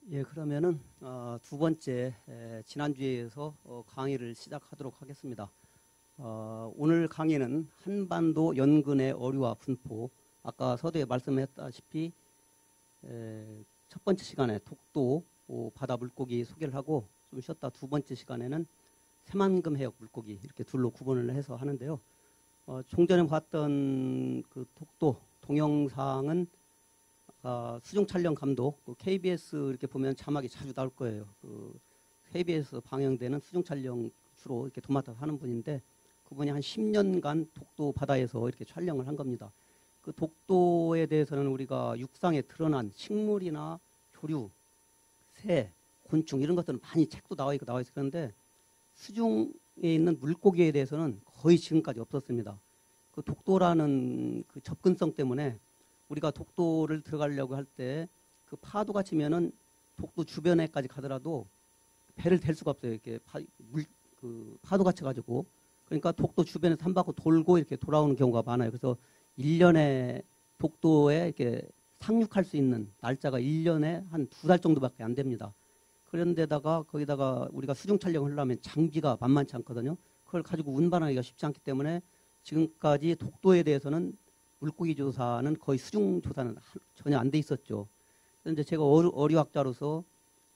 예, 그러면은 두 번째 지난주에 이어서 강의를 시작하도록 하겠습니다. 오늘 강의는 한반도 연근의 어류와 분포, 아까 서두에 말씀했다시피 첫 번째 시간에 독도 바다 물고기 소개를 하고 좀 쉬었다 두 번째 시간에는 새만금 해역 물고기 이렇게 둘로 구분을 해서 하는데요. 종전에 봤던 그 독도 동영상은 수중 촬영 감독, KBS 이렇게 보면 자막이 자주 나올 거예요. KBS 방영되는 수중 촬영 주로 이렇게 도맡아서 하는 분인데 그분이 한 10년간 독도 바다에서 이렇게 촬영을 한 겁니다. 그 독도에 대해서는 우리가 육상에 드러난 식물이나 조류, 새, 곤충 이런 것들은 많이 책도 나와 있고 그런데 수중에 있는 물고기에 대해서는 거의 지금까지 없었습니다. 그 독도라는 그 접근성 때문에 우리가 독도를 들어가려고 할 때 그 파도가 치면은 독도 주변에까지 가더라도 배를 댈 수가 없어요. 이렇게 그 파도가 쳐가지고 그러니까 독도 주변에서 한 바퀴 돌고 이렇게 돌아오는 경우가 많아요. 그래서 1년에 독도에 이렇게 상륙할 수 있는 날짜가 1년에 한 2달 정도밖에 안 됩니다. 그런데다가 거기다가 우리가 수중 촬영을 하려면 장비가 만만치 않거든요. 그걸 가지고 운반하기가 쉽지 않기 때문에 지금까지 독도에 대해서는 물고기 조사는 거의 수중 조사는 전혀 안 돼 있었죠. 그런데 제가 어류학자로서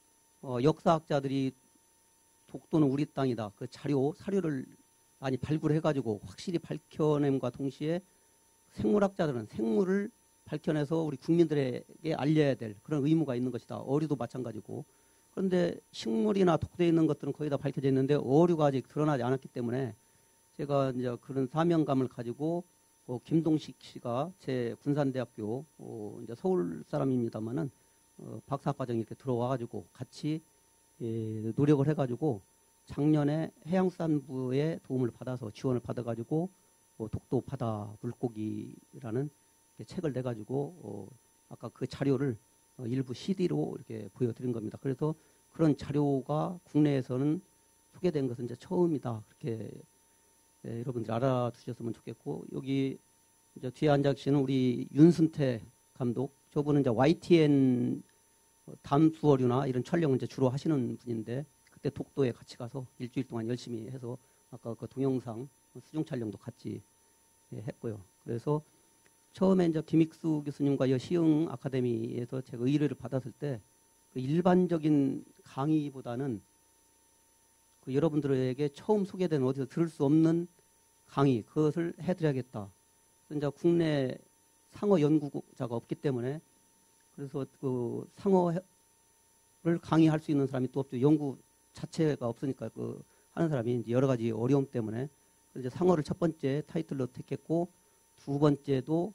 역사학자들이 독도는 우리 땅이다. 그 사료를 많이 발굴해가지고 확실히 밝혀냄과 동시에 생물학자들은 생물을 밝혀내서 우리 국민들에게 알려야 될 그런 의무가 있는 것이다. 어류도 마찬가지고. 그런데 식물이나 독도에 있는 것들은 거의 다 밝혀져 있는데 어류가 아직 드러나지 않았기 때문에 제가 이제 그런 사명감을 가지고 김동식 씨가 제 군산대학교 이제 서울 사람입니다만은 박사과정에 이렇게 들어와가지고 같이 노력을 해가지고 작년에 해양수산부의 도움을 받아서 지원을 받아가지고 독도 바다 물고기라는 책을 내가지고 아까 그 자료를 일부 CD로 이렇게 보여드린 겁니다. 그래서 그런 자료가 국내에서는 소개된 것은 이제 처음이다. 그렇게 여러분들이 알아두셨으면 좋겠고 여기 이제 뒤에 앉아 계시는 우리 윤순태 감독 저분은 이제 YTN 담수어류나 이런 촬영을 이제 주로 하시는 분인데 그때 독도에 같이 가서 일주일 동안 열심히 해서 아까 그 동영상 수중 촬영도 같이 했고요. 그래서 처음에 이제 김익수 교수님과 시흥 아카데미에서 제가 의뢰를 받았을 때 그 일반적인 강의보다는 그 여러분들에게 처음 소개된 어디서 들을 수 없는 강의 그것을 해드려야겠다. 이제 국내 상어 연구자가 없기 때문에 그래서 그 상어를 강의할 수 있는 사람이 또 없죠. 연구 자체가 없으니까 그 하는 사람이 이제 여러 가지 어려움 때문에 이제 상어를 첫 번째 타이틀로 택했고 두 번째도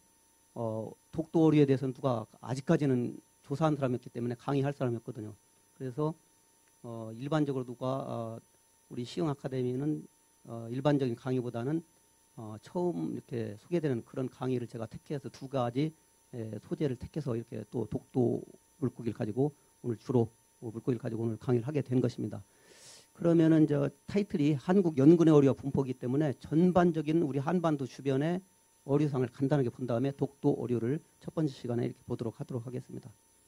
독도 어류에 대해서는 누가 아직까지는 조사한 사람이었기 때문에 강의할 사람이었거든요. 그래서 일반적으로 누가 우리 시흥 아카데미는 일반적인 강의보다는 처음 이렇게 소개되는 그런 강의를 제가 택해서 두 가지 소재를 택해서 이렇게 또 독도 물고기를 가지고 오늘 주로 물고기를 가지고 오늘 강의를 하게 된 것입니다. 그러면은 저 타이틀이 한국 연근의 어류와 분포이기 때문에 전반적인 우리 한반도 주변의 어류상을 간단하게 본 다음에 독도 어류를 첫 번째 시간에 이렇게 보도록 하겠습니다.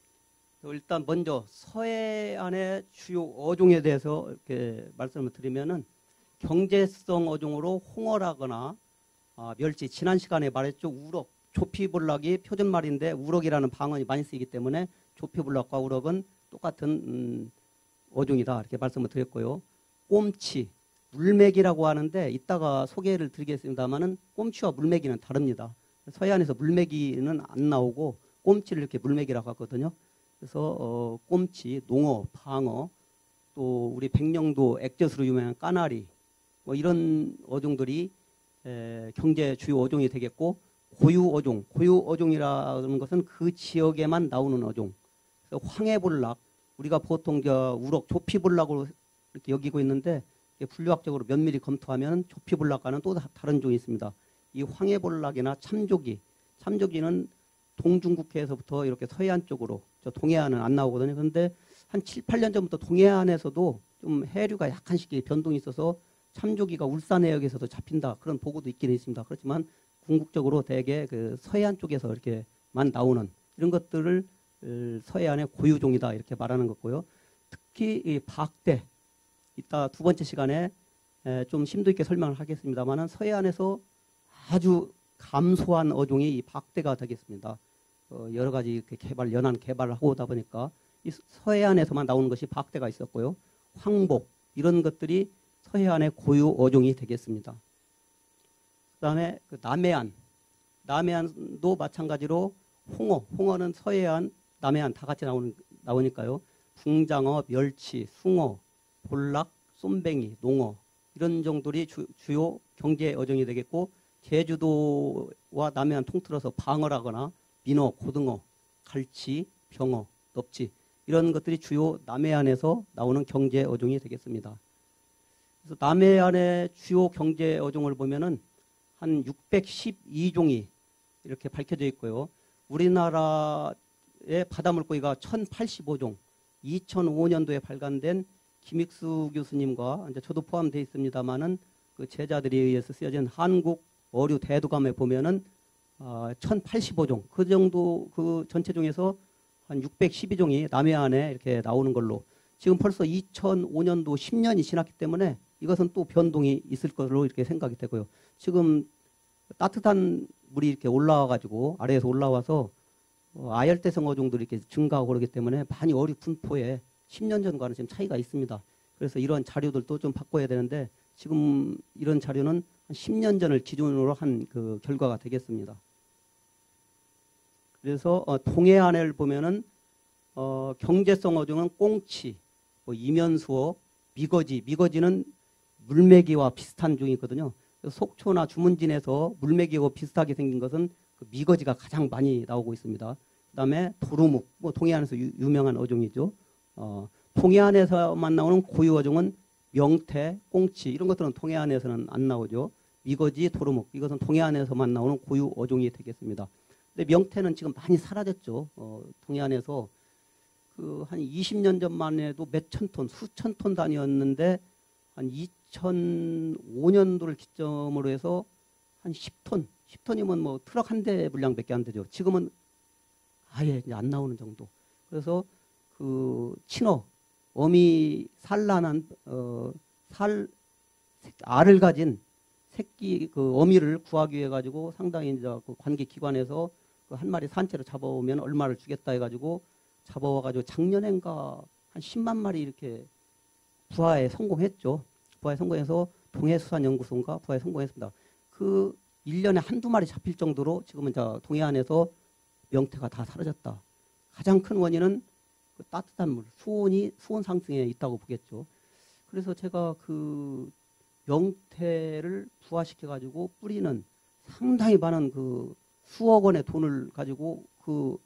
일단 먼저 서해안의 주요 어종에 대해서 이렇게 말씀을 드리면은 경제성 어종으로 홍어라거나 멸치, 지난 시간에 말했죠. 우럭, 조피불락이 표준말인데 우럭이라는 방언이 많이 쓰이기 때문에 조피불락과 우럭은 똑같은 어종이다 이렇게 말씀을 드렸고요. 꼼치, 물메기라고 하는데 이따가 소개를 드리겠습니다만은 꼼치와 물메기는 다릅니다. 서해안에서 물메기는 안 나오고 꼼치를 이렇게 물메기라고 하거든요. 그래서 꼼치, 농어, 방어, 또 우리 백령도 액젓으로 유명한 까나리 뭐 이런 어종들이 경제 주요 어종이 되겠고 고유 어종이라는 것은 그 지역에만 나오는 어종. 그래서 황해볼락 우리가 보통 우럭 조피볼락으로 이렇게 여기고 있는데 분류학적으로 면밀히 검토하면 조피볼락과는 또 다른 종이 있습니다. 이 황해볼락이나 참조기는 동중국해에서부터 이렇게 서해안 쪽으로 저 동해안은 안 나오거든요. 그런데 한 7, 8년 전부터 동해안에서도 좀 해류가 약간씩 변동이 있어서 참조기가 울산 해역에서도 잡힌다 그런 보고도 있긴 있습니다. 그렇지만 궁극적으로 대개 그 서해안 쪽에서 이렇게만 나오는 이런 것들을 서해안의 고유종이다 이렇게 말하는 거고요. 특히 이 박대, 이따 두 번째 시간에 좀 심도 있게 설명을 하겠습니다만은 서해안에서 아주 감소한 어종이 이 박대가 되겠습니다. 여러 가지 이렇게 연안 개발을 하고 오다 보니까 이 서해안에서만 나오는 것이 박대가 있었고요. 황복 이런 것들이 서해안의 고유 어종이 되겠습니다. 그다음에 그 남해안도 마찬가지로 홍어는 서해안, 남해안 다 같이 나오니까요. 붕장어, 멸치, 숭어, 볼락, 쏨뱅이, 농어 이런 정도들이 주요 경제 어종이 되겠고, 제주도와 남해안 통틀어서 방어라거나 민어, 고등어, 갈치, 병어, 넙치 이런 것들이 주요 남해안에서 나오는 경제 어종이 되겠습니다. 그래서 남해안의 주요 경제 어종을 보면은 한 612종이 이렇게 밝혀져 있고요. 우리나라의 바다물고기가 1085종, 2005년도에 발간된 김익수 교수님과 이제 저도 포함되어 있습니다만은 그 제자들에 의해서 쓰여진 한국 어류 대두감에 보면은 1085종, 그 정도 그 전체 중에서 한 612종이 남해안에 이렇게 나오는 걸로, 지금 벌써 2005년도 10년이 지났기 때문에 이것은 또 변동이 있을 것으로 이렇게 생각이 되고요. 지금 따뜻한 물이 이렇게 올라와가지고 아래에서 올라와서 아열대성 어종들이 이렇게 증가하고 그러기 때문에 많이 어류 분포에 10년 전과는 지금 차이가 있습니다. 그래서 이런 자료들도 좀 바꿔야 되는데 지금 이런 자료는 한 10년 전을 기준으로 한 그 결과가 되겠습니다. 그래서 동해안을 보면은 경제성 어종은 꽁치, 이면수어, 미거지는 물메기와 비슷한 종이거든요. 속초나 주문진에서 물메기하고 비슷하게 생긴 것은 그 미거지가 가장 많이 나오고 있습니다. 그다음에 도루묵, 동해안에서 유명한 어종이죠. 동해안에서만 나오는 고유 어종은 명태, 꽁치 이런 것들은 동해안에서는 안 나오죠. 미거지, 도루묵 이것은 동해안에서만 나오는 고유 어종이 되겠습니다. 근데 명태는 지금 많이 사라졌죠. 동해안에서 그 한 20년 전만 해도 몇천 톤, 수천 톤 단위였는데 한 2005년도를 기점으로 해서 한 10톤, 10톤이면 뭐 트럭 한 대 분량밖에 안 되죠. 지금은 아예 이제 안 나오는 정도. 그래서 그 친어, 어미 산란한 알을 가진 새끼 그 어미를 구하기 위해 가지고 상당히 이제 그 관계 기관에서 그 한 마리 산채로 잡아오면 얼마를 주겠다 해가지고 잡아와가지고 작년엔가 한 10만 마리 이렇게 부화에 성공했죠. 부화에 성공해서 동해수산연구소인가 부화에 성공했습니다. 그 1년에 한두 마리 잡힐 정도로 지금은 동해안에서 명태가 다 사라졌다. 가장 큰 원인은 그 따뜻한 물, 수온 상승에 있다고 보겠죠. 그래서 제가 그 명태를 부화시켜가지고 뿌리는 상당히 많은 그 수억 원의 돈을 가지고 그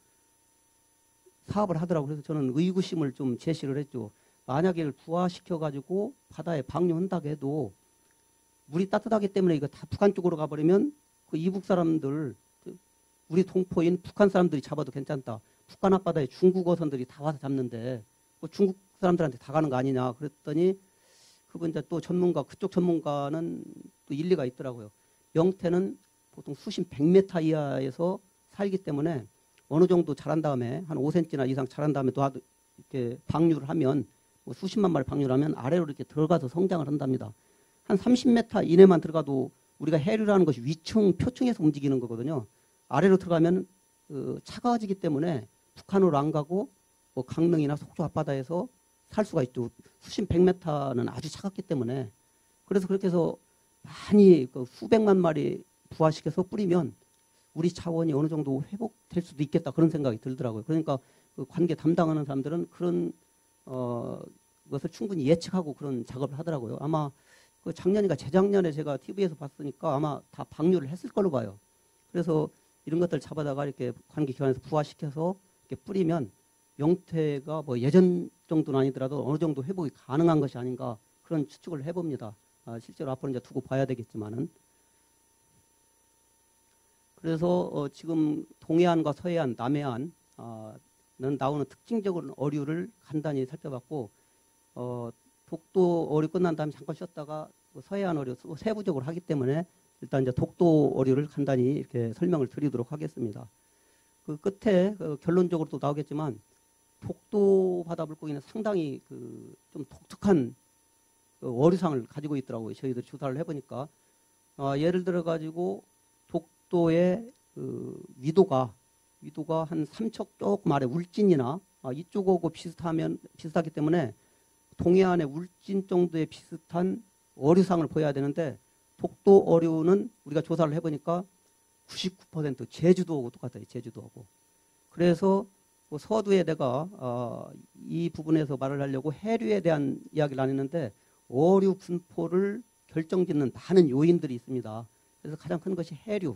사업을 하더라고요. 그래서 저는 의구심을 좀 제시를 했죠. 만약에 이걸 부화시켜가지고 바다에 방류한다고 해도 물이 따뜻하기 때문에 이거 다 북한 쪽으로 가버리면 그 이북 사람들, 우리 동포인 북한 사람들이 잡아도 괜찮다. 북한 앞바다에 중국 어선들이 다 와서 잡는데 뭐 중국 사람들한테 다 가는 거 아니냐 그랬더니 그분 이제 또 그쪽 전문가는 또 일리가 있더라고요. 명태는 보통 수심 100m 이하에서 살기 때문에 어느 정도 자란 다음에 한 5cm나 이상 자란 다음에 또 이렇게 방류를 하면 뭐 수십만 마리 방류를 하면 아래로 이렇게 들어가서 성장을 한답니다. 한 30m 이내만 들어가도 우리가 해류라는 것이 위층, 표층에서 움직이는 거거든요. 아래로 들어가면 차가워지기 때문에 북한으로 안 가고 뭐 강릉이나 속초 앞바다에서 살 수가 있죠. 수심 100m는 아주 차갑기 때문에. 그래서 그렇게 해서 많이 그 수백만 마리 부화시켜서 뿌리면 우리 자원이 어느 정도 회복될 수도 있겠다 그런 생각이 들더라고요. 그러니까 그 관계 담당하는 사람들은 그런 것을 충분히 예측하고 그런 작업을 하더라고요. 아마 그 작년인가 재작년에 제가 TV에서 봤으니까 아마 다 방류를 했을 걸로 봐요. 그래서 이런 것들 잡아다가 이렇게 관계 기관에서 부화시켜서 이렇게 뿌리면 명태가 뭐 예전 정도는 아니더라도 어느 정도 회복이 가능한 것이 아닌가 그런 추측을 해봅니다. 실제로 앞으로 이제 두고 봐야 되겠지만은. 그래서 지금 동해안과 서해안, 남해안은 나오는 특징적인 어류를 간단히 살펴봤고, 독도 어류 끝난 다음에 잠깐 쉬었다가 서해안 어류 세부적으로 하기 때문에 일단 이제 독도 어류를 간단히 이렇게 설명을 드리도록 하겠습니다. 그 끝에 결론적으로 또 나오겠지만 독도 바다 물고기는 상당히 좀 독특한 어류상을 가지고 있더라고요. 저희들 조사를 해보니까 예를 들어 가지고 독도의 위도가 한 3척 조금 아래 울진이나 이쪽하고 비슷하기 때문에 동해안의 울진 정도의 비슷한 어류상을 보여야 되는데 독도 어류는 우리가 조사를 해보니까 99% 제주도하고 똑같아요. 제주도하고. 그래서 서두에 내가 이 부분에서 말을 하려고 해류에 대한 이야기를 안 했는데 어류 분포를 결정짓는 많은 요인들이 있습니다. 그래서 가장 큰 것이 해류,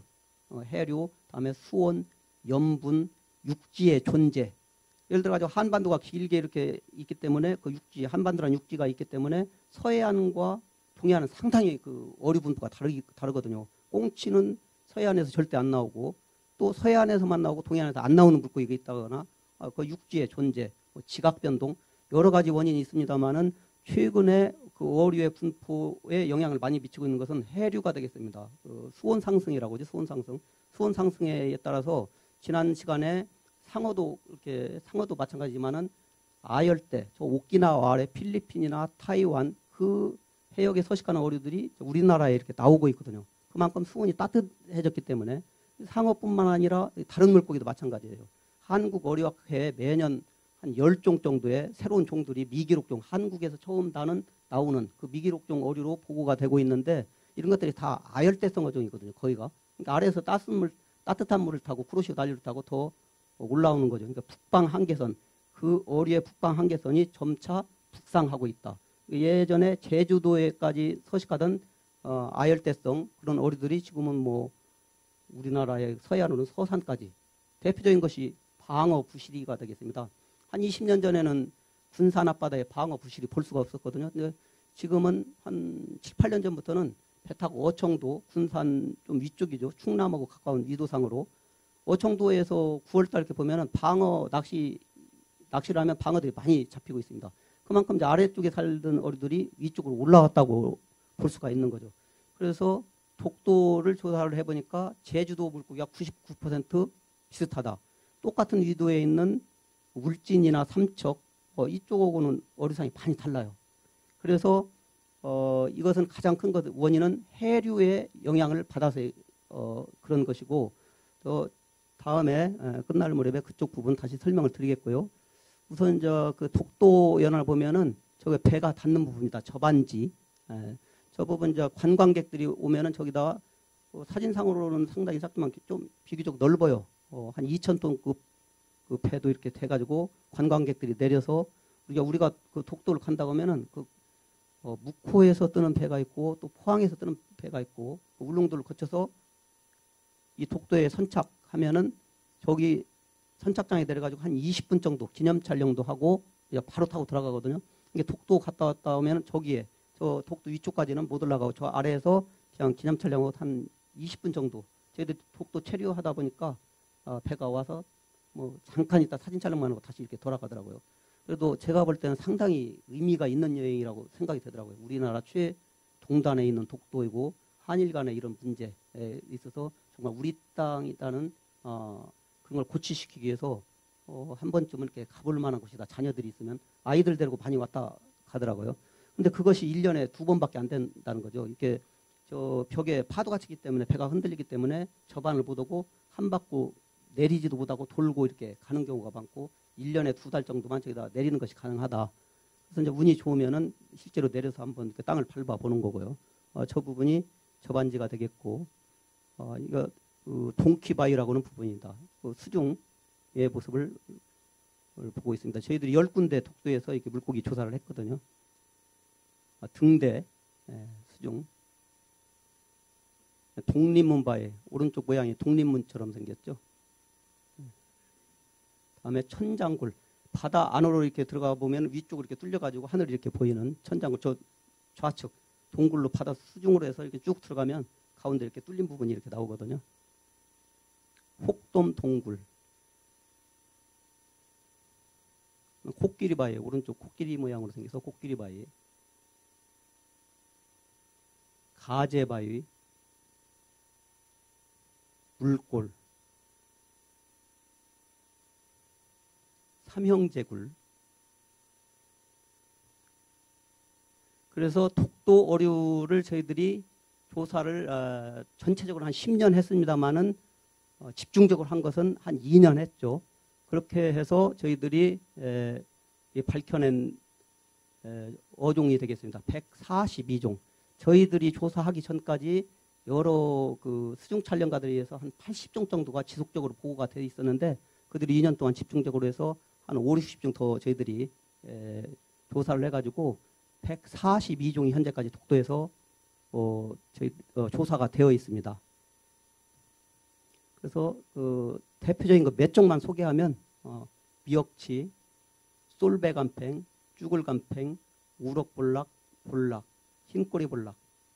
다음에 수온, 염분, 육지의 존재. 예를 들어 가지고 한반도가 길게 이렇게 있기 때문에 그 육지, 한반도라는 육지가 있기 때문에 서해안과 동해안은 상당히 어류 분포가 다르거든요. 꽁치는 서해안에서 절대 안 나오고 또 서해안에서만 나오고 동해안에서 안 나오는 물고기가 있다거나 그 육지의 존재, 지각 변동 여러 가지 원인이 있습니다만은 최근에 그 어류의 분포에 영향을 많이 미치고 있는 것은 해류가 되겠습니다. 수온 상승이라고 하죠. 수온 상승에 따라서 지난 시간에 상어도 마찬가지지만은 아열대, 저 오키나와 아래 필리핀이나 타이완 그 해역에 서식하는 어류들이 우리나라에 이렇게 나오고 있거든요. 그만큼 수온이 따뜻해졌기 때문에 상어뿐만 아니라 다른 물고기도 마찬가지예요. 한국 어류학회에 매년 한 10종 정도의 새로운 종들이 미기록종, 한국에서 처음 나오는 그 미기록종 어류로 보고가 되고 있는데 이런 것들이 다 아열대성 어종이거든요. 거의가. 그러니까 아래에서 따뜻한 물을 타고 쿠로시오 난류를 타고 더 올라오는 거죠. 그러니까 북방 한계선, 그 어류의 북방 한계선이 점차 북상하고 있다. 예전에 제주도에까지 서식하던 아열대성 그런 어류들이 지금은 뭐 우리나라의 서해안으로는 서산까지 대표적인 것이 방어 부시리가 되겠습니다. 한 20년 전에는 군산 앞바다에 방어 부시리 볼 수가 없었거든요. 근데 지금은 한 7, 8년 전부터는 배 타고 어청도 군산 좀 위쪽이죠. 충남하고 가까운 위도상으로 어청도에서 9월달 이렇게 보면은 방어 낚시를 하면 방어들이 많이 잡히고 있습니다. 그만큼 이제 아래쪽에 살던 어류들이 위쪽으로 올라왔다고 볼 수가 있는 거죠. 그래서 독도를 조사를 해보니까 제주도 물고기가 99% 비슷하다. 똑같은 위도에 있는 울진이나 삼척 이쪽하고는 어류상이 많이 달라요. 그래서 이것은 가장 큰 원인은 해류의 영향을 받아서 그런 것이고 또 다음에 끝날 무렵에 그쪽 부분 다시 설명을 드리겠고요. 우선 그 독도 연안을 보면은 저게 배가 닿는 부분이다. 저반지. 저 부분 관광객들이 오면은 저기다 사진상으로는 상당히 작지만 좀 비교적 넓어요. 한 2,000톤급 그 배도 이렇게 돼가지고 관광객들이 내려서 우리가 그 독도를 간다고 하면은 묵호에서 뜨는 배가 있고 또 포항에서 뜨는 배가 있고 울릉도를 거쳐서 이 독도에 선착하면은 저기 선착장에 내려가지고 한 20분 정도 기념 촬영도 하고 바로 타고 들어가거든요. 이게 독도 갔다 왔다 오면 저기에 저 독도 위쪽까지는 못 올라가고 저 아래에서 그냥 기념 촬영하고 한 20분 정도 저희들 독도 체류하다 보니까 배가 와서 뭐 잠깐 있다 사진 촬영만 하고 다시 이렇게 돌아가더라고요. 그래도 제가 볼 때는 상당히 의미가 있는 여행이라고 생각이 되더라고요. 우리나라 최동단에 있는 독도이고 한일 간의 이런 문제에 있어서 정말 우리 땅이라는 그런 걸 고취시키기 위해서 한 번쯤은 이렇게 가볼 만한 곳이다. 자녀들이 있으면 아이들 데리고 많이 왔다 가더라고요. 근데 그것이 1년에 2번밖에 안 된다는 거죠. 이렇게 저 벽에 파도가 치기 때문에 배가 흔들리기 때문에 저반을 못 오고 한 바퀴 내리지도 못하고 돌고 이렇게 가는 경우가 많고 1년에 2달 정도만 저기다 내리는 것이 가능하다. 그래서 이제 운이 좋으면은 실제로 내려서 한번 이렇게 땅을 밟아 보는 거고요. 저 부분이 저반지가 되겠고 이거 동키바위라고 하는 부분입니다. 수중의 모습을 보고 있습니다. 저희들이 10군데 독도에서 이렇게 물고기 조사를 했거든요. 등대, 수중. 독립문바위, 오른쪽 모양이 독립문처럼 생겼죠. 다음에 천장굴, 바다 안으로 이렇게 들어가 보면 위쪽으로 이렇게 뚫려가지고 하늘이 이렇게 보이는 천장굴, 저 좌측 동굴로 바다 수중으로 해서 이렇게 쭉 들어가면 가운데 이렇게 뚫린 부분이 이렇게 나오거든요. 혹돔 동굴, 코끼리 바위, 오른쪽 코끼리 모양으로 생겨서 코끼리 바위, 가재 바위, 물골, 삼형제굴. 그래서 독도 어류를 저희들이 조사를 전체적으로 한 10년 했습니다만은 집중적으로 한 것은 한 2년 했죠. 그렇게 해서 저희들이 밝혀낸 어종이 되겠습니다. 142종. 저희들이 조사하기 전까지 여러 그 수중 촬영가들에 의해서 한 80종 정도가 지속적으로 보고가 되어 있었는데 그들이 2년 동안 집중적으로 해서 한 5, 60종 더 저희들이 조사를 해가지고 142종이 현재까지 독도에서 조사가 되어 있습니다. 그래서 대표적인 거 몇 종만 소개하면 미역치, 솔배간팽, 쭈글간팽, 우럭볼락, 볼락, 흰꼬리볼락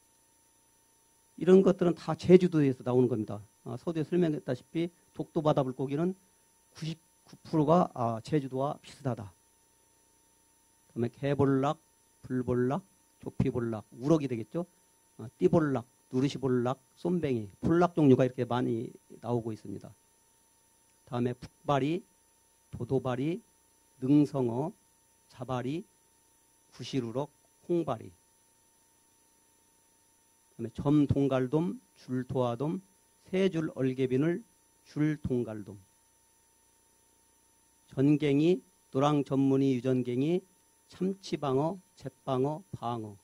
이런 것들은 다 제주도에서 나오는 겁니다. 서두에 설명했다시피 독도 바다 물고기는 99%가 제주도와 비슷하다. 그다음에 개볼락, 불볼락, 조피볼락, 우럭이 되겠죠. 띠볼락, 누르시볼락, 쏨뱅이, 볼락 종류가 이렇게 많이 나오고 있습니다. 다음에 북바리, 도도바리, 능성어, 자바리, 구실우럭, 홍바리. 그다음에 점동갈돔, 줄도화돔, 세줄 얼개비늘, 줄동갈돔. 전갱이, 노랑전무늬 유전갱이, 참치방어, 잿방어, 방어.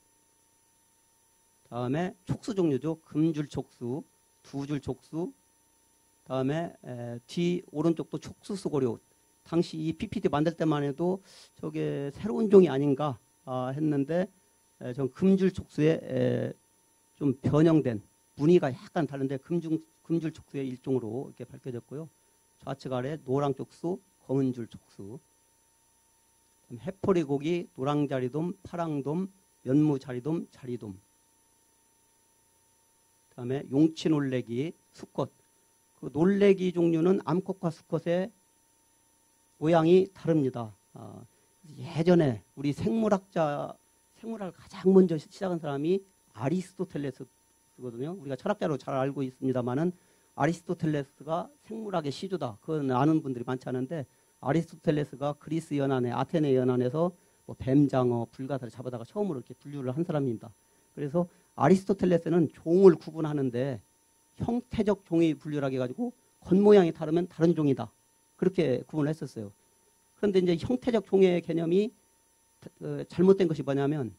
다음에 촉수 종류죠. 금줄촉수, 두줄촉수. 다음에 뒤 오른쪽도 촉수수고료. 당시 이 PPT 만들 때만 해도 저게 새로운 종이 아닌가 했는데 전 금줄촉수에 좀 변형된 무늬가 약간 다른데 금줄촉수의 일종으로 이렇게 밝혀졌고요. 좌측 아래 노랑촉수, 검은줄촉수. 해포리고기, 노랑자리돔, 파랑돔, 연무자리돔, 자리돔. 그다음에 용치놀래기, 수컷. 그 놀래기 종류는 암컷과 수컷의 모양이 다릅니다. 예전에 우리 생물학을 가장 먼저 시작한 사람이 아리스토텔레스거든요. 우리가 철학자로 잘 알고 있습니다만은 아리스토텔레스가 생물학의 시조다. 그건 아는 분들이 많지 않은데 아리스토텔레스가 그리스 연안에 아테네 연안에서 뭐 뱀장어, 불가사를 잡아다가 처음으로 이렇게 분류를 한 사람입니다. 그래서 아리스토텔레스는 종을 구분하는데 형태적 종이 분류를 해가지고 겉모양이 다르면 다른 종이다. 그렇게 구분을 했었어요. 그런데 이제 형태적 종의 개념이 잘못된 것이 뭐냐면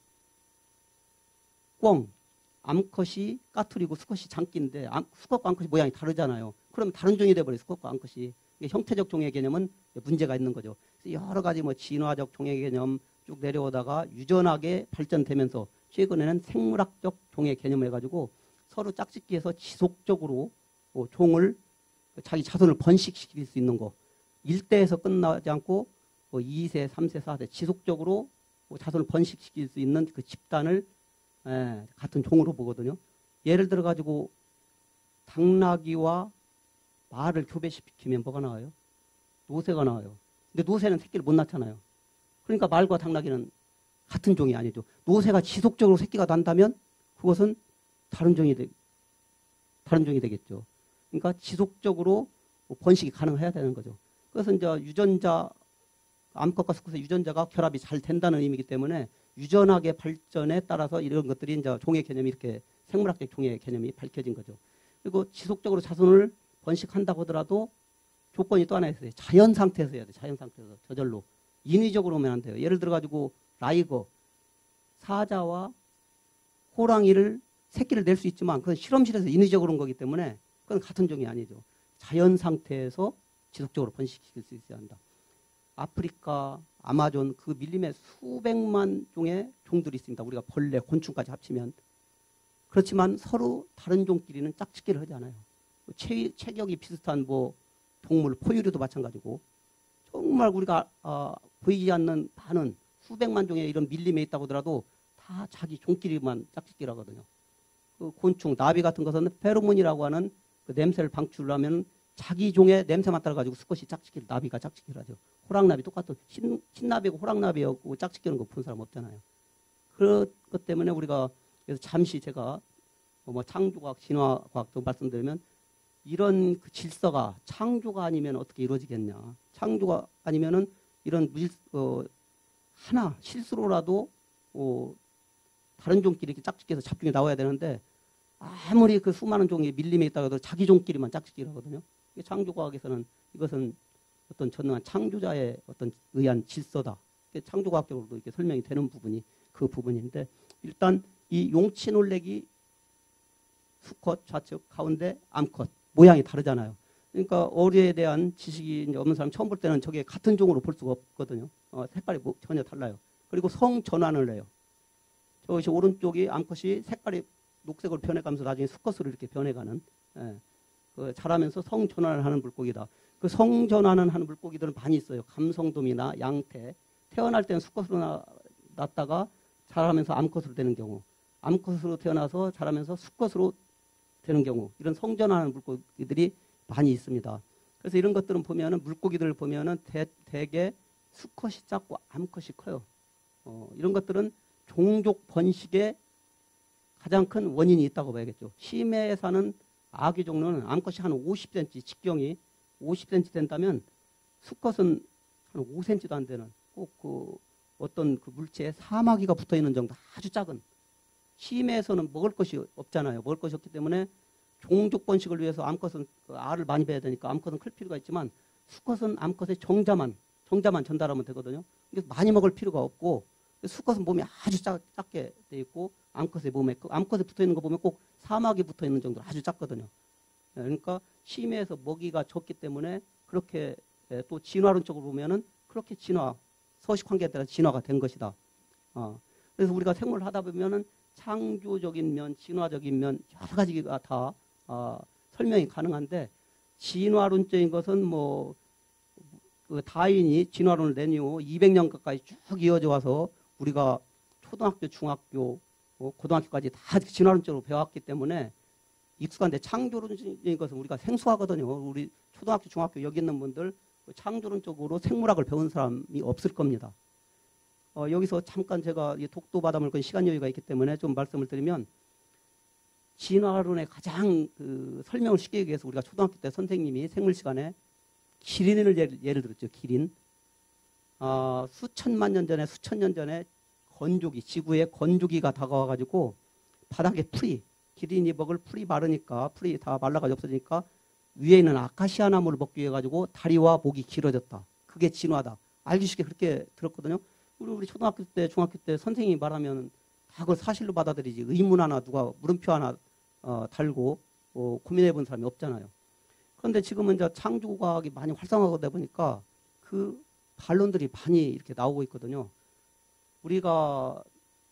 꿩, 암컷이 까투리고 수컷이 장기인데 수컷과 암컷이 모양이 다르잖아요. 그럼 다른 종이 돼버려요. 수컷과 암컷이. 형태적 종의 개념은 문제가 있는 거죠. 여러 가지 뭐 진화적 종의 개념 쭉 내려오다가 유전하게 발전되면서 최근에는 생물학적 종의 개념을 해가지고 서로 짝짓기해서 지속적으로 종을 자기 자손을 번식시킬 수 있는 거. 1대에서 끝나지 않고 2세, 3세, 4세 지속적으로 자손을 번식시킬 수 있는 그 집단을 같은 종으로 보거든요. 예를 들어 가지고 당나귀와 말을 교배시키면 뭐가 나와요? 노새가 나와요. 근데 노새는 새끼를 못 낳잖아요. 그러니까 말과 당나귀는 같은 종이 아니죠. 노새가 지속적으로 새끼가 난다면 그것은 다른 종이 되겠죠. 그러니까 지속적으로 번식이 가능해야 되는 거죠. 그래서 이제 유전자, 암컷과 수컷의 유전자가 결합이 잘 된다는 의미이기 때문에 유전학의 발전에 따라서 이런 것들이 이제 종의 개념이 이렇게 생물학적 종의 개념이 밝혀진 거죠. 그리고 지속적으로 자손을 번식한다고 하더라도 조건이 또 하나 있어요. 자연 상태에서 해야 돼요. 자연 상태에서 저절로. 인위적으로 오면 안 돼요. 예를 들어 가지고 라이거, 사자와 호랑이를 새끼를 낼 수 있지만 그건 실험실에서 인위적으로 온 거기 때문에 그건 같은 종이 아니죠. 자연 상태에서 지속적으로 번식시킬 수 있어야 한다. 아프리카, 아마존 그 밀림에 수백만 종의 종들이 있습니다. 우리가 벌레, 곤충까지 합치면. 그렇지만 서로 다른 종끼리는 짝짓기를 하지 않아요. 체격이 비슷한 뭐 동물, 포유류도 마찬가지고 정말 우리가 보이지 않는 많은 수백만 종의 이런 밀림에 있다고 하더라도 다 자기 종끼리만 짝짓기를 하거든요. 그 곤충, 나비 같은 것은 페로몬이라고 하는 그 냄새를 방출하면 자기 종의 냄새만 따라가지고 수컷이 짝짓기를, 나비가 짝짓기를 하죠. 호랑나비 똑같은 흰나비하고 호랑나비하고 짝짓기하는 거 본 사람 없잖아요. 그것 때문에 우리가 그래서 잠시 제가 뭐 창조과학, 진화과학도 말씀드리면 이런 그 질서가 창조가 아니면 어떻게 이루어지겠냐. 창조가 아니면은 이런 하나 실수로라도 다른 종끼리 이렇게 짝짓기해서 잡종이 나와야 되는데 아무리 그 수많은 종이 밀림에 있다가도 자기 종끼리만 짝짓기를 하거든요. 창조과학에서는 이것은 어떤 전능한 창조자의 어떤 의한 질서다. 창조과학적으로도 이렇게 설명이 되는 부분이 그 부분인데 일단 이 용치 놀래기 수컷 좌측 가운데 암컷 모양이 다르잖아요. 그러니까 어류에 대한 지식이 이제 없는 사람 처음 볼 때는 저게 같은 종으로 볼 수가 없거든요. 색깔이 전혀 달라요. 그리고 성 전환을 해요. 저것이 오른쪽이 암컷이 색깔이 녹색으로 변해가면서 나중에 수컷으로 이렇게 변해가는 자라면서 성 전환을 하는 물고기다. 그 성 전환을 하는 물고기들은 많이 있어요. 감성돔이나 양태. 태어날 때는 수컷으로 났다가 자라면서 암컷으로 되는 경우, 암컷으로 태어나서 자라면서 수컷으로 되는 경우, 이런 성전하는 물고기들이 많이 있습니다. 그래서 이런 것들은 보면은 물고기들을 보면은 대개 수컷이 작고 암컷이 커요. 이런 것들은 종족 번식의 가장 큰 원인이 있다고 봐야겠죠. 심해에 사는 아기 종류는 암컷이 한 50cm, 직경이 50cm 된다면 수컷은 한 5cm도 안 되는 꼭 그 어떤 그 물체에 사마귀가 붙어 있는 정도 아주 작은, 심해에서는 먹을 것이 없잖아요. 먹을 것이 없기 때문에 종족 번식을 위해서 암컷은 그 알을 많이 베야 되니까 암컷은 클 필요가 있지만 수컷은 암컷의 정자만 전달하면 되거든요. 그래서 많이 먹을 필요가 없고 수컷은 몸이 아주 작게 돼 있고 암컷의 몸에 암컷에 붙어 있는 거 보면 꼭 사마귀 붙어 있는 정도로 아주 작거든요. 그러니까 심해에서 먹이가 적기 때문에 그렇게 또 진화론적으로 보면은 그렇게 서식 환경에 따라 진화가 된 것이다. 그래서 우리가 생물을 하다 보면은 창조적인 면, 진화적인 면 여러 가지가 다 설명이 가능한데 진화론적인 것은 뭐 그 다윈이 진화론을 낸 이후 200년 가까이 쭉 이어져 와서 우리가 초등학교, 중학교, 고등학교까지 다 진화론적으로 배웠기 때문에 익숙한데 창조론적인 것은 우리가 생소하거든요. 우리 초등학교, 중학교 여기 있는 분들 창조론적으로 생물학을 배운 사람이 없을 겁니다. 여기서 잠깐 제가 독도 바다물건 시간 여유가 있기 때문에 좀 말씀을 드리면 진화론의 가장 그 설명을 쉽게 위해서 우리가 초등학교 때 선생님이 생물 시간에 기린을 예를 들었죠. 기린. 수천만 년 전에 수천 년 전에 지구에 건조기가 다가와가지고 바닥에 기린이 먹을 풀이 마르니까 풀이 다 말라가지고 없어지니까 위에 있는 아카시아 나무를 먹기 위해 가지고 다리와 목이 길어졌다. 그게 진화다. 알기 쉽게 그렇게 들었거든요. 우리 초등학교 때 중학교 때 선생님이 말하면 다 그걸 사실로 받아들이지 의문 하나 누가 물음표 하나 달고 고민해 본 사람이 없잖아요. 그런데 지금은 이제 창조과학이 많이 활성화되다 보니까 그 반론들이 많이 이렇게 나오고 있거든요. 우리가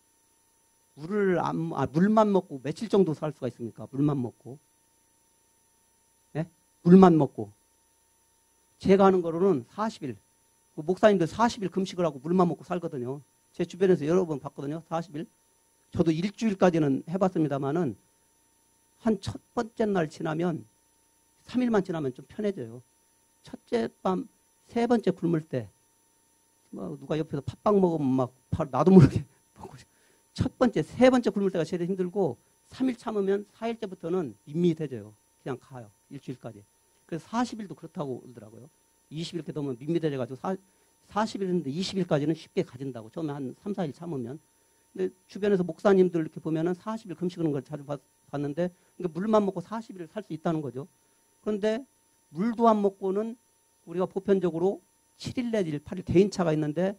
물만 먹고 며칠 정도 살 수가 있습니까? 물만 먹고. 네? 물만 먹고. 제가 하는 거로는 40일. 목사님들 40일 금식을 하고 물만 먹고 살거든요. 제 주변에서 여러 번 봤거든요. 40일. 저도 일주일까지는 해봤습니다만은 한 첫 번째 날 지나면 3일만 지나면 좀 편해져요. 첫째 밤, 세 번째 굶을 때, 뭐 누가 옆에서 팥빵 먹으면 막 나도 모르게 먹고 첫 번째, 세 번째 굶을 때가 제일 힘들고 3일 참으면 4일째부터는 밋밋해져요. 그냥 가요. 일주일까지. 그래서 40일도 그렇다고 그러더라고요. 20일 이렇게 넘으면 밋밋해져가지고 40일 했는데 20일까지는 쉽게 가진다고. 처음에 한 3, 4일 참으면. 근데 주변에서 목사님들 이렇게 보면은 40일 금식하는 걸 자주 봤는데 그러니까 물만 먹고 40일을 살 수 있다는 거죠. 그런데 물도 안 먹고는 우리가 보편적으로 7일 내지 8일 개인차가 있는데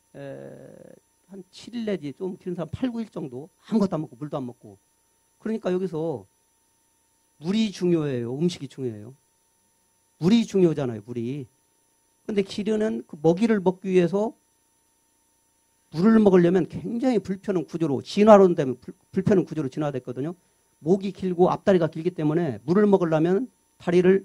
한 7일 내지 좀 길은 사람 8, 9일 정도 아무것도 안 먹고 물도 안 먹고. 그러니까 여기서 물이 중요해요. 음식이 중요해요. 물이 중요하잖아요. 물이. 그런데 기린은 그 먹이를 먹기 위해서 물을 먹으려면 굉장히 불편한 구조로 진화론 되면 불편한 구조로 진화됐거든요. 목이 길고 앞다리가 길기 때문에 물을 먹으려면 다리를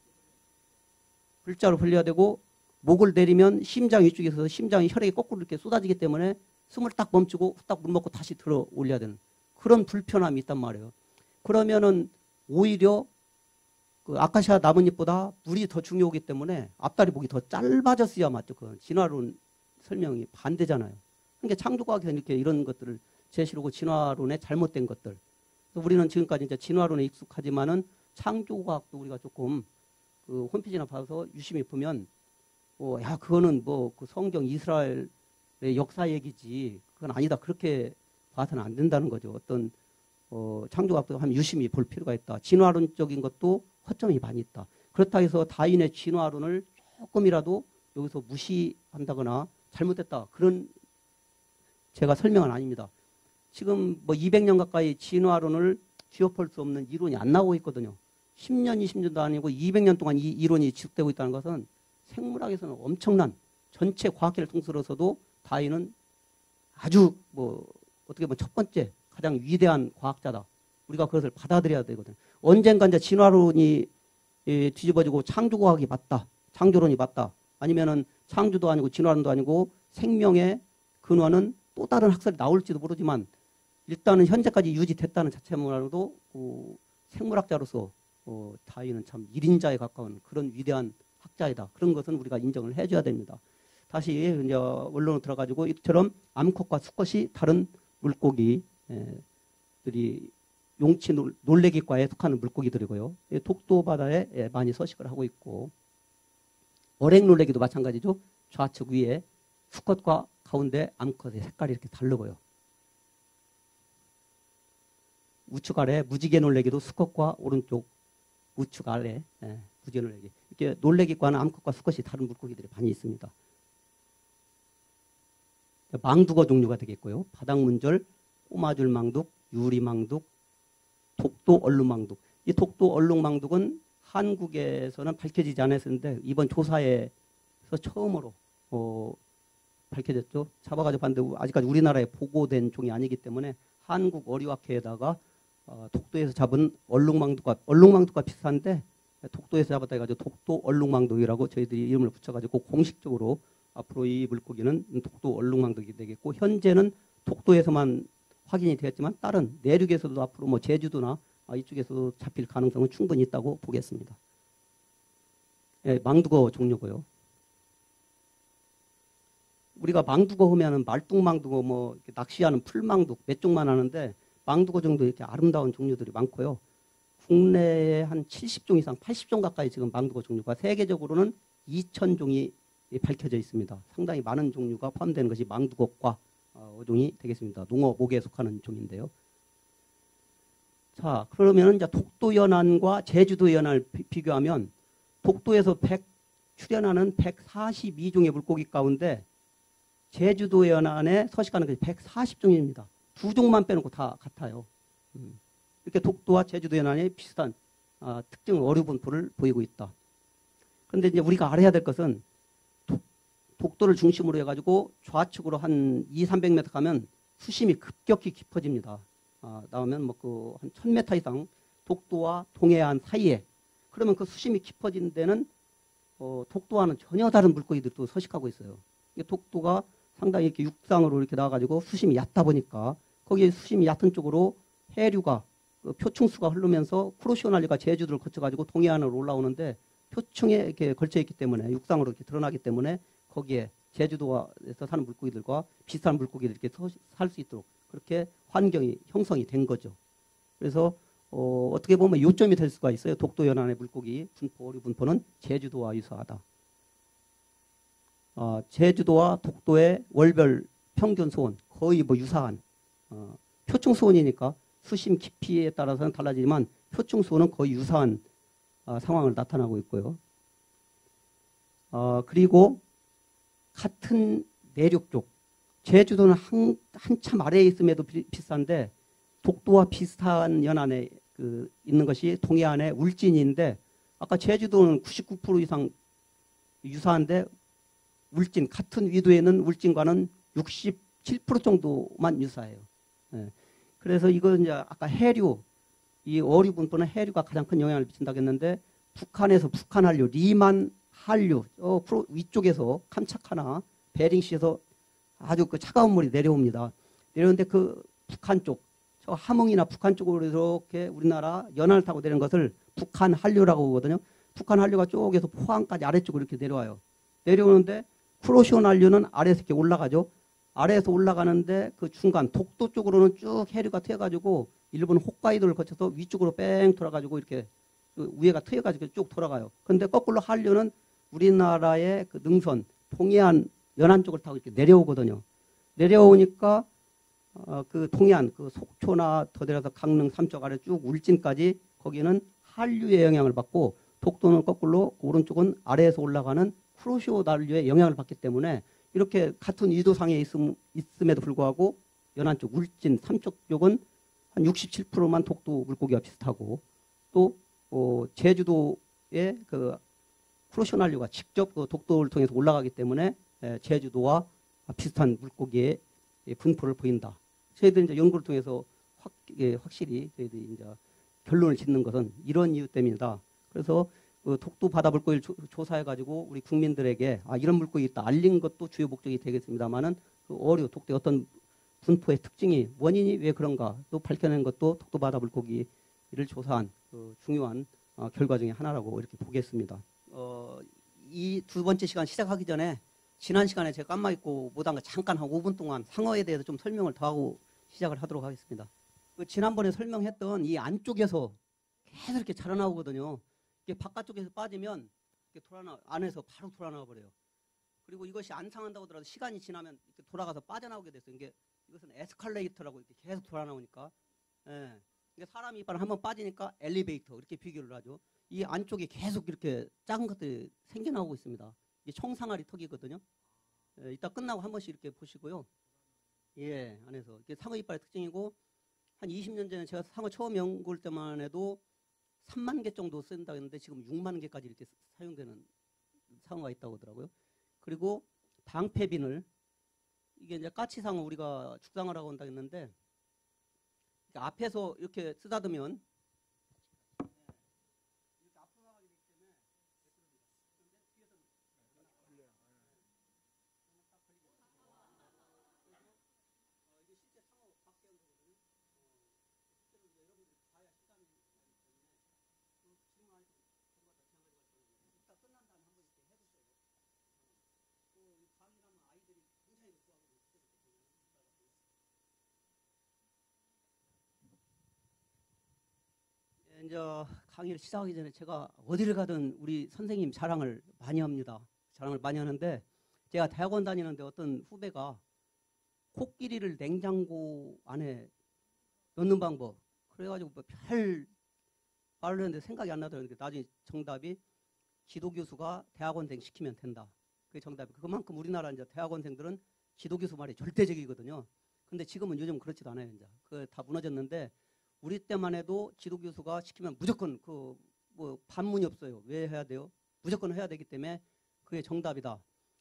V자로 벌려야 되고 목을 내리면 심장 위쪽에서 심장이 혈액이 거꾸로 이렇게 쏟아지기 때문에 숨을 딱 멈추고 딱 물 먹고 다시 들어 올려야 되는 그런 불편함이 있단 말이에요. 그러면은 오히려 그 아카시아 나뭇잎보다 물이 더 중요하기 때문에 앞다리 목이 더 짧아졌어야 맞죠. 그 진화론 설명이 반대잖아요. 그러니까 창조과학에서 이렇게 이런 것들을 제시를 하고 진화론의 잘못된 것들. 우리는 지금까지 이제 진화론에 익숙하지만은 창조과학도 우리가 조금 그 홈페이지나 봐서 유심히 보면 야 그거는 뭐 그 성경 이스라엘의 역사 얘기지 그건 아니다 그렇게 봐서는 안 된다는 거죠. 어떤 창조학도 한 유심히 볼 필요가 있다. 진화론적인 것도 허점이 많이 있다. 그렇다 해서 다윈의 진화론을 조금이라도 여기서 무시한다거나 잘못됐다. 그런 제가 설명은 아닙니다. 지금 뭐 200년 가까이 진화론을 뒤엎을 수 없는 이론이 안 나오고 있거든요. 10년, 20년도 아니고 200년 동안 이 이론이 지속되고 있다는 것은 생물학에서는 엄청난 전체 과학계를 통틀어서도 다윈은 아주 뭐 어떻게 보면 첫 번째 가장 위대한 과학자다. 우리가 그것을 받아들여야 되거든. 언젠가 이제 진화론이 뒤집어지고 창조과학이 맞다. 창조론이 맞다. 아니면은 창조도 아니고 진화론도 아니고 생명의 근원은 또 다른 학설이 나올지도 모르지만 일단은 현재까지 유지됐다는 자체만으로도 생물학자로서 다윈은 참 1인자에 가까운 그런 위대한 학자이다. 그런 것은 우리가 인정을 해줘야 됩니다. 다시 이제 원론으로 들어가지고 이처럼 암컷과 수컷이 다른 물고기들이 용치 놀래기과에 속하는 물고기들이고요. 독도 바다에 많이 서식을 하고 있고 어랭 놀래기도 마찬가지죠. 좌측 위에 수컷과 가운데 암컷의 색깔이 이렇게 다르고요. 우측 아래 무지개 놀래기도 수컷과 오른쪽 우측 아래 무지개 놀래기 이렇게 놀래기과는 암컷과 수컷이 다른 물고기들이 많이 있습니다. 망두어 종류가 되겠고요. 바닥문절, 꼬마줄 망둑, 유리망둑, 독도 얼룩망둑. 이 독도 얼룩망둑은 한국에서는 밝혀지지 않았었는데 이번 조사에서 처음으로 밝혀졌죠. 잡아가지고 봤는데 아직까지 우리나라에 보고된 종이 아니기 때문에 한국 어류학회에다가 독도에서 잡은 얼룩망둑과 비슷한데 독도에서 잡았다 해가지고 독도 얼룩망둑이라고 저희들이 이름을 붙여가지고 공식적으로 앞으로 이 물고기는 독도 얼룩망둑이 되겠고 현재는 독도에서만 확인이 되었지만 다른 내륙에서도 앞으로 뭐 제주도나 이쪽에서도 잡힐 가능성은 충분히 있다고 보겠습니다. 예, 망두어 종류고요. 우리가 망두어 하면은 말뚝망두어 뭐 낚시하는 풀망둑 몇 종만 하는데 망두어 정도 이렇게 아름다운 종류들이 많고요. 국내에 한 70종 이상 80종 가까이 지금 망두어 종류가 세계적으로는 2,000종이 밝혀져 있습니다. 상당히 많은 종류가 포함되는 것이 망두어과 어종이 되겠습니다. 농어목에 속하는 종인데요. 자, 그러면 이제 독도 연안과 제주도 연안을 비교하면 독도에서 출현하는 142종의 물고기 가운데 제주도 연안에 서식하는 것이 140종입니다. 2종만 빼놓고 다 같아요. 이렇게 독도와 제주도 연안에 비슷한 특정 어류 분포를 보이고 있다. 그런데 이제 우리가 알아야 될 것은 독도를 중심으로 해가지고 좌측으로 한 200~300m 가면 수심이 급격히 깊어집니다. 나오면 뭐 한 1000m 이상 독도와 동해안 사이에 그러면 그 수심이 깊어진 데는 독도와는 전혀 다른 물고기들도 서식하고 있어요. 독도가 상당히 이렇게 육상으로 이렇게 나와가지고 수심이 얕다 보니까 거기에 수심이 얕은 쪽으로 해류가 표층수가 흐르면서 쿠로시오날리가 제주도를 거쳐가지고 동해안으로 올라오는데 표층에 이렇게 걸쳐 있기 때문에 육상으로 이렇게 드러나기 때문에 거기에 제주도에서 사는 물고기들과 비슷한 물고기들이 이렇게 살 수 있도록 그렇게 환경이 형성이 된 거죠. 그래서 어떻게 보면 요점이 될 수가 있어요. 독도 연안의 물고기 분포, 어류 분포는 제주도와 유사하다. 제주도와 독도의 월별 평균 수온 거의 뭐 유사한 표층 수온이니까 수심 깊이에 따라서는 달라지지만 표층 수온은 거의 유사한 상황을 나타나고 있고요. 그리고 같은 내륙 쪽 제주도는 한참 아래에 있음에도 비슷한데 독도와 비슷한 연안에 있는 것이 동해안의 울진인데 아까 제주도는 99% 이상 유사한데 울진 같은 위도에 있는 울진과는 67% 정도만 유사해요. 예. 그래서 이건 이제 아까 해류 이 어류 분포는 해류가 가장 큰 영향을 미친다고 했는데 북한에서 북한 한류, 리만 한류 위쪽에서 캄차카나 베링시에서 아주 그 차가운 물이 내려옵니다. 내려오는데 그 북한 쪽, 저 함흥이나 북한 쪽으로 이렇게 우리나라 연안을 타고 내리는 것을 북한 한류라고 하거든요. 북한 한류가 쪽에서 포항까지 아래쪽으로 이렇게 내려와요. 내려오는데 쿠로시온 한류는 아래에서 이렇게 올라가죠. 아래에서 올라가는데 그 중간 독도 쪽으로는 쭉 해류가 트여가지고 일본 홋카이도를 거쳐서 위쪽으로 뺑 돌아가지고 이렇게 그 위에가 트여가지고 쭉 돌아가요. 그런데 거꾸로 한류는 우리나라의 그 능선, 동해안 연안 쪽을 타고 이렇게 내려오거든요. 내려오니까 그 동해안, 그 속초나 더 내려서 강릉 삼척 아래 쭉 울진까지 거기는 한류의 영향을 받고 독도는 거꾸로 오른쪽은 아래에서 올라가는 쿠로시오 난류의 영향을 받기 때문에 이렇게 같은 위도상에 있음에도 불구하고 연안 쪽 울진 삼척 쪽은 한 67%만 독도 물고기가 비슷하고 또 제주도의 그 쿠로시오 난류가 직접 그 독도를 통해서 올라가기 때문에 제주도와 비슷한 물고기의 분포를 보인다. 저희들이 이제 연구를 통해서 확실히 저희들이 이제 결론을 짓는 것은 이런 이유 때문이다. 그래서 그 독도 바다 물고기를 조사해가지고 우리 국민들에게 이런 물고기 있다 알린 것도 주요 목적이 되겠습니다만은 그 어류 독도의 어떤 분포의 특징이 원인이 왜 그런가 또 밝혀낸 것도 독도 바다 물고기를 조사한 그 중요한 결과 중에 하나라고 이렇게 보겠습니다. 이 두 번째 시간 시작하기 전에 지난 시간에 제가 깜빡 잊고 못한 거 잠깐 한 5분 동안 상어에 대해서 좀 설명을 더 하고 시작을 하도록 하겠습니다. 그 지난번에 설명했던 이 안쪽에서 계속 이렇게 자라나오거든요. 이게 바깥쪽에서 빠지면 이렇게 안에서 바로 돌아나와 버려요. 그리고 이것이 안 상한다고 하더라도 시간이 지나면 이렇게 돌아가서 빠져나오게 됐어요. 이것은 에스컬레이터라고 이렇게 계속 돌아나오니까. 예. 이게 사람 이빨 한번 빠지니까 엘리베이터 이렇게 비교를 하죠. 이 안쪽에 계속 이렇게 작은 것들이 생겨나오고 있습니다. 이게 청상아리 턱이거든요. 예, 이따 끝나고 한 번씩 이렇게 보시고요. 예, 안에서 이게 상어 이빨의 특징이고 한 20년 전에 제가 상어 처음 연구할 때만 해도 3만 개 정도 쓴다 했는데 지금 6만 개까지 이렇게 사용되는 상어가 있다고 하더라고요. 그리고 방패비늘 이게 이제 까치상어 우리가 죽상어라고 한다 했는데 앞에서 이렇게 쓰다듬으면 이렇게 앞으로 나가게 되기 때문에 그런데 뒤에서 이게 실제 상어 박대형거거든요. 실제로 여러분들이 봐야 실감이 나기 때문에 그 지금 안에서 저거가 마찬가지가 이따 끝난 다음에 한번 이렇게 해보세요. 또이 강의라면 아이들이 굉장히 좋아하고 있어요. 이제 강의를 시작하기 전에 제가 어디를 가든 우리 선생님 자랑을 많이 합니다. 자랑을 많이 하는데 제가 대학원 다니는데 어떤 후배가 코끼리를 냉장고 안에 넣는 방법 그래가지고 별 말을 했는데 생각이 안 나더라고요. 나중에 정답이 지도교수가 대학원생 시키면 된다. 그게 정답이. 그만큼 우리나라 이제 대학원생들은 지도교수 말이 절대적이거든요. 근데 지금은 요즘 그렇지도 않아요. 이제 그 다 무너졌는데 우리 때만 해도 지도교수가 시키면 무조건 그 뭐 반문이 없어요. 왜 해야 돼요? 무조건 해야 되기 때문에 그게 정답이다.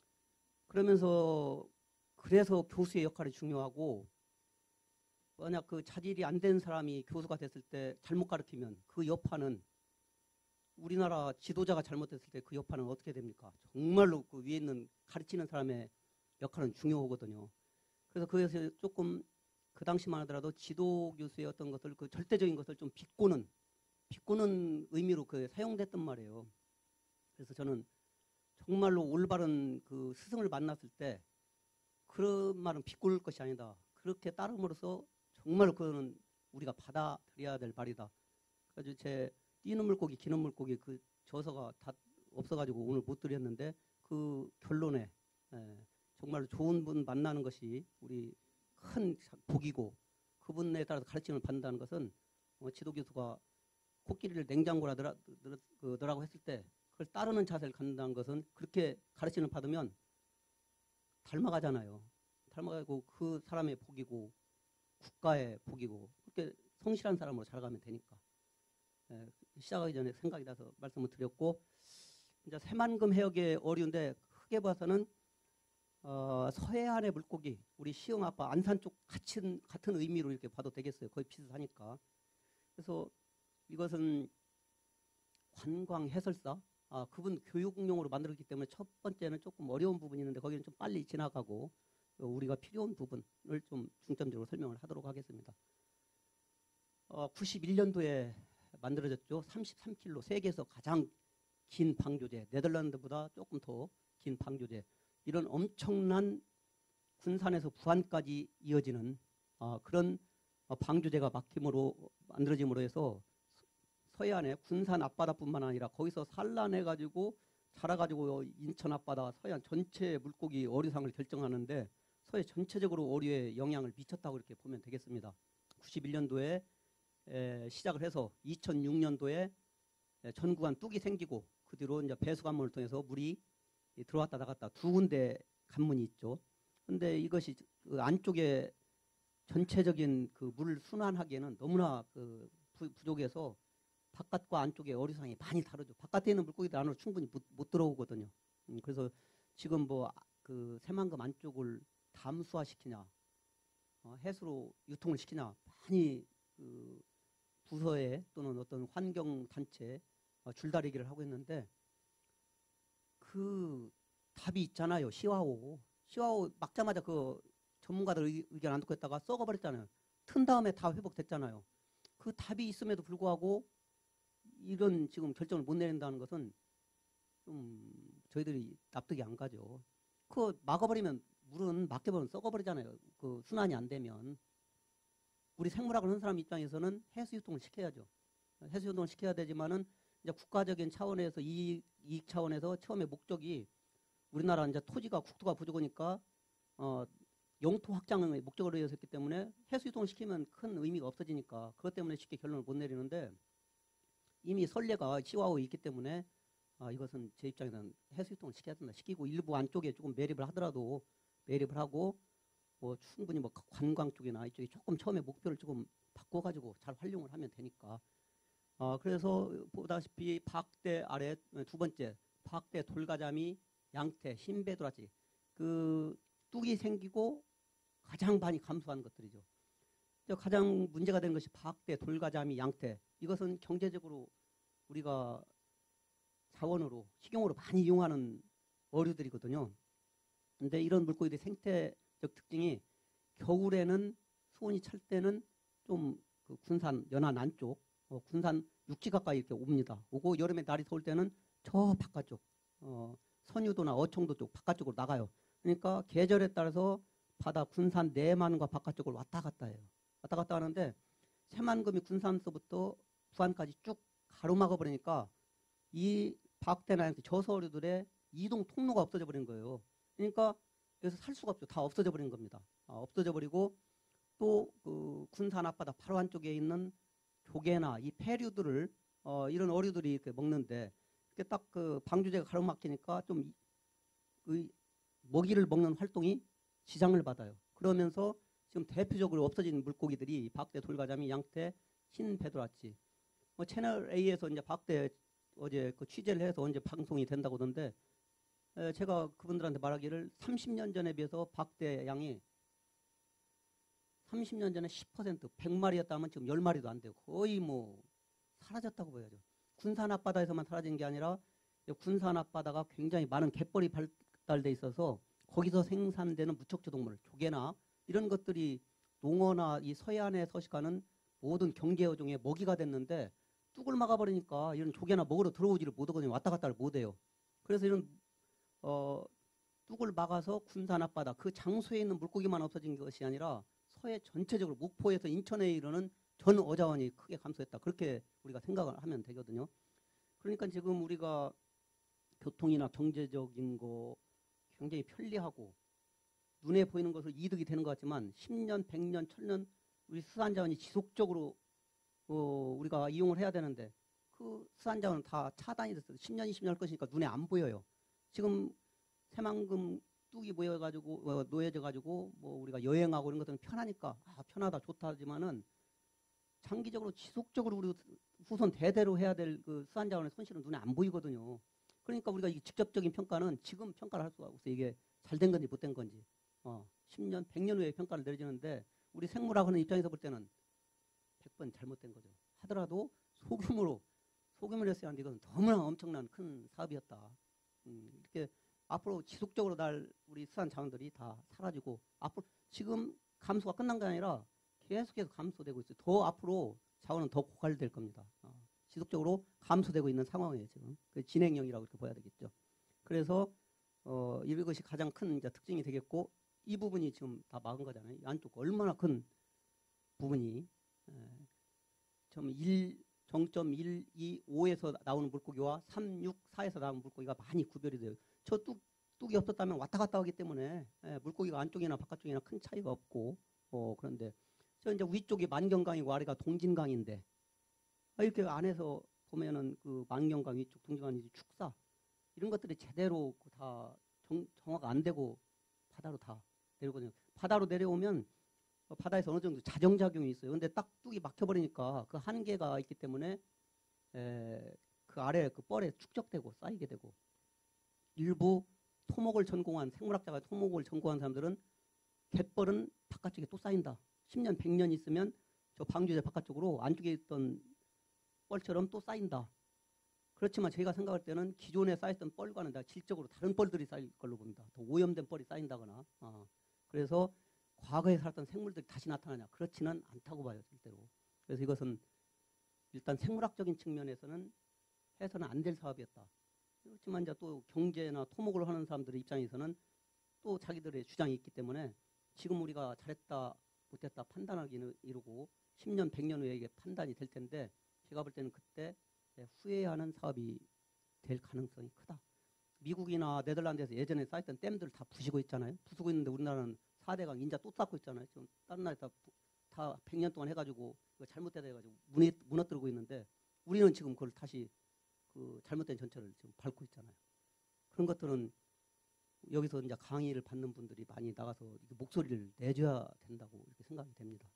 그러면서 그래서 교수의 역할이 중요하고 만약 그 자질이 안 된 사람이 교수가 됐을 때 잘못 가르치면 그 여파는 우리나라 지도자가 잘못됐을 때 그 여파는 어떻게 됩니까? 정말로 그 위에 있는 가르치는 사람의 역할은 중요하거든요. 그래서 그래서 조금 그 당시만 하더라도 지도 교수의 어떤 것을 그 절대적인 것을 좀 비꼬는 의미로 그 사용됐단 말이에요. 그래서 저는 정말로 올바른 그 스승을 만났을 때 그런 말은 비꼬을 것이 아니다. 그렇게 따름으로써 정말 그거는 우리가 받아들여야 될 말이다. 그래서 제 뛰는 물고기, 기는 물고기 그 저서가 다 없어가지고 오늘 못 드렸는데 그 결론에 정말 좋은 분 만나는 것이 우리 큰 복이고 그분에 따라서 가르침을 받는다는 것은 지도교수가 코끼리를 냉장고라 넣으라고 했을 때 그걸 따르는 자세를 갖는다는 것은 그렇게 가르침을 받으면 닮아가잖아요. 닮아가고 그 사람의 복이고 국가의 복이고 그렇게 성실한 사람으로 자라가면 되니까. 시작하기 전에 생각이 나서 말씀을 드렸고 이제 새만금 해역의 어류인데 크게 봐서는 서해안의 물고기 우리 시흥 아빠 안산 쪽 같은 의미로 이렇게 봐도 되겠어요. 거의 비슷하니까. 그래서 이것은 관광 해설사 그분 교육용으로 만들었기 때문에 첫 번째는 조금 어려운 부분이 있는데 거기는 좀 빨리 지나가고 우리가 필요한 부분을 좀 중점적으로 설명을 하도록 하겠습니다. 91년도에 만들어졌죠. 33km 세계에서 가장 긴 방조제 네덜란드보다 조금 더 긴 방조제 이런 엄청난 군산에서 부안까지 이어지는 그런 방조제가 만들어짐으로 해서 서해안에 군산 앞바다뿐만 아니라 거기서 산란해가지고 자라가지고 인천 앞바다 서해안 전체 물고기 어류상을 결정하는데 서해 전체적으로 어류에 영향을 미쳤다고 이렇게 보면 되겠습니다. 91년도에 시작을 해서 2006년도에 전구간 뚝이 생기고 그 뒤로 이제 배수관문을 통해서 물이 들어왔다 나갔다 두 군데 관문이 있죠. 근데 이것이 그 안쪽에 전체적인 그 물을 순환하기에는 너무나 그 부족해서 바깥과 안쪽의 어류상이 많이 다르죠. 바깥에 있는 물고기들 안으로 충분히 못 들어오거든요. 그래서 지금 뭐 그 새만금 안쪽을 담수화시키냐, 해수로 유통을 시키냐 많이 그 부서에 또는 어떤 환경 단체 줄다리기를 하고 있는데 그 답이 있잖아요. 시와오 막자마자 그 전문가들 의견 안 듣고 했다가 썩어버렸잖아요. 튼 다음에 다 회복됐잖아요. 그 답이 있음에도 불구하고 이런 지금 결정을 못 내린다는 것은 좀 저희들이 납득이 안 가죠. 그거 막아버리면 물은 맡겨버리면 썩어버리잖아요. 그 순환이 안 되면. 우리 생물학을 하는 사람 입장에서는 해수유통을 시켜야죠. 해수유통을 시켜야 되지만은 이제 국가적인 차원에서 이익 차원에서 처음에 목적이 우리나라 이제 토지가 국토가 부족하니까 영토 확장의 목적으로 해서 했기 때문에 해수유통을 시키면 큰 의미가 없어지니까 그것 때문에 쉽게 결론을 못 내리는데 이미 선례가 시와오에 있기 때문에 이것은 제 입장에서는 해수유통을 시켜야 된다. 시키고 일부 안쪽에 조금 매립을 하더라도 매립을 하고 뭐 충분히 뭐 관광 쪽이나 이쪽에 조금 처음에 목표를 조금 바꿔가지고 잘 활용을 하면 되니까. 그래서 보다시피 박대 아래 두 번째 박대 돌가자미 양태 흰배도라지 그 뚝이 생기고 가장 많이 감소한 것들이죠. 가장 문제가 되는 것이 박대 돌가자미 양태 이것은 경제적으로 우리가 자원으로 식용으로 많이 이용하는 어류들이거든요. 근데 이런 물고기들의 생태적 특징이 겨울에는 수온이 찰 때는 좀 그 군산 연안 안쪽 군산 육지 가까이 이렇게 옵니다. 오고 여름에 날이 더울 때는 저 바깥쪽 선유도나 어청도 쪽 바깥쪽으로 나가요. 그러니까 계절에 따라서 바다 군산 내만과 바깥쪽을 왔다 갔다 해요. 왔다 갔다 하는데 새만금이 군산서부터 부안까지 쭉 가로막아 버리니까 이 박대나 저서어류들의 이동 통로가 없어져 버린 거예요. 그러니까 여기서 살 수가 없죠. 다 없어져 버린 겁니다. 없어져 버리고 또 그 군산 앞바다 바로 안쪽에 있는 조개나 이 폐류들을 이런 어류들이 이렇게 먹는데 이렇게 딱 그 방주제가 가로막히니까 좀 먹이를 먹는 활동이 지장을 받아요. 그러면서 지금 대표적으로 없어진 물고기들이 박대, 돌가자미, 양태, 흰배도라치. 뭐 채널 A에서 이제 박대 어제 그 취재를 해서 언제 방송이 된다고 하던데 제가 그분들한테 말하기를 30년 전에 비해서 박대 양이 30년 전에 10% 100마리였다면 지금 10마리도 안 되고 거의 뭐 사라졌다고 봐야죠. 군산 앞바다에서만 사라진 게 아니라 군산 앞바다가 굉장히 많은 갯벌이 발달돼 있어서 거기서 생산되는 무척추 동물, 조개나 이런 것들이 농어나 이 서해안에 서식하는 모든 경계어종의 먹이가 됐는데 뚝을 막아버리니까 이런 조개나 먹으러 들어오지를 못하거든요. 왔다 갔다를 못해요. 그래서 이런 뚝을 막아서 군산 앞바다 그 장소에 있는 물고기만 없어진 것이 아니라 서해 전체적으로 목포에서 인천에 이르는 전 어자원이 크게 감소했다. 그렇게 우리가 생각을 하면 되거든요. 그러니까 지금 우리가 교통이나 경제적인 거 굉장히 편리하고 눈에 보이는 것으로 이득이 되는 것 같지만 10년, 100년, 1000년 우리 수산자원이 지속적으로 우리가 이용을 해야 되는데 그 수산자원은 다 차단이 됐어요. 10년, 20년 할 것이니까 눈에 안 보여요. 지금 새만금 뚝이 모여가지고 놓여져가지고 뭐 우리가 여행하고 이런 것들은 편하니까 편하다 좋다 하지만은 장기적으로 지속적으로 우리 후손 대대로 해야 될 그 수산자원의 손실은 눈에 안 보이거든요. 그러니까 우리가 이 직접적인 평가는 지금 평가를 할 수가 없어요. 이게 잘 된 건지 못 된 건지 10년, 100년 후에 평가를 내려지는데 우리 생물학하는 입장에서 볼 때는 100번 잘못된 거죠. 하더라도 소규모로 했어야 하는데 이건 너무나 엄청난 큰 사업이었다. 이렇게 앞으로 지속적으로 우리 수산 자원들이 다 사라지고 앞으로 지금 감소가 끝난 게 아니라 계속해서 감소되고 있어요. 더 앞으로 자원은 더 고갈될 겁니다. 지속적으로 감소되고 있는 상황이에요. 지금 그 진행형이라고 이렇게 봐야 되겠죠. 그래서 이것이 가장 큰 이제 특징이 되겠고 이 부분이 지금 다 막은 거잖아요. 이 안쪽 얼마나 큰 부분이 좀 0.125에서 나오는 물고기와 3, 6, 4에서 나오는 물고기가 많이 구별이 돼요. 저 뚝이 없었다면 왔다 갔다 하기 때문에 물고기가 안쪽이나 바깥쪽이나 큰 차이가 없고 그런데 저 이제 위쪽이 만경강이고 아래가 동진강인데 이렇게 안에서 보면은 그 만경강 위쪽 동진강 축사 이런 것들이 제대로 다 정화가 안 되고 바다로 다 내려오거든요. 바다로 내려오면 바다에서 어느 정도 자정작용이 있어요. 근데 딱 뚝이 막혀버리니까 그 한계가 있기 때문에 그 아래 그 뻘에 축적되고 쌓이게 되고 일부 토목을 전공한 생물학자가 토목을 전공한 사람들은 갯벌은 바깥쪽에 또 쌓인다. 10년, 100년 있으면 저 방주제 바깥쪽으로 안쪽에 있던 뻘처럼 또 쌓인다. 그렇지만 저희가 생각할 때는 기존에 쌓였던 뻘과는 질적으로 다른 뻘들이 쌓일 걸로 봅니다. 더 오염된 뻘이 쌓인다거나. 그래서 과거에 살았던 생물들이 다시 나타나냐. 그렇지는 않다고 봐요. 실제로. 그래서 이것은 일단 생물학적인 측면에서는 해서는 안 될 사업이었다. 그렇지만 이제 또 경제나 토목을 하는 사람들의 입장에서는 또 자기들의 주장이 있기 때문에 지금 우리가 잘했다 못했다 판단하기는 이르고 10년 100년 후에 이게 판단이 될 텐데 제가 볼 때는 그때 후회하는 사업이 될 가능성이 크다. 미국이나 네덜란드에서 예전에 쌓였던 댐들을 다 부시고 있잖아요. 부수고 있는데 우리나라는 4대강 인자 또 쌓고 있잖아요. 지금 다른 나라에 다 100년 동안 해가지고 이거 잘못되다 해가지고 무너뜨리고 있는데 우리는 지금 그걸 다시 그 잘못된 전철을 지금 밟고 있잖아요. 그런 것들은 여기서 이제 강의를 받는 분들이 많이 나가서 목소리를 내줘야 된다고 이렇게 생각이 됩니다.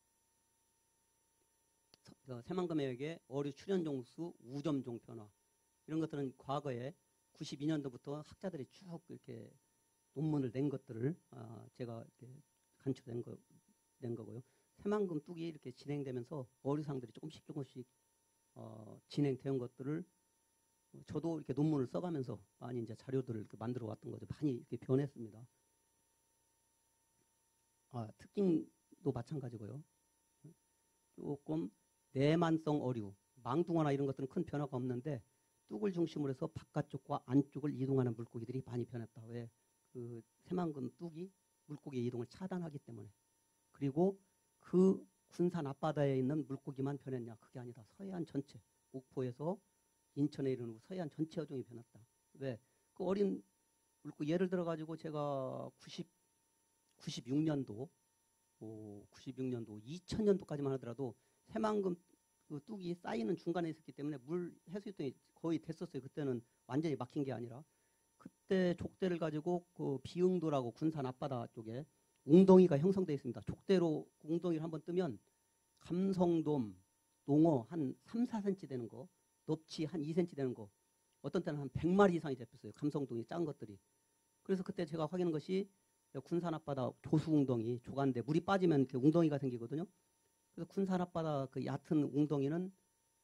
새만금액의 어류 출현 종수, 우점 종편화 이런 것들은 과거에 92년도부터 학자들이 쭉 이렇게 논문을 낸 것들을 제가 이렇게 간추된 거고요. 새만금 뚝이 이렇게 진행되면서 어류상들이 조금씩 진행된 것들을 저도 이렇게 논문을 써가면서 많이 이제 자료들을 이렇게 만들어 왔던 거죠. 많이 이렇게 변했습니다. 특징도 마찬가지고요. 조금 내만성 어류, 망둥어나 이런 것들은 큰 변화가 없는데 뚝을 중심으로 해서 바깥쪽과 안쪽을 이동하는 물고기들이 많이 변했다. 왜? 그 새만금 뚝이 물고기의 이동을 차단하기 때문에. 그리고 그 군산 앞바다에 있는 물고기만 변했냐? 그게 아니다. 서해안 전체, 옥포에서 인천에 이르는 서해안 전체 어종이 변했다. 왜? 그 어린 물고기 예를 들어 가지고 제가 96년도 2000년도까지만 하더라도 새만금 그 뚝이 쌓이는 중간에 있었기 때문에 물 해수욕장이 거의 됐었어요. 그때는 완전히 막힌 게 아니라 그때 족대를 가지고 그 비흥도라고 군산 앞바다 쪽에 웅덩이가 형성되어 있습니다. 족대로 웅덩이를 한번 뜨면 감성돔, 농어 한 3, 4cm 되는 거, 넙치 한 2cm 되는 거, 어떤 때는 한 100마리 이상이 잡혔어요. 감성돔이 작은 것들이. 그래서 그때 제가 확인한 것이 군산 앞바다 조수웅덩이 조간데 물이 빠지면 이렇게 웅덩이가 생기거든요. 그래서 군산 앞바다 그 얕은 웅덩이는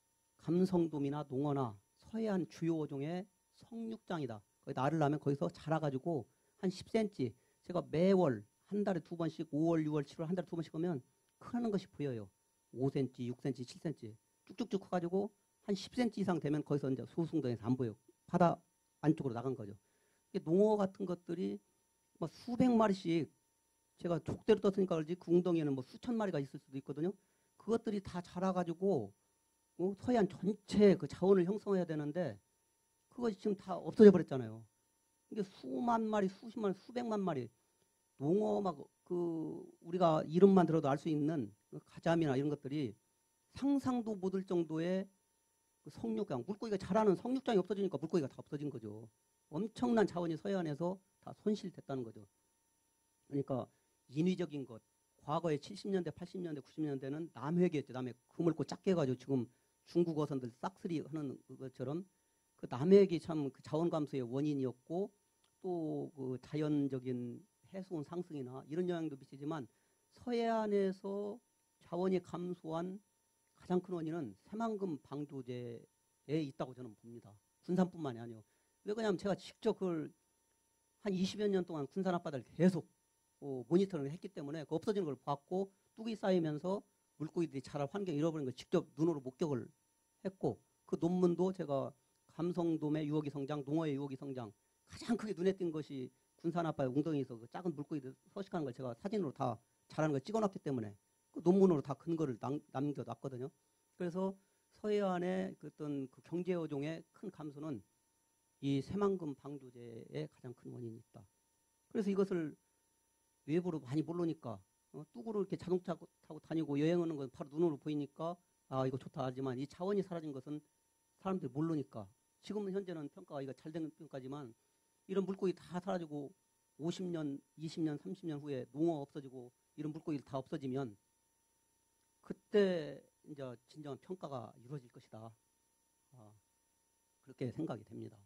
감성돔이나 농어나 서해안 주요 어종의 성육장이다. 거기 나를 나면 거기서 자라가지고 한 10cm 제가 매월 한 달에 2번씩 5월, 6월, 7월 한 달에 2번씩 오면 크는 것이 보여요. 5cm, 6cm, 7cm 쭉쭉쭉 커가지고 한 10cm 이상 되면 거기서 이제 소수웅덩이에서 안 보여요. 바다 안쪽으로 나간 거죠. 농어 같은 것들이 뭐 수백 마리씩 제가 족대로 떴으니까 그러지 그 웅덩이에는 뭐 수천 마리가 있을 수도 있거든요. 그것들이 다 자라가지고 서해안 전체 그 자원을 형성해야 되는데 그것이 지금 다 없어져 버렸잖아요. 이게 수만 마리, 수십만, 수백만 마리 농어 막 그 우리가 이름만 들어도 알 수 있는 그 가자미나 이런 것들이 상상도 못할 정도의 그 성육장, 물고기가 자라는 성육장이 없어지니까 물고기가 다 없어진 거죠. 엄청난 자원이 서해안에서 다 손실됐다는 거죠. 그러니까 인위적인 것, 과거에 70년대, 80년대, 90년대는 남획이었죠. 남획. 그물고 작게 해가지고 지금 중국 어선들 싹쓸이 하는 것처럼 그 남획이 참 그 자원 감소의 원인이었고 또 그 자연적인 해수온 상승이나 이런 영향도 미치지만 서해안에서 자원이 감소한 가장 큰 원인은 새만금 방조제에 있다고 저는 봅니다. 군산뿐만이 아니요. 왜 그러냐면 제가 직접 그걸 한 20여 년 동안 군산 앞바다를 계속 모니터링을 했기 때문에 그 없어지는 걸 봤고 뚝이 쌓이면서 물고기들이 자랄 환경 잃어버리는 걸 직접 눈으로 목격을 했고 그 논문도 제가 감성돔의 유어기 성장, 농어의 유어기 성장 가장 크게 눈에 띈 것이 군산 앞바다 웅덩이에서 그 작은 물고기들 서식하는 걸 제가 사진으로 다 자라는 걸 찍어놨기 때문에 그 논문으로 다 근거를 남겨놨거든요. 그래서 서해안의 그 어떤 그 경제 어종의 큰 감소는 이 새만금 방조제에 가장 큰 원인이 있다. 그래서 이것을 외부로 많이 모르니까 뚝으로 이렇게 자동차 타고 다니고 여행하는 건 바로 눈으로 보이니까 아 이거 좋다 하지만 이 자원이 사라진 것은 사람들이 모르니까 지금은 현재는 평가가 이거 잘 된 평가지만 이런 물고기 다 사라지고 50년, 20년, 30년 후에 농어 없어지고 이런 물고기들 다 없어지면 그때 이제 진정한 평가가 이루어질 것이다. 그렇게 생각이 됩니다.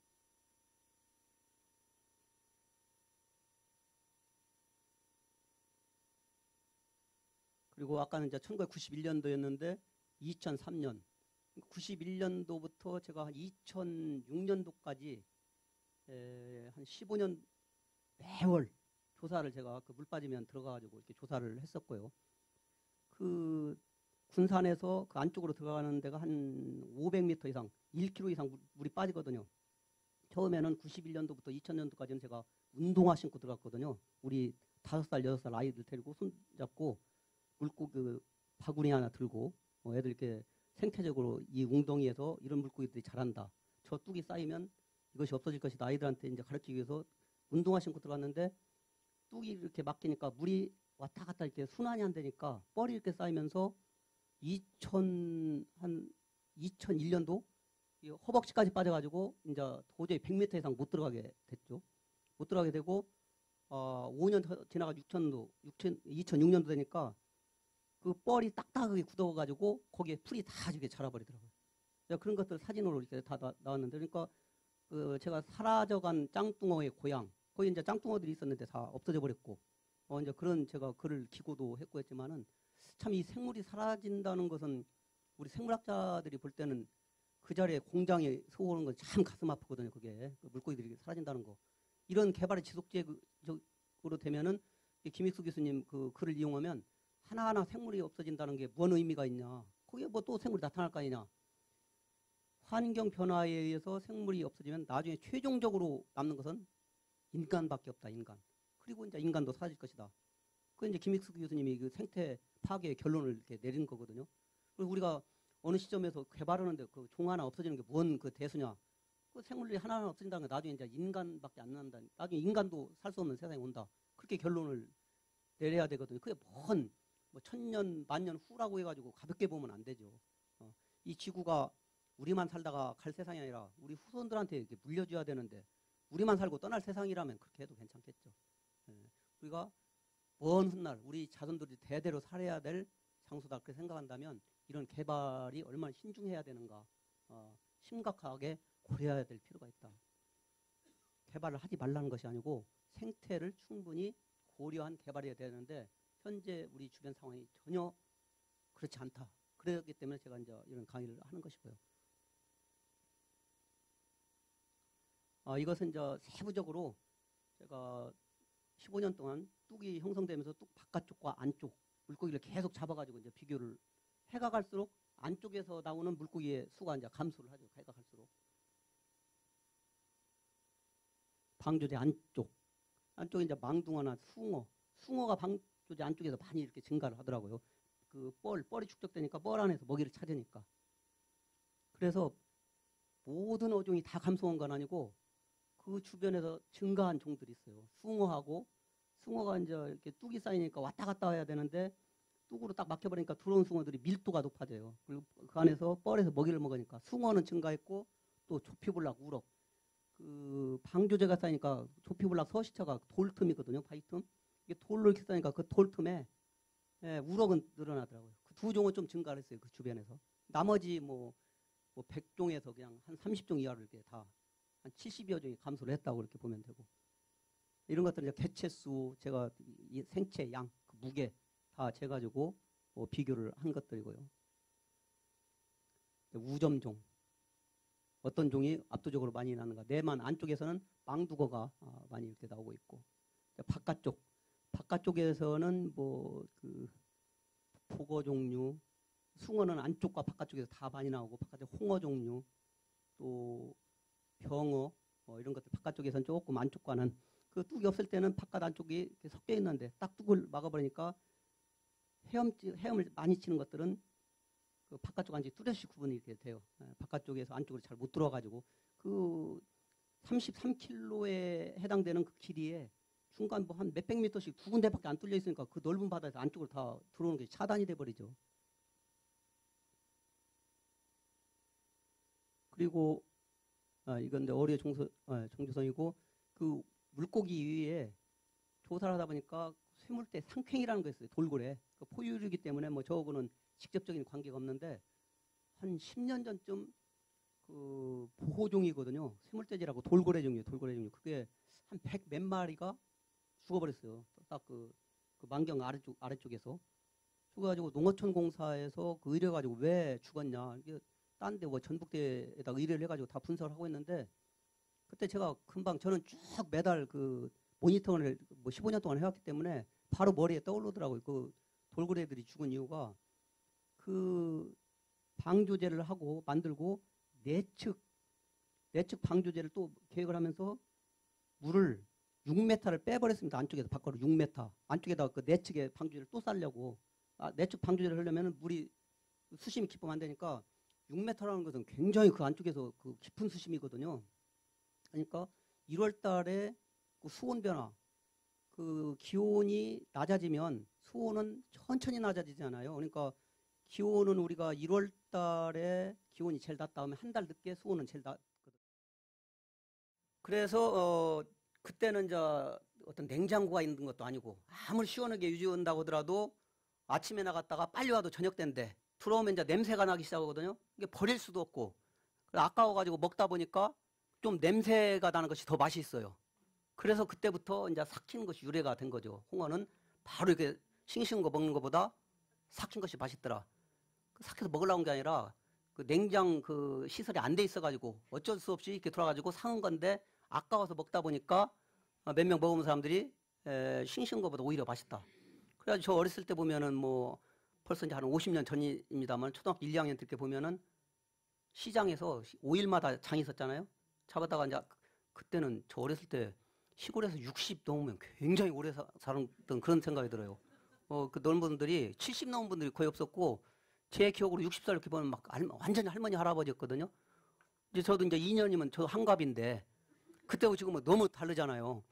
그리고 아까는 이제 1991년도였는데 2003년, 91년도부터 제가 한 2006년도까지 한 15년 매월 조사를 제가 그 물 빠지면 들어가가지고 이렇게 조사를 했었고요. 그 군산에서 그 안쪽으로 들어가는 데가 한 500m 이상, 1km 이상 물이 빠지거든요. 처음에는 91년도부터 2000년도까지는 제가 운동화 신고 들어갔거든요. 우리 5살, 6살 아이들 데리고 손잡고 물고기 그 바구니 하나 들고 애들 이렇게 생태적으로 이 웅덩이에서 이런 물고기들이 자란다. 저 뚝이 쌓이면 이것이 없어질 것이다. 아이들한테 이제 가르치기 위해서 운동화 신고 들어갔는데 뚝이 이렇게 막히니까 물이 왔다 갔다 이렇게 순환이 안 되니까 뻘이 이렇게 쌓이면서 2001년도 허벅지까지 빠져가지고 이제 도저히 100m 이상 못 들어가게 됐죠. 못 들어가게 되고 5년 지나가 2006년도 되니까 그 뻘이 딱딱하게 굳어가지고 거기에 풀이 다 이렇게 자라버리더라고요. 그런 것들 사진으로 이렇게 다 나왔는데 그러니까 그 제가 사라져간 짱뚱어의 고향 거기 이제 짱뚱어들이 있었는데 다 없어져 버렸고 이제 그런 제가 글을 기고도 했고 했지만은 참 이 생물이 사라진다는 것은 우리 생물학자들이 볼 때는 그 자리에 공장이 서오는 건 참 가슴 아프거든요. 그게 그 물고기들이 사라진다는 거. 이런 개발이 지속적으로 되면은 김익수 교수님 그 글을 이용하면 하나하나 생물이 없어진다는 게 뭔 의미가 있냐. 거기에 뭐 또 생물이 나타날 거 아니냐. 환경 변화에 의해서 생물이 없어지면 나중에 최종적으로 남는 것은 인간밖에 없다. 인간. 그리고 이제 인간도 사라질 것이다. 그 이제 김익수 교수님이 그 생태 파괴의 결론을 이렇게 내린 거거든요. 그리고 우리가 어느 시점에서 개발하는데 그 종 하나 없어지는 게 뭔 그 대수냐. 그 생물이 하나하나 없어진다는 게 나중에 이제 인간밖에 안 난다. 나중에 인간도 살 수 없는 세상이 온다. 그렇게 결론을 내려야 되거든요. 그게 뭐 천년, 만년 후라고 해가지고 가볍게 보면 안 되죠. 이 지구가 우리만 살다가 갈 세상이 아니라 우리 후손들한테 이렇게 물려줘야 되는데 우리만 살고 떠날 세상이라면 그렇게 해도 괜찮겠죠. 우리가 먼 훗날 우리 자손들이 대대로 살아야 될 장소다 그렇게 생각한다면 이런 개발이 얼마나 신중해야 되는가 심각하게 고려해야 될 필요가 있다. 개발을 하지 말라는 것이 아니고 생태를 충분히 고려한 개발이 되는데 현재 우리 주변 상황이 전혀 그렇지 않다. 그렇기 때문에 제가 이제 이런 강의를 하는 것이고요. 이것은 이제 세부적으로 제가 15년 동안 뚝이 형성되면서 뚝 바깥쪽과 안쪽 물고기를 계속 잡아가지고 이제 비교를 해가 갈수록 안쪽에서 나오는 물고기의 수가 이제 감소를 하죠. 해가 갈수록. 방조제 안쪽에 이제 망둥어나 숭어가 방조제 안쪽에서 많이 이렇게 증가를 하더라고요. 그 뻘이 축적되니까 뻘 안에서 먹이를 찾으니까. 그래서 모든 어종이 다 감소한 건 아니고 그 주변에서 증가한 종들이 있어요. 숭어가 이제 이렇게 뚝이 쌓이니까 왔다 갔다 해야 되는데 뚝으로 딱 막혀버리니까 들어온 숭어들이 밀도가 높아져요. 그리고 그 안에서 뻘에서 먹이를 먹으니까 숭어는 증가했고 또 조피불락, 우럭. 그 방조제가 쌓이니까 조피불락 서시처가 돌틈이거든요. 바위틈. 이게 돌로 이렇게 쌓이니까 그 돌틈에 우럭은 늘어나더라고요. 그 두 종은 좀 증가를 했어요. 그 주변에서. 나머지 뭐 100종에서 그냥 한 30종 이하로 이렇게 다 한 70여 종이 감소를 했다고 이렇게 보면 되고. 이런 것들은 이제 개체수, 제가 이 생체 양, 그 무게 다 재가지고 비교를 한 것들이고요. 우점종. 어떤 종이 압도적으로 많이 나는가. 내만 안쪽에서는 망두거가 많이 이렇게 나오고 있고. 바깥쪽에서는 뭐 그 복어 종류, 숭어는 안쪽과 바깥쪽에서 다 많이 나오고 바깥에 홍어 종류, 또 병어 이런 것들 바깥쪽에서는 조금 안쪽과는 그 뚝이 없을 때는 바깥 안쪽이 이렇게 섞여 있는데 딱 뚝을 막아버리니까 헤엄을 많이 치는 것들은 그 바깥쪽 안쪽이 뚜렷이 구분이 이렇게 돼요. 바깥쪽에서 안쪽으로 잘 못 들어와가지고 그 33km에 해당되는 그 길이에 중간 뭐 한 몇백 미터씩 두 군데밖에 안 뚫려 있으니까 그 넓은 바다에서 안쪽으로 다 들어오는 게 차단이 돼 버리죠. 그리고 이건 어뢰 종조선이고 그 물고기 위에 조사를 하다 보니까 쇠물대 상팽이라는 거 있어요. 돌고래. 그 포유류이기 때문에 뭐 저거는 직접적인 관계가 없는데 한 10년 전쯤 그 보호종이거든요. 쇠물돼지라고 돌고래 종류. 그게 한 100 몇 마리가 죽어버렸어요. 딱 그 만경 아래쪽에서. 죽어가지고 농어촌 공사에서 그 의뢰가지고 왜 죽었냐. 이게 딴 데 뭐 전북대에다가 의뢰를 해가지고 다 분석을 하고 있는데 그때 제가 금방 저는 쭉 매달 그 모니터를 뭐 15년 동안 해왔기 때문에 바로 머리에 떠오르더라고요. 그 돌고래들이 죽은 이유가 그 방조제를 하고 만들고 내측 방조제를 또 계획을 하면서 물을 6m를 빼버렸습니다. 안쪽에서 밖으로 6m. 안쪽에다 그 내측에 방조제를 또 쌀려고. 내측 방조제를 하려면 물이 수심이 깊으면 안 되니까 6m라는 것은 굉장히 그 안쪽에서 그 깊은 수심이거든요. 그러니까 1월 달에 그 수온 변화, 그 기온이 낮아지면 수온은 천천히 낮아지잖아요. 그러니까 기온은 우리가 1월 달에 기온이 제일 낮다 하면 한 달 늦게 수온은 제일 낮거든요. 그래서 그때는 이제 어떤 냉장고가 있는 것도 아니고 아무리 시원하게 유지한다고 하더라도 아침에 나갔다가 빨리 와도 저녁 때인데 들어오면 이제 냄새가 나기 시작하거든요. 이게 버릴 수도 없고 아까워가지고 먹다 보니까 좀 냄새가 나는 것이 더 맛있어요. 그래서 그때부터 이제 삭히는 것이 유래가 된 거죠. 홍어는 바로 이렇게 싱싱한 거 먹는 것보다 삭힌 것이 맛있더라. 삭혀서 먹으려고 한 게 아니라 그 냉장 그 시설이 안 돼 있어가지고 어쩔 수 없이 이렇게 돌아가지고 사은 건데 아까워서 먹다 보니까 몇 명 먹으면 사람들이 싱싱한 것보다 오히려 맛있다. 그래가지고 저 어렸을 때 보면은 뭐 벌써 이제 한 50년 전입니다만 초등학교 1, 2학년 때 이렇게 보면은 시장에서 5일마다 장이 있었잖아요. 잡았다가 이제 그때는 저 어렸을 때 시골에서 60 넘으면 굉장히 오래 살았던 그런 생각이 들어요. 그 넓은 분들이 70 넘은 분들이 거의 없었고 제 기억으로 60살 이렇게 보면 막 완전히 할머니 할아버지였거든요. 이제 저도 이제 2년이면 저 한갑인데 그때하고 지금은 너무 다르잖아요.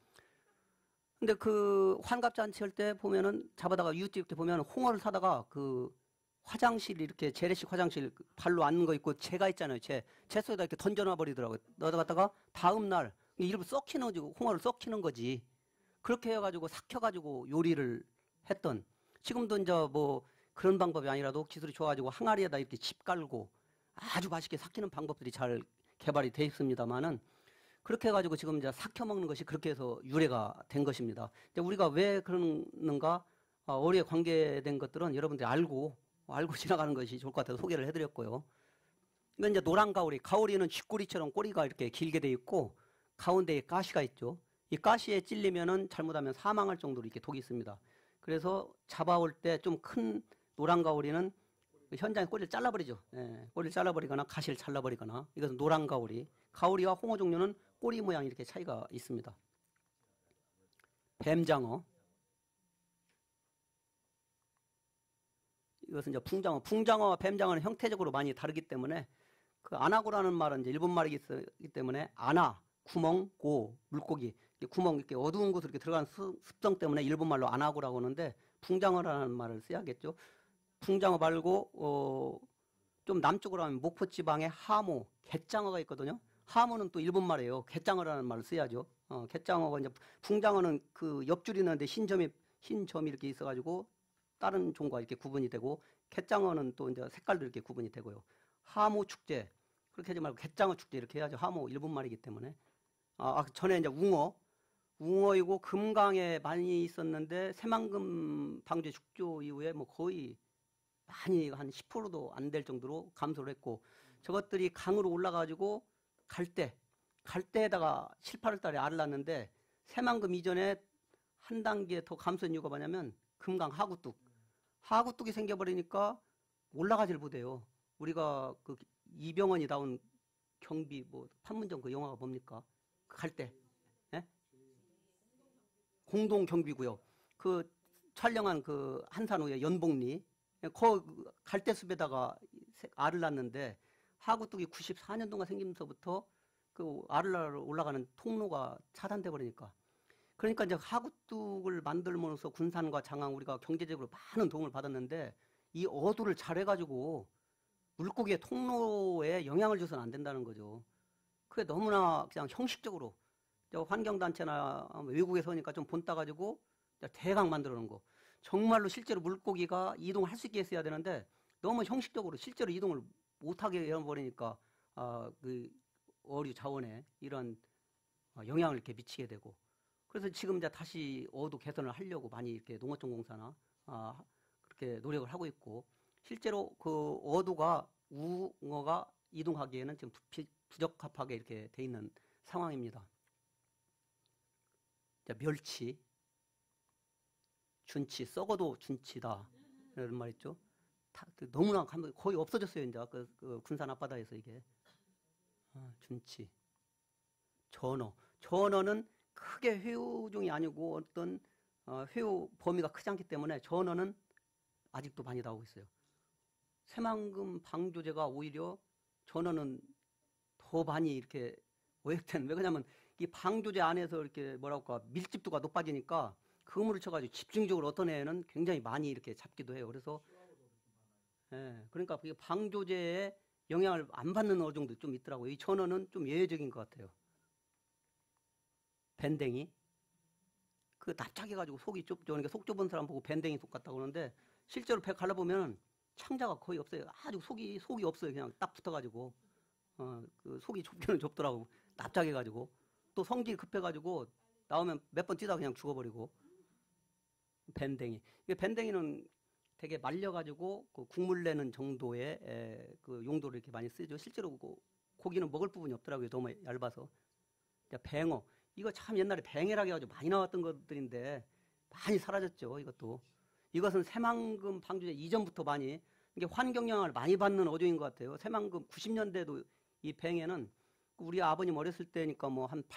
근데 그 환갑잔치 할 때 보면은 잡아다가 이웃집 때 보면 홍어를 사다가 그 화장실 이렇게 재래식 화장실 발로 앉는 거 있고 재가 있잖아요. 재 속에다 이렇게 던져놔 버리더라고요. 넣어다가 다음 날 일부 썩히는 거지 홍어를 썩히는 거지. 그렇게 해가지고 삭혀가지고 요리를 했던 지금도 이제 뭐 그런 방법이 아니라도 기술이 좋아가지고 항아리에다 이렇게 집 깔고 아주 맛있게 삭히는 방법들이 잘 개발이 돼 있습니다만은 그렇게 해가지고 지금 이제 삭혀 먹는 것이 그렇게 해서 유래가 된 것입니다. 근데 우리가 왜 그러는가 어리에 관계된 것들은 여러분들이 알고 지나가는 것이 좋을 것 같아서 소개를 해드렸고요. 이건 이제 노란 가오리. 가오리는 쥐꼬리처럼 꼬리가 이렇게 길게 돼 있고 가운데에 가시가 있죠. 이 가시에 찔리면은 잘못하면 사망할 정도로 이렇게 독이 있습니다. 그래서 잡아올 때 좀 큰 노란 가오리는 현장에 꼬리를 잘라버리죠. 꼬리를 잘라버리거나 가시를 잘라버리거나 이것은 노란 가오리. 가오리와 홍어 종류는 꼬리 모양이 이렇게 차이가 있습니다. 뱀장어. 이것은 이제 풍장어. 풍장어와 뱀장어는 형태적으로 많이 다르기 때문에 그 아나고라는 말은 이제 일본 말이기 때문에 아나, 구멍, 고, 물고기. 구멍 이렇게 어두운 곳으로 이렇게 들어가는 습성 때문에 일본 말로 아나고라고 하는데 풍장어라는 말을 써야겠죠. 풍장어 말고 좀 남쪽으로 하면 목포 지방에 하모, 갯장어가 있거든요. 하모는 또 일본 말이에요. 갯장어라는 말을 써야죠. 갯장어가 이제 풍장어는 그 옆줄이 있는데 흰 점이 이렇게 있어가지고 다른 종과 이렇게 구분이 되고 갯장어는 또 이제 색깔도 이렇게 구분이 되고요. 하모 축제 그렇게 하지 말고 갯장어 축제 이렇게 해야죠. 하모 일본 말이기 때문에. 전에 이제 웅어이고 금강에 많이 있었는데 새만금 방제 축조 이후에 뭐 거의 많이 한 10%도 안 될 정도로 감소를 했고 저것들이 강으로 올라가지고 갈대에다가 7, 8월 달에 알을 낳는데 새만금 이전에 한 단계 더 감소한 이유가 뭐냐면 금강 하구뚝이 생겨버리니까 올라가질 못해요. 우리가 그 이병헌이 나온 경비 뭐 판문점 그 영화가 뭡니까? 갈대 예? 공동경비구역 그 촬영한 그 한산후의 연복리 갈대숲에다가 알을 낳는데 하구뚝이 94년 동안 생기면서부터 그 알을 낳으러 올라가는 통로가 차단돼 버리니까. 그러니까 이제 하구뚝을 만들면서 군산과 장항 우리가 경제적으로 많은 도움을 받았는데 이 어도를 잘해가지고 물고기의 통로에 영향을 줘서는 안 된다는 거죠. 그게 너무나 그냥 형식적으로 환경단체나 외국에서 오니까 좀 본따 가지고 대강 만들어 놓은 거. 정말로 실제로 물고기가 이동할 수 있게 했어야 되는데 너무 형식적으로 실제로 이동을 못하게 해버리니까 그 어류 자원에 이런 영향을 이렇게 미치게 되고. 그래서 지금 이제 다시 어도 개선을 하려고 많이 이렇게 농어촌공사나 그렇게 노력을 하고 있고, 실제로 그 어도가 웅어가 이동하기에는 지금 부적합하게 이렇게 돼 있는 상황입니다. 자, 멸치, 준치, 썩어도 준치다 이런 말 있죠. 너무나 거의 없어졌어요 이제 그 군산 앞바다에서 이게. 준치, 전어는 크게 회유종이 아니고 어떤 회유 범위가 크지 않기 때문에 전어는 아직도 많이 나오고 있어요. 새만금 방조제가 오히려 전어는 더 많이 이렇게 오역된, 왜 그러냐면 이 방조제 안에서 이렇게 뭐랄까 밀집도가 높아지니까 그물을 쳐가지고 집중적으로 어떤 애는 굉장히 많이 이렇게 잡기도 해요. 그래서 그러니까 그게 방조제에 영향을 안 받는 어종도 좀 있더라고요. 이 전어는 좀 예외적인 것 같아요. 밴댕이, 그 납작해가지고 속이 좁죠. 그러니까 속 좁은 사람 보고 밴댕이 속 같다고 그러는데 실제로 배 갈라보면 창자가 거의 없어요. 아주 속이 없어요. 그냥 딱 붙어가지고 그 속이 좁기는 좁더라고. 납작해가지고 또 성질이 급해가지고 나오면 몇 번 뛰다 그냥 죽어버리고. 밴댕이. 밴댕이는 되게 말려가지고 그 국물 내는 정도의 그 용도로 이렇게 많이 쓰죠. 실제로 그 고기는 먹을 부분이 없더라고요. 너무 얇아서. 뱅어. 이거 참 옛날에 뱅해라고 해가지고 많이 나왔던 것들인데 많이 사라졌죠. 이것도. 이것은 새만금 방조제 이전부터 많이 이게 환경 영향을 많이 받는 어종인 것 같아요. 새만금 90년대도 이 뱅해는 우리 아버님 어렸을 때니까 뭐 한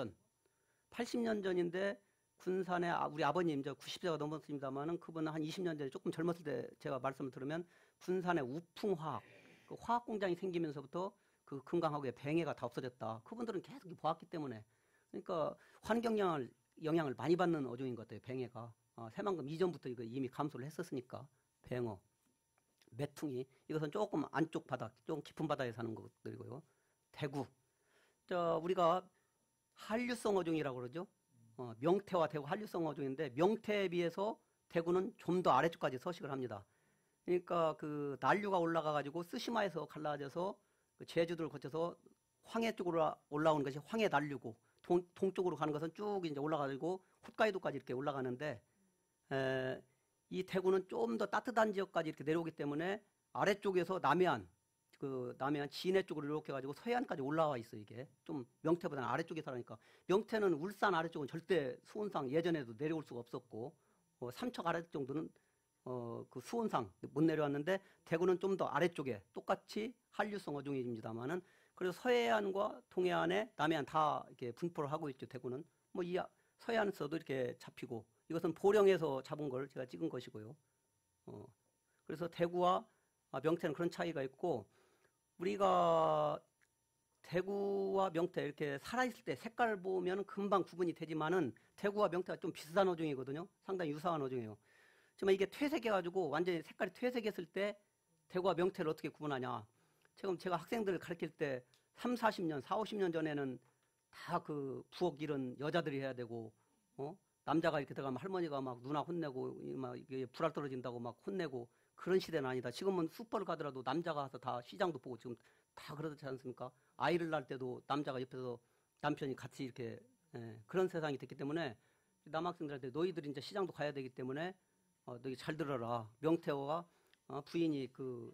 80년 전인데 군산에 우리 아버님 이제 90세가 넘었습니다만은 그분은 한 20년 전에 조금 젊었을 때 제가 말씀을 들으면 군산에 우풍화학 그 화학 공장이 생기면서부터 그 금강하고의 뱅해가 다 없어졌다. 그분들은 계속 보았기 때문에. 그러니까 환경 영향을 많이 받는 어종인 것 같아요. 뱅해가. 새만금 이전부터 이거 이미 감소를 했었으니까. 뱅어, 메퉁이, 이것은 조금 안쪽 바다, 조금 깊은 바다에 사는 것들이고요. 대구, 우리가 한류성 어종이라고 그러죠. 명태와 대구 한류성 어종인데 명태에 비해서 대구는 좀 더 아래쪽까지 서식을 합니다. 그러니까 그 난류가 올라가가지고 쓰시마에서 갈라져서 그 제주도를 거쳐서 황해 쪽으로 올라오는 것이 황해 난류고 동쪽으로 가는 것은 쭉 이제 올라가지고 홋카이도까지 이렇게 올라가는데 이 대구는 좀 더 따뜻한 지역까지 이렇게 내려오기 때문에 아래쪽에서 남해안 진해 쪽으로 이렇게 해가지고 서해안까지 올라와 있어요. 이게 좀 명태보다는 아래쪽에 살으니까. 명태는 울산 아래쪽은 절대 수온상 예전에도 내려올 수가 없었고 삼척 아래 정도는 그 수온상 못 내려왔는데 대구는 좀 더 아래쪽에 똑같이 한류성 어종입니다만은 그래서 서해안과 동해안에 남해안 다 이렇게 분포를 하고 있죠. 대구는 뭐 이 서해안에서도 이렇게 잡히고 이것은 보령에서 잡은 걸 제가 찍은 것이고요. 그래서 대구와 명태는 그런 차이가 있고 우리가 대구와 명태 이렇게 살아있을 때 색깔 보면 금방 구분이 되지만은 대구와 명태가 좀 비슷한 어종이거든요. 상당히 유사한 어종이에요. 지금 이게 퇴색해가지고 완전히 색깔이 퇴색했을 때 대구와 명태를 어떻게 구분하냐. 지금 제가 학생들을 가르칠 때 40년, 50년 전에는 다 그 부엌 일은 여자들이 해야 되고, 남자가 이렇게 들어가면 할머니가 막 누나 혼내고, 막 이게 불알 떨어진다고 막 혼내고 그런 시대는 아니다. 지금은 슈퍼를 가더라도 남자가 가서 다 시장도 보고 지금 다 그러지 않습니까? 아이를 낳을 때도 남자가 옆에서 남편이 같이 이렇게 그런 세상이 됐기 때문에 남학생들한테 너희들이 이제 시장도 가야 되기 때문에 너희 잘 들어라. 명태호가 부인이 그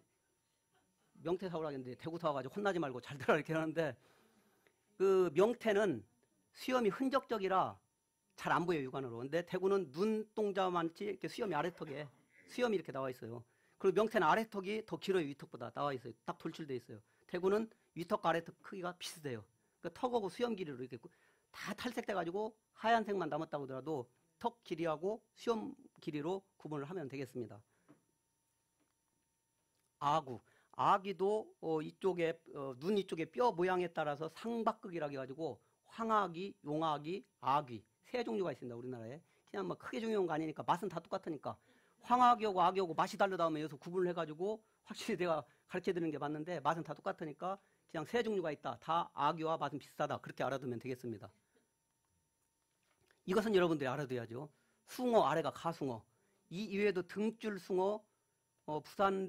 명태 사오라 했는데 대구 사와가지고 혼나지 말고 잘 들어라 이렇게 하는데 그 명태는 수염이 흔적적이라 잘 안 보여요, 육안으로. 근데 대구는 눈동자만치 이렇게 수염이 아래턱에 수염이 이렇게 나와 있어요. 그리고 명태는 아래턱이 더 길어요, 위턱보다 나와 있어요. 딱 돌출돼 있어요. 대구는 위턱과 아래턱 크기가 비슷해요. 그러니까 턱하고 수염 길이로 이렇게 다 탈색돼가지고 하얀색만 남았다고 하더라도 턱 길이하고 수염 길이로 구분을 하면 되겠습니다. 아구. 아기도 이쪽에 눈 이쪽에 뼈 모양에 따라서 상박극이라고 해가지고 황아기, 용아기, 아귀 세 종류가 있습니다. 우리나라에. 그냥 뭐 크게 중요한 거 아니니까 맛은 다 똑같으니까 황아기하고 아기하고 맛이 다르다 하면 여기서 구분을 해가지고 확실히 내가 가르쳐드리는 게 맞는데 맛은 다 똑같으니까 그냥 세 종류가 있다. 다 아기와 맛은 비슷하다. 그렇게 알아두면 되겠습니다. 이것은 여러분들이 알아둬야죠. 숭어 아래가 가숭어. 이 이외에도 등줄 숭어, 부산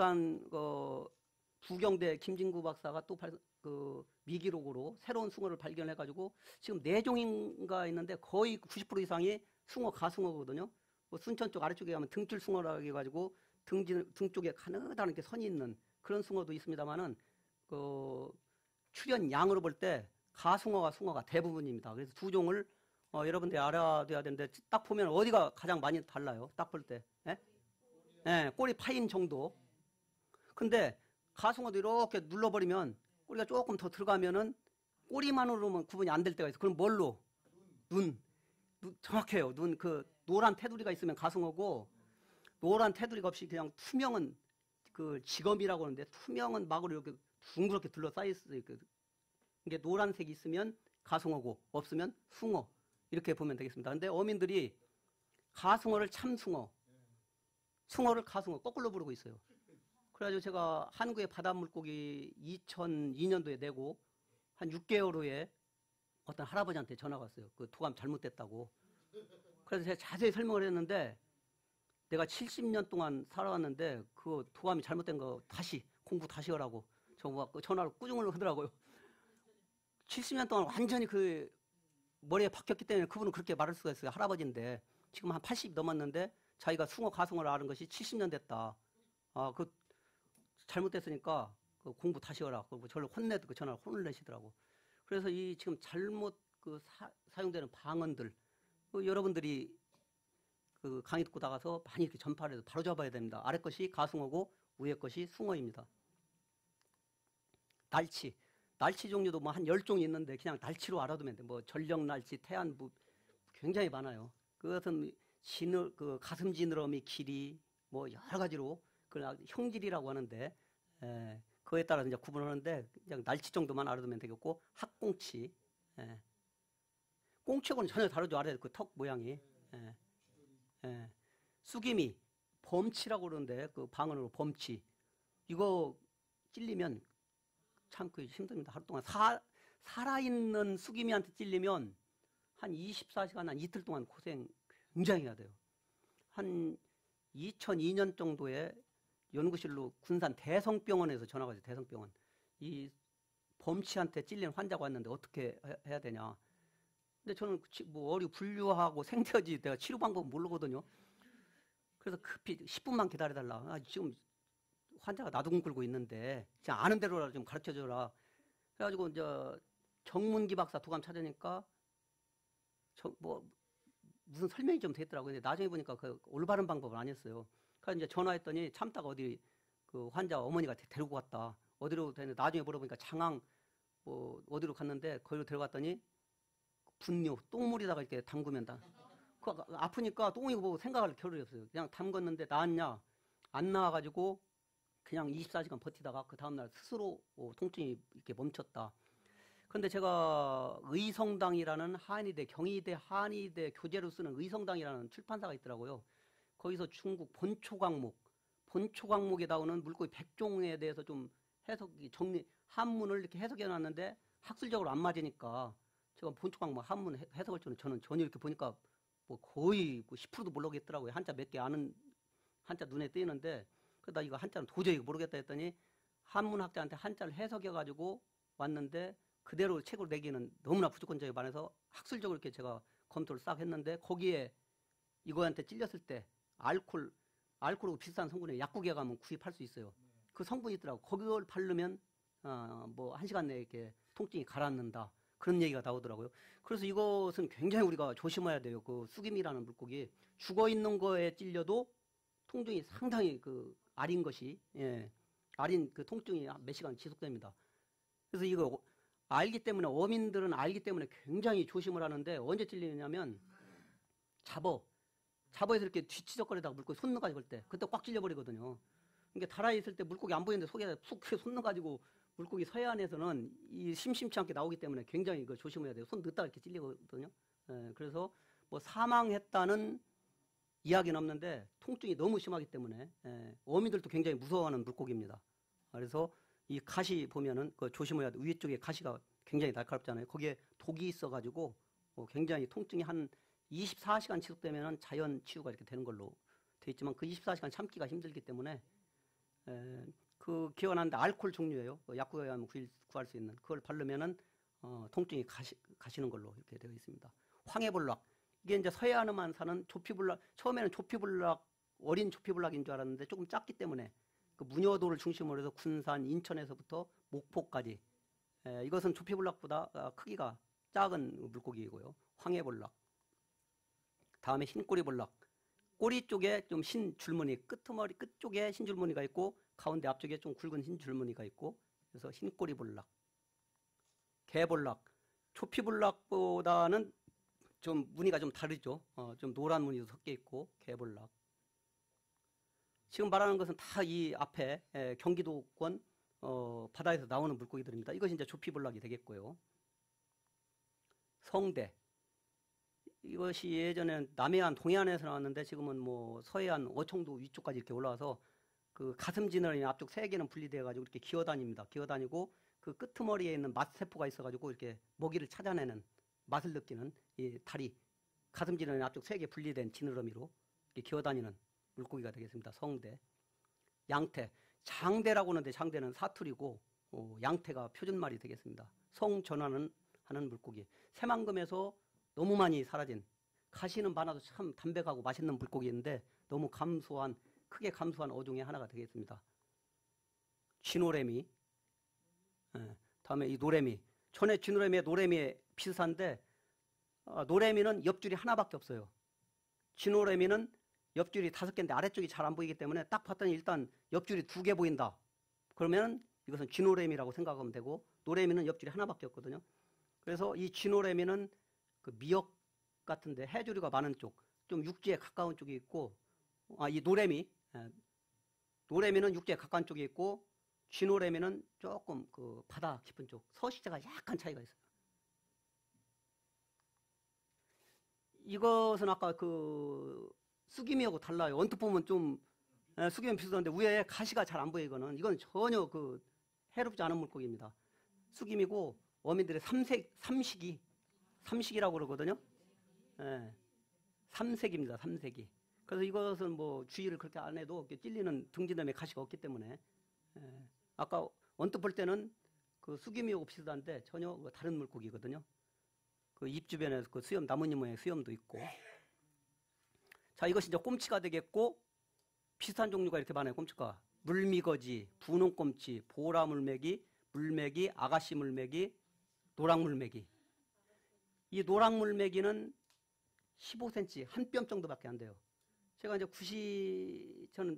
부경대 김진구 박사가 또 미기록으로 새로운 숭어를 발견해가지고 지금 4종인가 있는데 거의 90% 이상이 숭어 가숭어거든요. 뭐 순천 쪽 아래쪽에 가면 등줄 숭어라고 해가지고 등 쪽에 가느다란 이렇게 선이 있는 그런 숭어도 있습니다만은 출현 양으로 볼 때 가숭어와 숭어가 대부분입니다. 그래서 두 종을 여러분들이 알아둬야 되는데 딱 보면 어디가 가장 많이 달라요? 딱 볼 때. 예? 예, 꼬리 파인 정도. 근데 가숭어도 이렇게 눌러버리면 꼬리가 조금 더 들어가면은 꼬리만으로는 구분이 안 될 때가 있어요. 그럼 뭘로? 눈 정확해요. 눈 노란 테두리가 있으면 가숭어고 노란 테두리가 없이 그냥 투명은 지검이라고 하는데 투명은 막으로 이렇게 둥그렇게 둘러싸여 있어요. 이게 노란색이 있으면 가숭어고 없으면 숭어 이렇게 보면 되겠습니다. 근데 어민들이 가숭어를 참숭어, 숭어를 가숭어 거꾸로 부르고 있어요. 그래가지고 제가 한국의 바닷물고기 2002년도에 내고 한 6개월 후에 어떤 할아버지한테 전화가 왔어요. 그 도감 잘못됐다고. 그래서 제가 자세히 설명을 했는데 내가 70년 동안 살아왔는데 그 도감이 잘못된 거 공부 다시 하라고 전화를 꾸중을 하더라고요. 70년 동안 완전히 머리에 박혔기 때문에 그분은 그렇게 말할 수가 있어요. 할아버지인데 지금 한 80 넘었는데 자기가 숭어 가숭어를 아는 것이 70년 됐다. 잘못됐으니까 공부 다시 하라. 그리고 저를 전화를 혼을 내시더라고. 그래서 이 지금 잘못 사용되는 방언들 여러분들이 강의 듣고 나가서 많이 이렇게 전파를 해서 바로 잡아야 됩니다. 아래 것이 가숭어고 위에 것이 숭어입니다. 날치 종류도 뭐 한 10종이 있는데 그냥 날치로 알아두면 돼. 뭐 전령날치, 태안부 굉장히 많아요. 그것은 가슴 지느러미 길이 뭐 여러 가지로 형질이라고 하는데 그에 따라 이제 구분하는데 그냥 날치 정도만 알아두면 되겠고 학꽁치, 꽁치하고는 전혀 다르죠. 알아야 돼. 그 턱 모양이. 쑥이미, 범치라고 그러는데 그 방언으로 범치. 이거 찔리면 참 힘듭니다. 하루 동안 살아있는 쑥이미한테 찔리면 한 24시간, 한 이틀 동안 고생 굉장히 해야 돼요. 한 2002년 정도에 연구실로 군산 대성병원에서 전화가 왔어요. 대성병원. 이 범치한테 찔린 환자가 왔는데 어떻게 해야 되냐. 근데 저는 뭐 어리 분류하고 생태지 내가 치료 방법 모르거든요. 그래서 급히 10분만 기다려달라. 지금 환자가 나동 끌고 있는데 그냥 아는 대로 좀 가르쳐줘라. 그래가지고 이제 정문기 박사 도감 찾으니까 무슨 설명이 좀 됐더라고요. 근데 나중에 보니까 그 올바른 방법은 아니었어요. 그래서 이제 전화했더니 참다가 어디 그 환자 어머니가 데리고 갔다. 어디로 됐는데 나중에 물어보니까 장항 뭐 어디로 갔는데 거기로 데려갔더니 분뇨 똥물에다가 이렇게 담그면 아프니까 똥이고 보고 생각할 겨를이 없어요. 그냥 담궜는데 나았냐 안 나와가지고 그냥 24시간 버티다가 그 다음날 스스로 통증이 이렇게 멈췄다. 그런데 제가 의성당이라는 경희대 한의대 교재로 쓰는 의성당이라는 출판사가 있더라고요. 거기서 중국 본초 강목에 나오는 물고기 100종에 대해서 좀 한문을 이렇게 해석해 놨는데 학술적으로 안 맞으니까 제가 본초 강목 한문 해석을 저는 전혀 이렇게 보니까 뭐 거의 10%도 모르겠더라고요. 한자 몇 개 아는 한자 눈에 띄는데 그러다 이거 한자는 도저히 모르겠다 했더니 한문학자한테 한자를 해석해가지고 왔는데 그대로 책으로 내기는 너무나 부족한 점에 반해서 학술적으로 이렇게 제가 검토를 싹 했는데 거기에 이거한테 찔렸을 때 알코올하고 비슷한 성분의 약국에 가면 구입할 수 있어요. 그 성분이 있더라고. 그걸 바르면 뭐 1시간 내에 이렇게 통증이 가라앉는다. 그런 얘기가 나오더라고요. 그래서 이것은 굉장히 우리가 조심해야 돼요. 그 쑥임이라는 물고기 죽어 있는 거에 찔려도 통증이 상당히 알인 것이 알인 그 통증이 몇 시간 지속됩니다. 그래서 이거 알기 때문에 어민들은 알기 때문에 굉장히 조심을 하는데 언제 찔리냐면 잡어에서 이렇게 뒤치적거리다가 물고기 손 넣어가지고 그때 꽉 찔려버리거든요. 이게 달아있을 때 물고기 안 보이는데 속에 푹 손 넣어가지고 물고기 서해안에서는 이 심심치 않게 나오기 때문에 굉장히 이거 조심해야 돼요. 손 넣다가 이렇게 찔리거든요. 그래서 뭐 사망했다는 이야기는 없는데 통증이 너무 심하기 때문에 어민들도 굉장히 무서워하는 물고기입니다. 그래서 이 가시 보면은 그 조심해야 돼. 위에 쪽에 가시가 굉장히 날카롭잖아요. 거기에 독이 있어가지고 굉장히 통증이 한 24시간 지속되면은 자연 치유가 이렇게 되는 걸로 돼 있지만 그 24시간 참기가 힘들기 때문에 그 기억이 나는데 알코올 종류예요. 약국에 가면 구할 수 있는 그걸 바르면은 통증이 가시는 걸로 이렇게 되어 있습니다. 황해볼락 이게 이제 서해안에만 사는 조피불락 처음에는 조피불락 어린 조피불락인 줄 알았는데 조금 작기 때문에 그 무녀도를 중심으로 해서 군산 인천에서부터 목포까지 이것은 조피불락보다 크기가 작은 물고기이고요. 황해볼락 다음에 흰꼬리볼락 꼬리 쪽에 좀 흰 줄무늬 끄트머리 끝 쪽에 흰 줄무늬가 있고 가운데 앞쪽에 좀 굵은 흰 줄무늬가 있고 그래서 흰꼬리볼락 개볼락 조피볼락보다는 좀 무늬가 좀 다르죠. 좀 노란 무늬도 섞여 있고 개볼락 지금 말하는 것은 다 이 앞에 경기도권 바다에서 나오는 물고기들입니다. 이것이 이제 조피볼락이 되겠고요. 성대 이것이 예전에는 남해안, 동해안에서 나왔는데 지금은 뭐 서해안, 어청도 위쪽까지 이렇게 올라와서 그 가슴 지느러미 앞쪽 세 개는 분리되어 가지고 이렇게 기어다닙니다. 기어다니고 그 끄트머리에 있는 맛세포가 있어 가지고 이렇게 먹이를 찾아내는 맛을 느끼는 이 다리 가슴 지느러미 앞쪽 세 개 분리된 지느러미로 이렇게 기어다니는 물고기가 되겠습니다. 성대, 양태, 장대라고 하는데 장대는 사투리고 양태가 표준말이 되겠습니다. 성전환은 하는 물고기. 새만금에서 너무 많이 사라진 가시는 많아도 참 담백하고 맛있는 물고기인데 너무 크게 감소한 어종의 하나가 되겠습니다. 쥐노래미 다음에 이 노래미 전에 쥐노래미에 노래미에 비슷한데 노래미는 옆줄이 하나밖에 없어요. 쥐노래미는 옆줄이 5개인데 아래쪽이 잘 안 보이기 때문에 딱 봤더니 일단 옆줄이 2개 보인다. 그러면 이것은 쥐노래미라고 생각하면 되고 노래미는 옆줄이 하나밖에 없거든요. 그래서 이 쥐노래미는 그 미역 같은데 해조류가 많은 쪽, 좀 육지에 가까운 쪽이 있고, 이 노래미는 육지에 가까운 쪽에 있고, 쥐노래미는 조금 그 바다 깊은 쪽, 서식자가 약간 차이가 있어요. 이것은 아까 그 수기미하고 달라요. 언뜻 보면 좀 수기미 비슷한데 위에 가시가 잘 안 보여 이거는. 이건 전혀 그 해롭지 않은 물고기입니다. 수기미고 어민들의 삼식이라고 그러거든요. 삼색입니다. 삼색이. 그래서 이것은 뭐 주의를 그렇게 안 해도 찔리는 등지름에 가시가 없기 때문에 아까 언뜻 볼 때는 그 수기미하고 비슷한데 전혀 다른 물고기거든요. 그 입 주변에 그 수염 나뭇잎 모양의 수염도 있고. 자, 이것이 이제 꼼치가 되겠고 비슷한 종류가 이렇게 많아요. 꼼치가 물미거지, 분홍꼼치, 보라물메기, 물메기, 아가씨 물메기, 노랑물메기. 이 노랑물메기는 15cm 한 뼘 정도밖에 안 돼요. 제가 이제 저는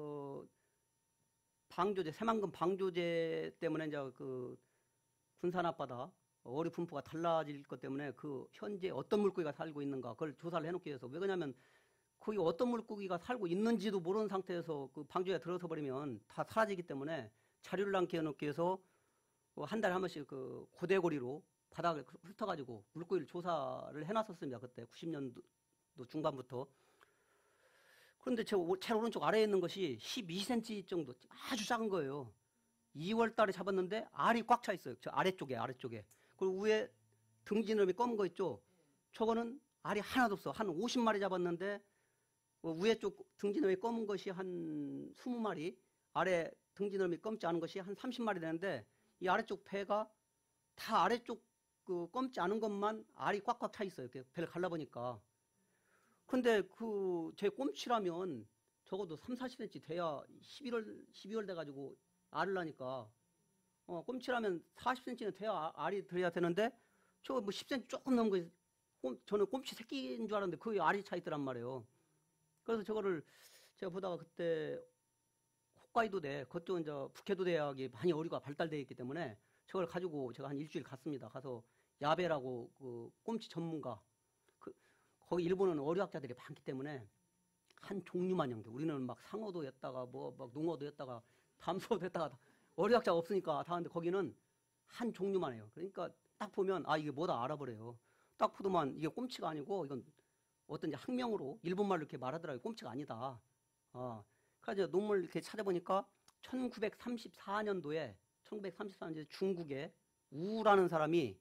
방조제 새만금 방조제 때문에 이제 그 군산 앞바다 어류 분포가 달라질 것 때문에 그 현재 어떤 물고기가 살고 있는가 그걸 조사를 해놓기 위해서 왜 그러냐면 거기 어떤 물고기가 살고 있는지도 모르는 상태에서 그 방조제가 들어서 버리면 다 사라지기 때문에 자료를 남겨 놓기 위해서 한 달에 한 번씩 그 고대고리로 바닥을 훑어가지고 물고기를 조사를 해놨었습니다. 그때 90년도 중반부터. 그런데 제일 오른쪽 아래에 있는 것이 12cm 정도 아주 작은 거예요. 2월 달에 잡았는데 알이 꽉 차 있어요. 저 아래쪽에. 그리고 위에 등지느러미 검은 거 있죠. 저거는 알이 하나도 없어. 한 50마리 잡았는데 위에 쪽 등지느러미 검은 것이 한 20마리, 아래 등지느러미 검지 않은 것이 한 30마리 되는데 이 아래쪽 배가 다 아래쪽 그 검지 않은 것만 알이 꽉꽉 차 있어요. 배를 갈라보니까. 근데 제 꼼치라면 적어도 30-40cm 돼야 12월 돼가지고 알을 나니까 꼼치라면 40cm는 돼야 알이 들어야 되는데 저거 뭐 10cm 조금 넘은 거 저는 꼼치 새끼인 줄 알았는데 거의 알이 차 있더란 말이에요. 그래서 저거를 제가 보다가 그때 홋카이도대 그쪽 이제 북해도 대학이 많이 어류가 발달되어 있기 때문에 저걸 가지고 제가 한 일주일 갔습니다. 가서 야베라고 그 꼼치 전문가 거기 일본은 어류학자들이 많기 때문에 한 종류만 연결. 우리는 막 상어도 했다가 뭐 막 농어도 했다가 담소도 했다가 어리학자가 없으니까 다 하는데 거기는 한 종류만 해요. 그러니까 딱 보면 아 이게 뭐다 알아버려요. 딱 보더만 이게 꼼치가 아니고 이건 어떤지 학명으로 일본말로 이렇게 말하더라고요. 꼼치가 아니다. 그래서 논문을 이렇게 찾아보니까 1934년도에 중국에 우라는 사람이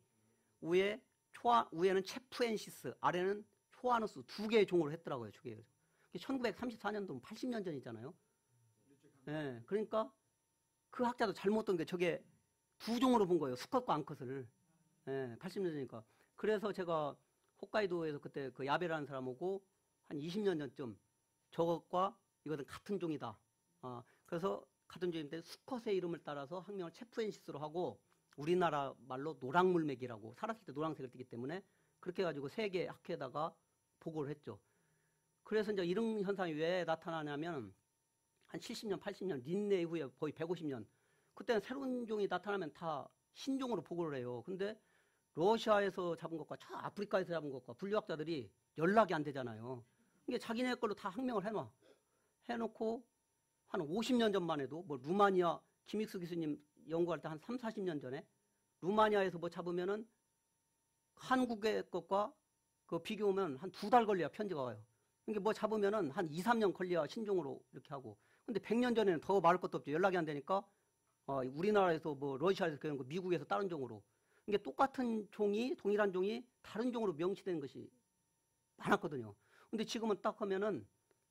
위에는 체프엔시스, 아래는 초아누스 두 개의 종으로 했더라고요. 1934년도면 80년 전이잖아요. 예, 그러니까 그 학자도 잘못 본 게 저게 두 종으로 본 거예요. 수컷과 암컷을. 예, 80년 전이니까. 그래서 제가 홋카이도에서 그때 그 야베라는 사람 오고 한 20년 전쯤 저것과 이것은 같은 종이다. 그래서 같은 종인데 수컷의 이름을 따라서 학명을 체프엔시스로 하고 우리나라 말로 노랑물맥이라고 살았을 때 노란색을 띠기 때문에 그렇게 해가지고 세계 학회에다가 보고를 했죠. 그래서 이제 이런 현상이 왜 나타나냐면 한 70년, 80년, 린네 이후에 거의 150년 그때는 새로운 종이 나타나면 다 신종으로 보고를 해요. 근데 러시아에서 잡은 것과 저 아프리카에서 잡은 것과 분류학자들이 연락이 안 되잖아요. 이게 자기네 걸로 다 학명을 해놓고 한 50년 전만 해도 뭐 루마니아 김익수 교수님 연구할 때 한 3, 40년 전에 루마니아에서 뭐 잡으면은 한국의 것과 그 비교하면 한 2달 걸려야 편지가 와요. 이게 뭐 잡으면은 한 2, 3년 걸려야 신종으로 이렇게 하고. 근데 100년 전에는 더 말할 것도 없죠. 연락이 안 되니까 우리나라에서 뭐 러시아에서 그런 거 미국에서 다른 종으로. 이게 똑같은 종이 동일한 종이 다른 종으로 명시되는 것이 많았거든요. 근데 지금은 딱 하면은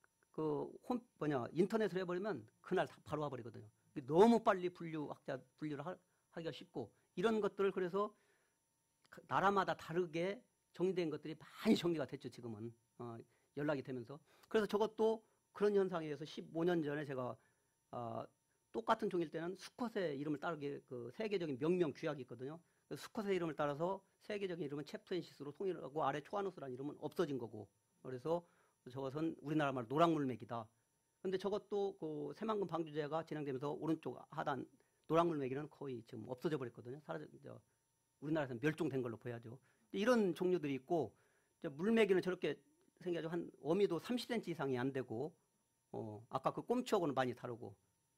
인터넷으로 해버리면 그날 다 바로 와버리거든요. 너무 빨리 분류를 하기가 쉽고 이런 것들을 그래서 나라마다 다르게 정리된 것들이 많이 정리가 됐죠. 지금은 연락이 되면서. 그래서 저것도 그런 현상에 의해서 15년 전에 제가 똑같은 종일 때는 수컷의 이름을 따르게 그 세계적인 명명 규약이 있거든요. 수컷의 이름을 따라서 세계적인 이름은 체프엔시스로 통일하고 아래 초아누스라는 이름은 없어진 거고. 그래서 저것은 우리나라 말로 노랑물맥이다. 근데 저것도 그 새만금 방주제가 진행되면서 오른쪽 하단 노랑물맥이는 거의 지금 없어져 버렸거든요. 우리나라에서는 멸종된 걸로 보여야죠. 이런 종류들이 있고 물메기는 저렇게 생겨가지고 한 어미도 30cm 이상이 안 되고 아까 그 꼼치하고는 많이 다르고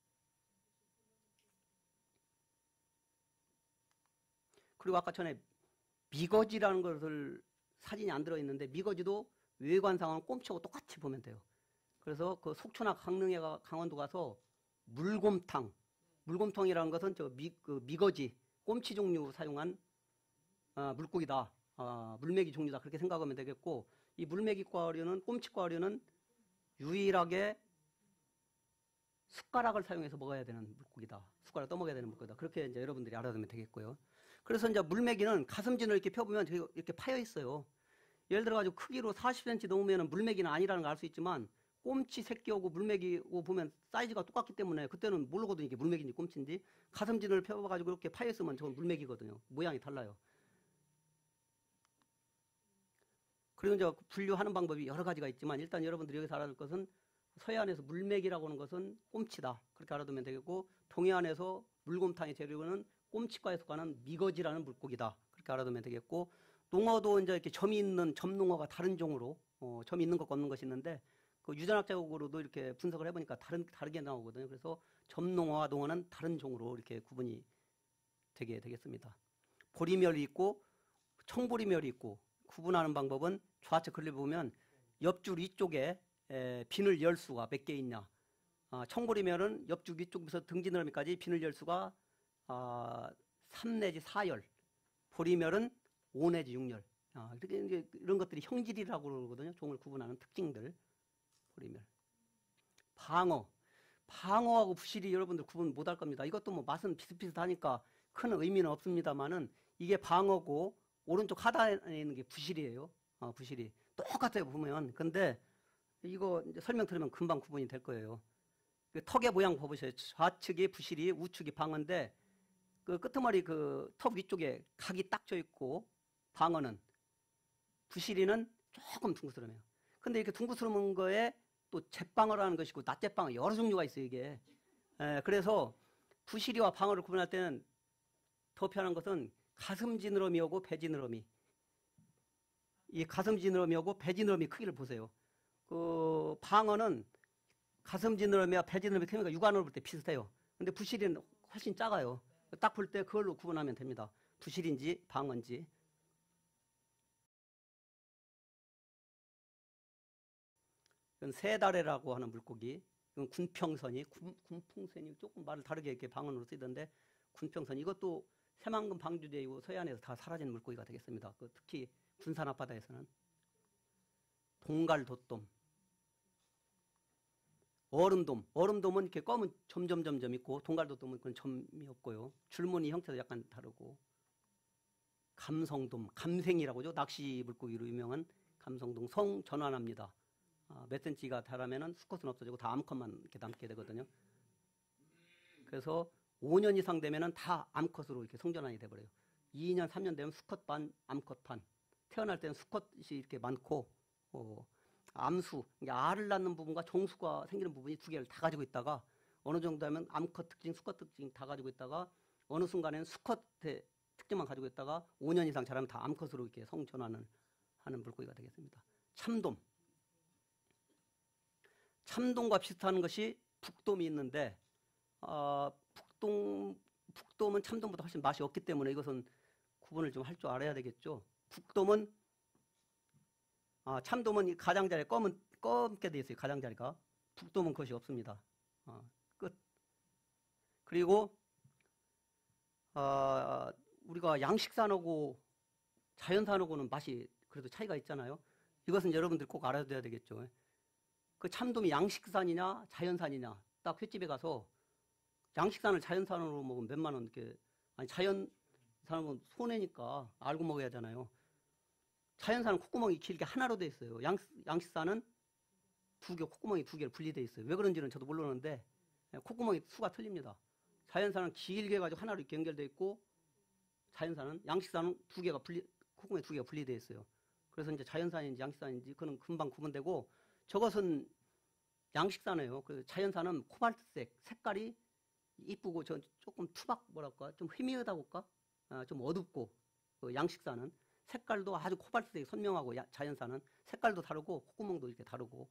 그리고 아까 전에 미거지라는 것을 사진이 안 들어있는데 미거지도 외관상은 꼼치하고 똑같이 보면 돼요. 그래서 그 속초나 강릉에 강원도 가서 물곰탕이라는 것은 미거지 꼼치 종류 사용한 물고기다. 물메기 종류다. 그렇게 생각하면 되겠고 이 물메기과류는 꼼치과류는 유일하게 숟가락을 사용해서 먹어야 되는 물고기다. 숟가락 떠먹어야 되는 물고기다. 그렇게 이제 여러분들이 알아두면 되겠고요. 그래서 이제 물메기는 가슴진을 이렇게 펴보면 이렇게 파여 있어요. 예를 들어가지고 크기로 40cm 넘으면 물메기는 아니라는 걸 알 수 있지만 꼼치 새끼하고 물메기하고 보면 사이즈가 똑같기 때문에 그때는 모르거든요. 이게 물메기인지 꼼치인지. 가슴진을 펴봐가지고 이렇게 파여 있으면 저건 물메기거든요. 모양이 달라요. 그리고 이제 분류하는 방법이 여러 가지가 있지만 일단 여러분들이 여기서 알아둘 것은 서해안에서 물메기라고 하는 것은 꼼치다. 그렇게 알아두면 되겠고 동해안에서 물곰탕의 재료는 꼼치과에 속하는 미거지라는 물고기다. 그렇게 알아두면 되겠고 농어도 이제 이렇게 점이 있는 점농어가 다른 종으로 점이 있는 것과 없는 것이 있는데 그 유전학적으로도 이렇게 분석을 해보니까 다르게 나오거든요. 그래서 점농어와 농어는 다른 종으로 이렇게 구분이 되게 되겠습니다. 보리멸이 있고 청보리멸이 있고 구분하는 방법은 좌측 글을 보면 옆줄 위쪽에 비늘 열 수가 몇 개 있냐. 청보리멸은 옆줄 위쪽부터 등지느러미까지 비늘 열 수가 3 내지 4열. 보리멸은 5 내지 6열. 이렇게 이런 것들이 형질이라고 그러거든요. 종을 구분하는 특징들. 보리멸. 방어하고 부실이 여러분들 구분 못할 겁니다. 이것도 뭐 맛은 비슷비슷하니까 큰 의미는 없습니다만은 이게 방어고 오른쪽 하단에 있는 게 부실이에요. 부실이 똑같아요 보면. 근데 이거 이제 설명 들으면 금방 구분이 될 거예요. 그 턱의 모양 봐보세요. 좌측이 부실이, 우측이 방어인데 그 끄트머리 그 턱 위쪽에 각이 딱 져 있고 방어는 부실이는 조금 둥그스름해요. 근데 이렇게 둥그스름한 거에 또 잿방어라는 것이고 낫잿방어 여러 종류가 있어요 이게. 그래서 부실이와 방어를 구분할 때는 더 편한 것은 가슴지느러미하고 배지느러미. 이 가슴지느러미하고 배지느러미 크기를 보세요. 그 방어는 가슴 지느러미와 배 지느러미 크기가 육안으로 볼 때 비슷해요. 근데 부실이는 훨씬 작아요. 딱 볼 때 그걸로 구분하면 됩니다. 부실인지 방어인지. 이건 새다래라고 하는 물고기. 이건 군평선이, 군풍선이 조금 말을 다르게 이렇게 방언으로 쓰던데 군평선 이것도 새만금 방주제이고 서해안에서 다 사라진 물고기가 되겠습니다. 그 특히 군산 앞바다에서는 동갈도돔, 얼음돔은 이렇게 검은 점점점점 있고 동갈도돔은 그런 점이 없고요. 줄무늬 형태도 약간 다르고 감성돔, 감생이라고 하죠. 낚시 물고기로 유명한 감성돔 성 전환합니다. 몇 센치가 달하면은 수컷은 없어지고 다 암컷만 이렇게 남게 되거든요. 그래서 5년 이상 되면은 다 암컷으로 이렇게 성전환이 돼버려요. 2년, 3년 되면 수컷 반, 암컷 반. 태어날 때는 수컷이 이렇게 많고, 암수, 그러니까 알을 낳는 부분과 종수가 생기는 부분이 두 개를 다 가지고 있다가 어느 정도 하면 암컷 특징, 수컷 특징 다 가지고 있다가 어느 순간에는 수컷의 특징만 가지고 있다가 5년 이상 자라면 다 암컷으로 이렇게 성전환을 하는 물고기가 되겠습니다. 참돔과 비슷한 것이 북돔이 있는데 북돔은 참돔보다 훨씬 맛이 없기 때문에 이것은 구분을 좀 할 줄 알아야 되겠죠. 참돔은 이 가장자리에 검게 되어 있어요. 가장자리가. 북돔은 그것이 없습니다. 끝. 그리고 우리가 양식산하고 자연산하고는 맛이 그래도 차이가 있잖아요. 이것은 여러분들 꼭 알아둬야 되겠죠. 그 참돔이 양식산이냐 자연산이냐 딱 횟집에 가서 양식산을 자연산으로 먹으면 몇만 원 이렇게 아니 자연산은 손해니까 알고 먹어야 하잖아요. 자연산은 콧구멍이 길게 하나로 돼 있어요. 양식산은 콧구멍이 두 개로 분리되어 있어요. 왜 그런지는 저도 모르는데 콧구멍이 수가 틀립니다. 자연산은 길게 가지고 하나로 이렇게 연결되어 있고 양식산은 콧구멍이 두 개가 분리되어 있어요. 그래서 이제 자연산인지 양식산인지 그는 금방 구분되고 저것은 양식산이에요. 그 자연산은 코발트색, 색깔이 이쁘고 조금 뭐랄까 좀 희미하다고 할까? 좀 어둡고 양식산은 색깔도 아주 코발트색이 선명하고 자연산은 색깔도 다르고 콧구멍도 이렇게 다르고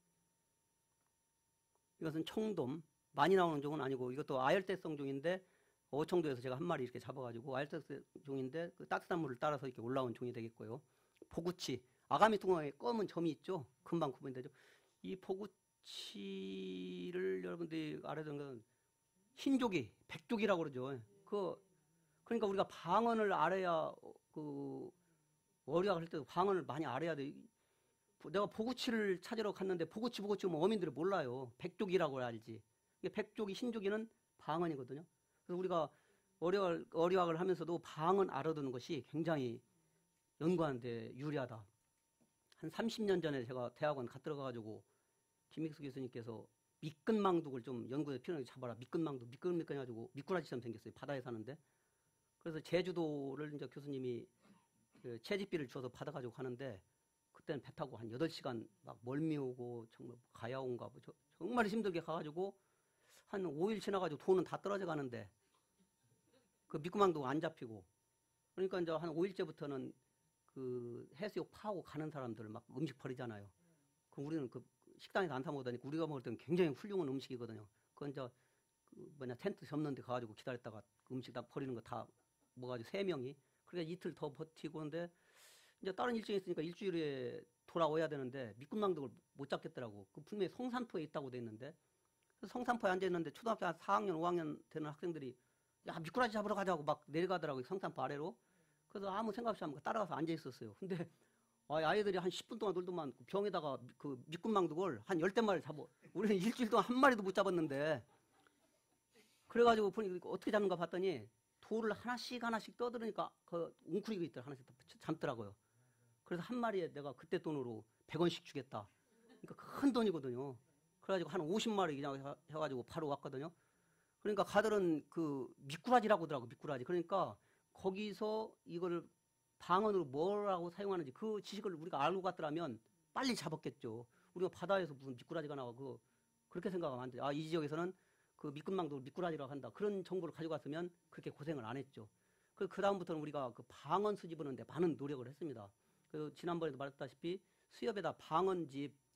이것은 청돔 많이 나오는 종은 아니고 이것도 아열대성 종인데 어청도에서 제가 한 마리 이렇게 잡아가지고 아열대성 종인데 그 따뜻한 물을 따라서 이렇게 올라온 종이 되겠고요. 보구치 아가미 뚜껑에 검은 점이 있죠. 금방 구분되죠. 이 보구치를 여러분들이 알아야 되는 건 흰조기, 백조기라고 그러죠. 그러니까 우리가 방언을 알아야 어류학을 할 때도 방언을 많이 알아야 돼. 내가 보구치를 찾으러 갔는데 보구치 뭐 어민들이 몰라요. 백조기라고 알지. 백조기, 흰조기는 방언이거든요. 그래서 우리가 어류학을 하면서도 방언 알아두는 것이 굉장히 연구하는 데 유리하다. 한 30년 전에 제가 대학원 갓 들어가가지고 김익수 교수님께서 미끈망둑을 좀 연구에 필요하게 잡아라. 미끈망둑, 미끈해가지고 미꾸라지처럼 생겼어요. 바다에 사는데. 그래서 제주도를 이제 교수님이 그 채집비를 주어서 받아가지고 가는데 그때는 배 타고 한 8시간 막 멀미 오고 정말 가야온가 뭐 정말 힘들게 가가지고 한 5일 지나가지고 돈은 다 떨어져 가는데 그 미꾸망둑 안 잡히고 그러니까 이제 한 5일째부터는 그 해수욕 파하고 가는 사람들 막 음식 버리잖아요. 그럼 우리는 그 식당에서 안 사 먹다니까 우리가 먹을 때는 굉장히 훌륭한 음식이거든요. 그건 이제 텐트 접는 데 가가지고 기다렸다가 그 음식 다 버리는 거 다 먹어가지고 3명이 그러니까 이틀 더 버티고 근데 이제 다른 일정이 있으니까 일주일에 돌아와야 되는데 미끈망둑을 못 잡겠더라고. 그 분명히 성산포에 있다고 돼 있는데 그래서 성산포에 앉아 있는데 초등학교 한 4학년, 5학년 되는 학생들이 야 미꾸라지 잡으러 가자고 막 내려가더라고요. 성산포 아래로. 그래서 아무 생각 없이 한번 따라가서 앉아 있었어요. 근데 아이들이 한 10분 동안 놀더만 병에다가 그 미끈망둑을 한 10대마리를 잡아. 우리는 일주일 동안 한 마리도 못 잡았는데 그래가지고 보니까 어떻게 잡는가 봤더니 돌을 하나씩 떠들으니까 그 웅크리고 있더라. 하나씩 잡더라고요. 그래서 한 마리에 내가 그때 돈으로 100원씩 주겠다. 그러니까 큰 돈이거든요. 그래가지고 한 50마리 그냥 해가지고 바로 왔거든요. 그러니까 가들은 그 미꾸라지라고 하더라고. 미꾸라지. 그러니까 거기서 이거를 방언으로 뭐라고 사용하는지 그 지식을 우리가 알고 갔더라면 빨리 잡았겠죠. 우리가 바다에서 무슨 미꾸라지가 나와 그렇게 생각하면 안 돼. 이 지역에서는 그 미끈망도 미꾸라지라고 한다. 그런 정보를 가지고 갔으면 그렇게 고생을 안 했죠. 그 다음부터는 우리가 그 방언 수집하는데 많은 노력을 했습니다. 그래서 지난번에도 말했다시피 수협에다 방언집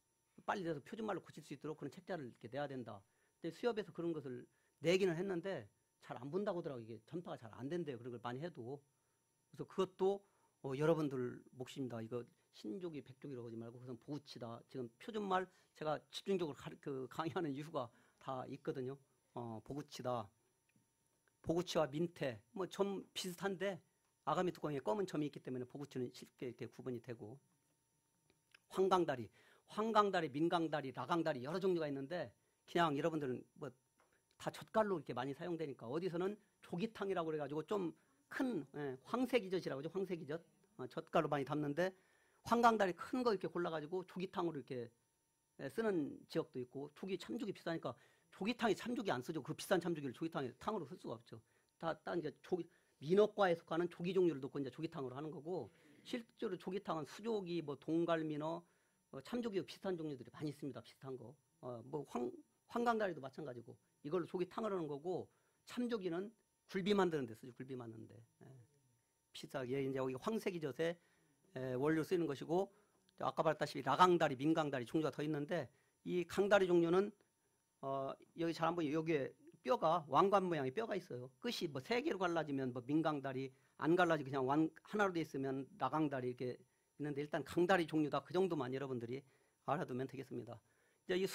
빨리 돼서 표준말로 고칠 수 있도록 그런 책자를 이렇게 내야 된다. 근데 수협에서 그런 것을 내기는 했는데 잘 안 본다고 하더라고요. 이게 전파가 잘 안 된대요. 그런 걸 많이 해도. 그래서 그것도 여러분들 몫입니다. 이거 신족이 백족이라고 하지 말고 그것은 보우치다. 지금 표준말 제가 집중적으로 강의하는 이유가 다 있거든요. 보구치다. 보구치와 민태 뭐 점 비슷한데 아가미 뚜껑에 검은 점이 있기 때문에 보구치는 쉽게 이렇게 구분이 되고, 황강다리, 민강다리, 라강다리 여러 종류가 있는데 그냥 여러분들은 뭐 다 젓갈로 이렇게 많이 사용되니까 어디서는 조기탕이라고 그래가지고 좀 큰 황새기젓이라고 하죠. 황새기젓 젓갈로 많이 담는데 황강다리 큰 거 이렇게 골라가지고 조기탕으로 이렇게 쓰는 지역도 있고, 조기 참조기 비싸니까 조기탕이 참조기 안 쓰죠. 그 비싼 참조기를 조기탕에 탕으로 쓸 수가 없죠. 다 이제 민어과에 속하는 조기 종류를 놓고 이제 조기탕으로 하는 거고, 실제로 조기탕은 수조기, 뭐 동갈민어, 참조기 비슷한 종류들이 많이 있습니다. 비슷한 거. 뭐 황강다리도 마찬가지고 이걸로 조기탕을 하는 거고, 참조기는 굴비 만드는 데 쓰죠. 굴비 만드는데. 비싸게 이제 여기 황새기젓에 원료 쓰이는 것이고, 아까 말했다시피 라강다리, 민강다리 종류가 더 있는데, 이 강다리 종류는 여기 잘 안 보이죠. 여기에 뼈가 왕관 모양의 뼈가 있어요. 끝이 뭐 세 개로 갈라지면 뭐 민강다리, 안 갈라지고 그냥 하나로 돼 있으면 라강다리 이렇게 있는데, 일단 강다리 종류다. 그 정도만 여러분들이 알아두면 되겠습니다. 이제 이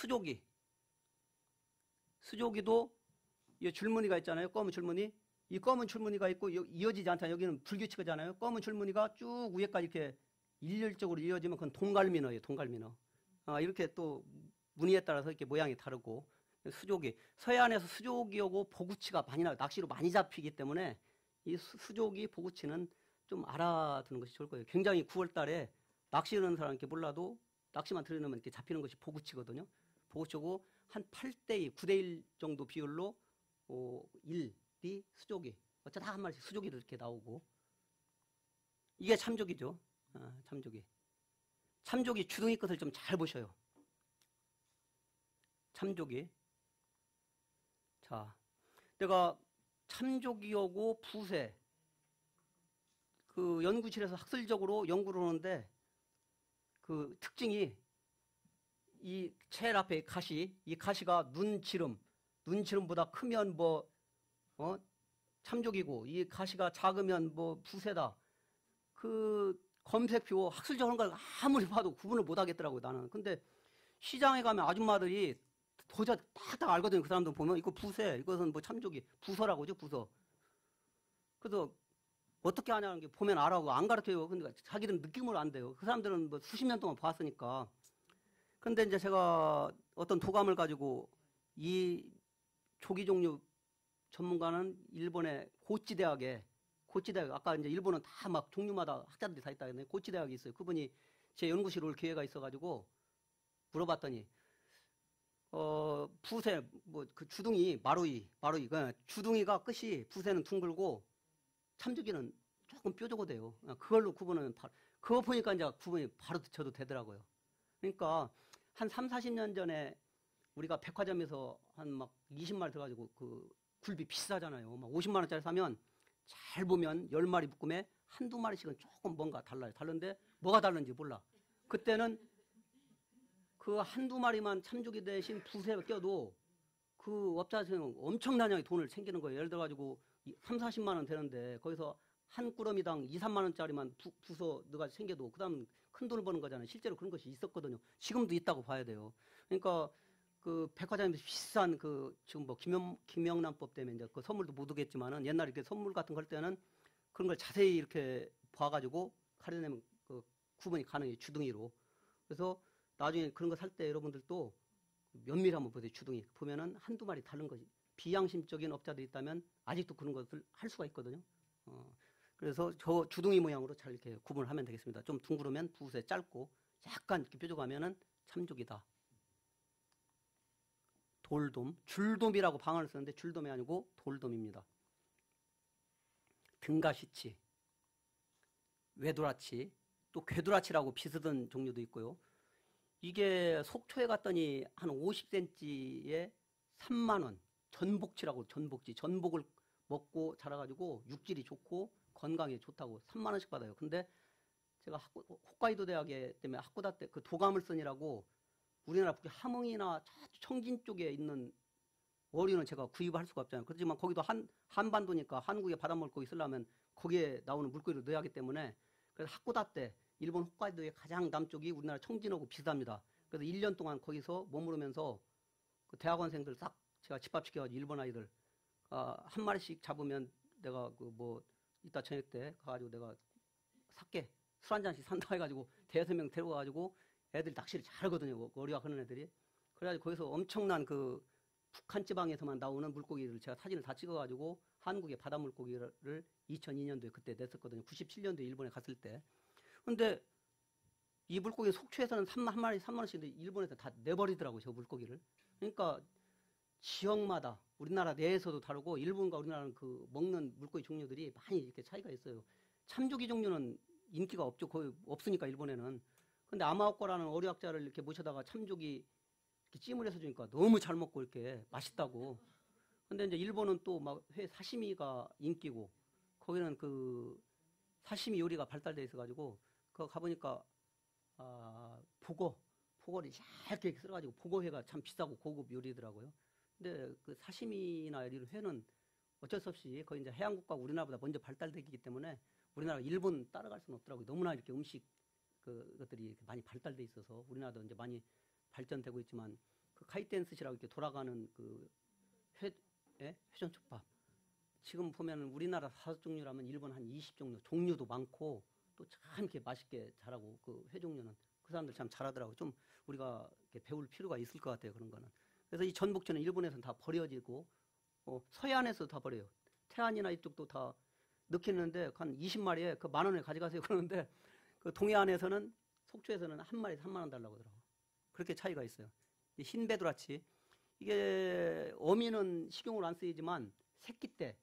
수조기도 이 줄무늬가 있잖아요. 검은 줄무늬. 이 검은 줄무늬가 있고 이어지지 않잖아요. 여기는 불규칙하잖아요. 검은 줄무늬가 쭉 위에까지 이렇게 일렬적으로 이어지면 그건 동갈민어예요. 동갈민어. 이렇게 또 무늬에 따라서 이렇게 모양이 다르고, 수조기. 서해안에서 수조기하고 보구치가 많이 나와요. 낚시로 많이 잡히기 때문에 이 수조기, 보구치는 좀 알아두는 것이 좋을 거예요. 굉장히 9월 달에 낚시하는 사람께 몰라도 낚시만 들여놓으면 이렇게 잡히는 것이 보구치거든요. 보구치고 한 8대2, 9대1 정도 비율로 1이 수조기. 어쩌다 한 마리씩 수조기도 이렇게 나오고. 이게 참조기죠. 참조기. 참조기 주둥이 끝을 좀 잘 보셔요. 참조기. 자, 내가 참조기하고 부새 그 연구실에서 학술적으로 연구를 하는데, 그 특징이 이 제일 앞에 이 가시가 눈지름보다 크면 참조기고, 이 가시가 작으면 부새다. 그 검색표 학술적인 걸 아무리 봐도 구분을 못 하겠더라고요, 나는. 근데 시장에 가면 아줌마들이 도저히 딱딱 알거든요. 그 사람들 보면 이거 부새, 이것은 참조기, 부서라고 하죠, 부서. 그래서 어떻게 하냐는 게 보면 알아고 안 가르쳐요. 근데 자기들은 느낌으로 안 돼요. 그 사람들은 수십 년 동안 봤으니까. 근데 이제 제가 어떤 도감을 가지고 이 조기 종류 전문가는 일본의 고치대학에, 아까 이제 일본은 다 막 종류마다 학자들이 다 있다 했는데 고치대학이 있어요. 그분이 제 연구실 올 기회가 있어가지고 물어봤더니, 부새, 그 주둥이, 마루이, 주둥이가 끝이, 부새는 둥글고 참조기는 조금 뾰족하대요. 그걸로 구분은, 그거 보니까 이제 구분이 바로 저도 되더라고요. 그러니까 한 3, 40년 전에 우리가 백화점에서 한 막 20마리 들어가지고 그 굴비 비싸잖아요. 막 50만원짜리 사면 잘 보면 10마리 묶음에 한두 마리씩은 조금 뭔가 달라요. 다른데 뭐가 다른지 몰라. 그때는 그 한두 마리만 참조기 대신 부새가 껴도 그 업자에서는 엄청나게 돈을 챙기는 거예요. 예를 들어가지고 3, 40만 원 되는데 거기서 한 꾸러미당 2, 3만 원짜리만 부서 넣어가지고 챙겨도 그 다음 큰 돈을 버는 거잖아요. 실제로 그런 것이 있었거든요. 지금도 있다고 봐야 돼요. 그러니까 그 백화점에서 비싼 지금 김영란법 때문에 이제 그 선물도 못 오겠지만은 옛날에 이렇게 선물 같은 거 할 때는 그런 걸 자세히 이렇게 봐가지고 가려내면 그 구분이 가능해요. 주둥이로. 그래서 나중에 그런 거 살 때 여러분들도 면밀히 한번 보세요. 주둥이. 보면은 한두 마리 다른 거지. 비양심적인 업자들이 있다면 아직도 그런 것을 할 수가 있거든요. 그래서 저 주둥이 모양으로 잘 이렇게 구분을 하면 되겠습니다. 좀 둥그러면 부새, 짧고 약간 이렇게 뾰족하면은 참조기다. 돌돔, 줄돔이라고 방언을 쓰는데 줄돔이 아니고 돌돔입니다. 등가시치, 외도라치, 또 괴도라치라고 비슷한 종류도 있고요. 이게 속초에 갔더니 한 50cm에 3만원, 전복치라고, 전복을 먹고 자라가지고 육질이 좋고 건강에 좋다고 3만원씩 받아요. 근데 제가 홋카이도 대학에 때문에 하코다 때 그 도가물선이라고 우리나라 북쪽 함흥이나 청진 쪽에 있는 어류는 제가 구입할 수가 없잖아요. 그렇지만 거기도 한반도니까 한국에 바닷물고기 쓰려면 거기에 나오는 물고기를 넣어야 하기 때문에 그래서 하코다 때 일본 홋카이도의 가장 남쪽이 우리나라 청진하고 비슷합니다. 그래서 1년 동안 거기서 머무르면서 그 대학원생들 싹 제가 집합시켜가지고 일본 아이들 한 마리씩 잡으면 내가 그 뭐 이따 저녁 때 가가지고 내가 샀게 술 한 잔씩 산다 해가지고 대여섯 명 데려가가지고 애들 낚시를 잘하거든요. 어리와 그런 애들이. 그래가지고 거기서 엄청난 그 북한 지방에서만 나오는 물고기를 제가 사진을 다 찍어가지고 한국의 바다 물고기를 2002년도에 그때 냈었거든요. 97년도에 일본에 갔을 때. 근데 이 물고기 속초에서는 한 마리 3만 원씩인데 일본에서 다 내버리더라고요. 저 물고기를. 그러니까 지역마다 우리나라 내에서도 다르고 일본과 우리나라는 그 먹는 물고기 종류들이 많이 이렇게 차이가 있어요. 참조기 종류는 인기가 없죠. 거의 없으니까 일본에는. 근데 아마오코라는 어류학자를 이렇게 모셔다가 참조기 이렇게 찜을 해서 주니까 너무 잘 먹고 이렇게 맛있다고. 근데 이제 일본은 또 막 회 사시미가 인기고 거기는 그 사시미 요리가 발달돼 있어가지고 그거 가보니까 보고를 얇게 썰어가지고 보고회가 참 비싸고 고급 요리더라고요. 근데 그 사시미나 이런 회는 어쩔 수 없이 거의 이제 해양국가 우리나라보다 먼저 발달되기 때문에 우리나라가 일본 따라갈 수는 없더라고요. 너무나 이렇게 음식 그것들이 이렇게 많이 발달돼 있어서 우리나라도 이제 많이 발전되고 있지만 그 카이텐스시라고 이렇게 돌아가는 그 회전초밥. 지금 보면 우리나라 5종류라면 일본 한 20종류, 종류도 많고 또 참 이렇게 맛있게 잘하고 그 회 종류는 그 사람들 참 잘하더라고요. 좀 우리가 이렇게 배울 필요가 있을 것 같아요. 그런 거는. 그래서 이 전복치는 일본에서는 다 버려지고 서해안에서도 다 버려요. 태안이나 이쪽도 다 넣겠는데 한 20마리에 그 10,000원에 가져가세요 그러는데 그 동해안에서는 속초에서는 한 마리에 3만 원 달라고 하더라고요. 그렇게 차이가 있어요. 흰배두라치 이게 어미는 식용으로 안 쓰이지만 새끼 때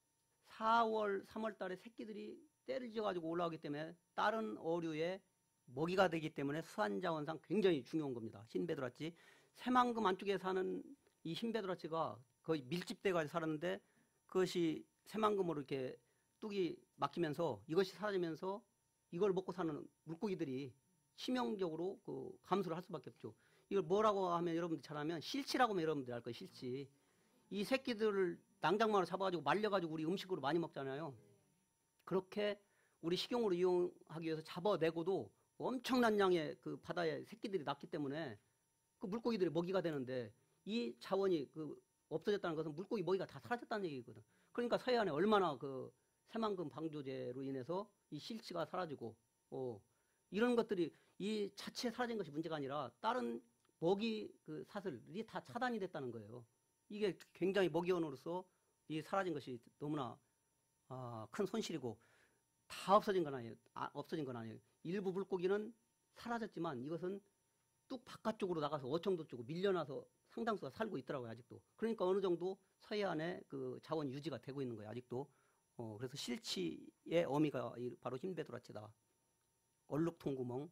4월, 3월 달에 새끼들이 떼를 지어가지고 올라오기 때문에 다른 어류의 먹이가 되기 때문에 수환자원상 굉장히 중요한 겁니다. 흰배두라치. 새만금 안쪽에 사는 이 흰배두라치가 거의 밀집돼가지고 살았는데 그것이 새만금으로 이렇게 뚝이 막히면서 이것이 사라지면서 이걸 먹고 사는 물고기들이 치명적으로 그 감소를 할 수밖에 없죠. 이걸 뭐라고 하면 여러분들 잘 아면 실치라고 하면 여러분들 알 거예요. 실치. 이 새끼들을 낭장마로 잡아가지고 말려가지고 우리 음식으로 많이 먹잖아요. 그렇게 우리 식용으로 이용하기 위해서 잡아내고도 엄청난 양의 그 바다에 새끼들이 낳기 때문에 그 물고기들이 먹이가 되는데 이 자원이 그 없어졌다는 것은 물고기 먹이가 다 사라졌다는 얘기거든. 그러니까 서해안에 얼마나 그 새만금 방조제로 인해서 이 실치가 사라지고 이런 것들이 이 자체에 사라진 것이 문제가 아니라 다른 먹이 그 사슬이 다 차단이 됐다는 거예요. 이게 굉장히 먹이원으로서 이 사라진 것이 너무나 큰 손실이고 다 없어진 건 아니에요. 없어진 건 아니에요. 일부 물고기는 사라졌지만 이것은 뚝 바깥쪽으로 나가서 어청도 쪽으로 밀려나서 상당수가 살고 있더라고요. 아직도. 그러니까 어느 정도 서해안에 그 자원 유지가 되고 있는 거예요. 아직도. 그래서 실치의 어미가 바로 흰배두라치다. 얼룩통구멍.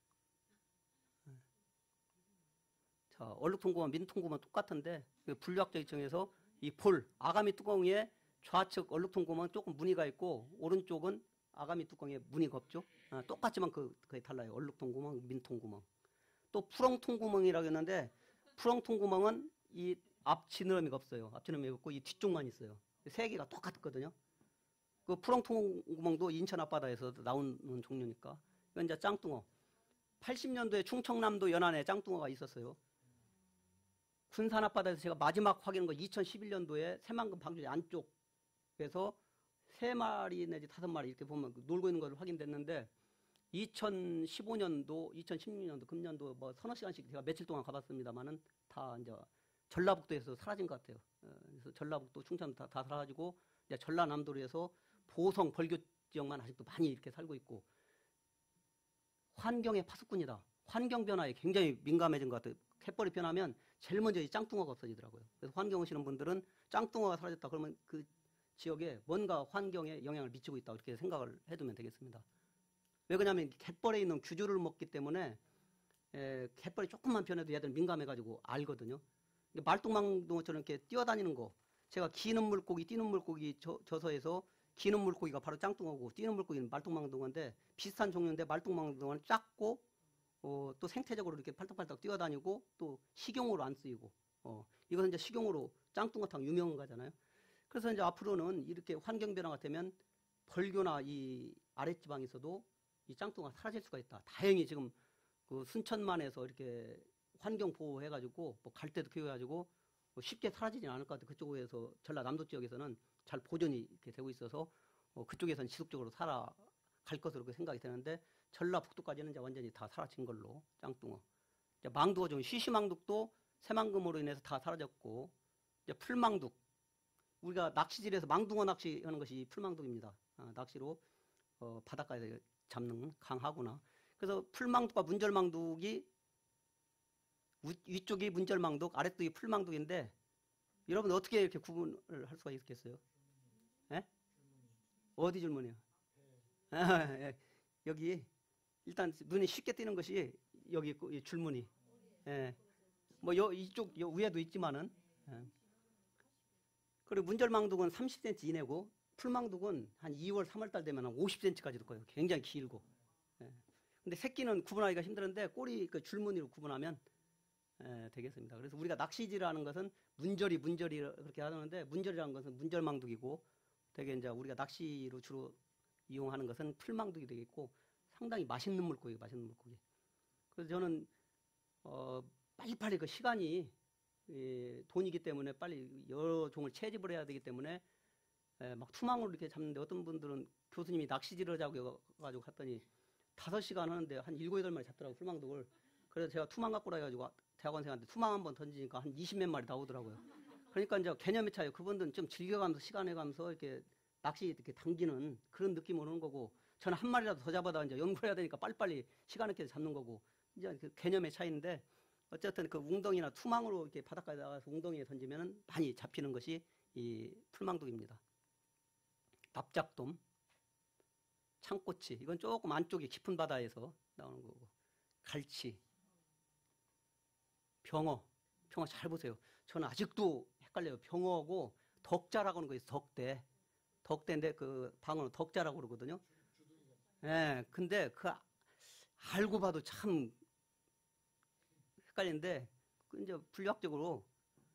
자, 얼룩통구멍, 민통구멍 똑같은데 분류학적 지정에서 이 아가미 뚜껑에 좌측 얼룩통구멍 조금 무늬가 있고 오른쪽은 아가미 뚜껑에 무늬가 없죠. 똑같지만 그게 달라요. 얼룩통구멍, 민통구멍. 또 푸렁통구멍이라고 했는데 푸렁통구멍은 이 앞 지느러미가 없어요. 앞 지느러미가 없고 이 뒤쪽만 있어요. 세 개가 똑같거든요. 그 푸렁통구멍도 인천 앞바다에서 나오는 종류니까. 이건 이제 짱뚱어. 80년도에 충청남도 연안에 짱뚱어가 있었어요. 군산 앞바다에서 제가 마지막 확인한 거 2011년도에 새만금 방조제 안쪽에서 3마리 내지 5마리 이렇게 보면 놀고 있는 걸 확인됐는데 2015년도, 2016년도, 금년도 뭐 서너 시간씩 제가 며칠 동안 가봤습니다만은 다 이제 전라북도에서 사라진 것 같아요. 그래서 전라북도, 충청도 다 사라지고 이제 전라남도에서 보성, 벌교 지역만 아직도 많이 이렇게 살고 있고 환경의 파수꾼이다. 환경 변화에 굉장히 민감해진 것 같아요. 갯벌이 변하면 제일 먼저 이 짱뚱어가 없어지더라고요. 그래서 환경 오시는 분들은 짱뚱어가 사라졌다 그러면 그 지역에 뭔가 환경에 영향을 미치고 있다 이렇게 생각을 해두면 되겠습니다. 왜 그러냐면 갯벌에 있는 규주를 먹기 때문에 갯벌이 조금만 변해도 얘들 민감해가지고 알거든요. 말똥망둥어처럼 이렇게 뛰어다니는 거 제가 기는 물고기, 뛰는 물고기 저서에서 기는 물고기가 바로 짱뚱어고 뛰는 물고기는 말똥망둥어인데 비슷한 종류인데 말똥망둥어는 작고 또 생태적으로 이렇게 팔딱팔딱 뛰어다니고 또 식용으로 안 쓰이고 이것은 이제 식용으로 짱뚱어탕 유명한 거잖아요. 그래서 이제 앞으로는 이렇게 환경 변화가 되면 벌교나 이 아랫지방에서도 이 짱뚱어가 사라질 수가 있다. 다행히 지금 그 순천만에서 이렇게 환경 보호해가지고 뭐 갈대도 키워가지고 뭐 쉽게 사라지진 않을 것 같아요. 그쪽에서 전라남도 지역에서는 잘 보존이 이렇게 되고 있어서 그쪽에서는 지속적으로 살아갈 것으로 생각이 되는데 전라북도까지는 이제 완전히 다 사라진 걸로 짱뚱어. 이제 망두어 중 시시망둑도 새만금으로 인해서 다 사라졌고 이제 풀망둑 우리가 낚시질에서 망둥어 낚시하는 것이 풀망둑입니다. 낚시로 바닷가에서 잡는 강하구나. 그래서 풀망둑과 문절망둑이 위쪽이 문절망둑, 아래쪽이 풀망둑인데 여러분 어떻게 이렇게 구분을 할 수가 있겠어요? 예? 어디 줄무늬요? 예. 여기 일단 눈이 쉽게 띄는 것이 여기 있고 이 줄무늬. 예. 뭐 이쪽 위에도 있지만은. 예. 그리고 문절망둑은 30cm 이내고 풀망둑은 한 2월, 3월달 되면 한 50cm까지 될 거예요. 굉장히 길고. 예. 근데 새끼는 구분하기가 힘들었는데 꼬리 그 줄무늬로 구분하면 되겠습니다. 그래서 우리가 낚시질하는 것은 문절이 그렇게 하는데 문절이라는 것은 문절망둑이고 되게 이제 우리가 낚시로 주로 이용하는 것은 풀망둑이 되겠고 상당히 맛있는 물고기. 그래서 저는 빨리빨리 그 시간이 돈이기 때문에 빨리 여러 종을 채집을 해야 되기 때문에 막 투망으로 이렇게 잡는데 어떤 분들은 교수님이 낚시질을 하자고 가지고 갔더니 5시간 하는데 한 7, 8마리 잡더라고요. 풀망둑을. 그래서 제가 투망 갖고 가가지고 대학원생한테 투망 한번 던지니까 한 20몇 마리 나오더라고요. 그러니까 이제 개념의 차이. 그분들은 좀 즐겨가면서 시간 해가면서 이렇게 낚시 이렇게 당기는 그런 느낌이 오는 거고 저는 한 마리라도 더 잡아다 이제 연구해야 되니까 빨리빨리 시간 있게 잡는 거고 이제 그 개념의 차이인데 어쨌든 그 웅덩이나 투망으로 이렇게 바닷가에 나가서 웅덩이에 던지면은 많이 잡히는 것이 이 풀망둑입니다. 납작돔, 창꼬치 이건 조금 안쪽에 깊은 바다에서 나오는 거고 갈치, 병어 잘 보세요. 저는 아직도 헷갈려요. 병어하고 덕자라고 하는 거 있어요. 덕대인데 그 방어는 덕자라고 그러거든요. 예, 근데 그 알고 봐도 참 헷갈리는데 그 이제 분류학적으로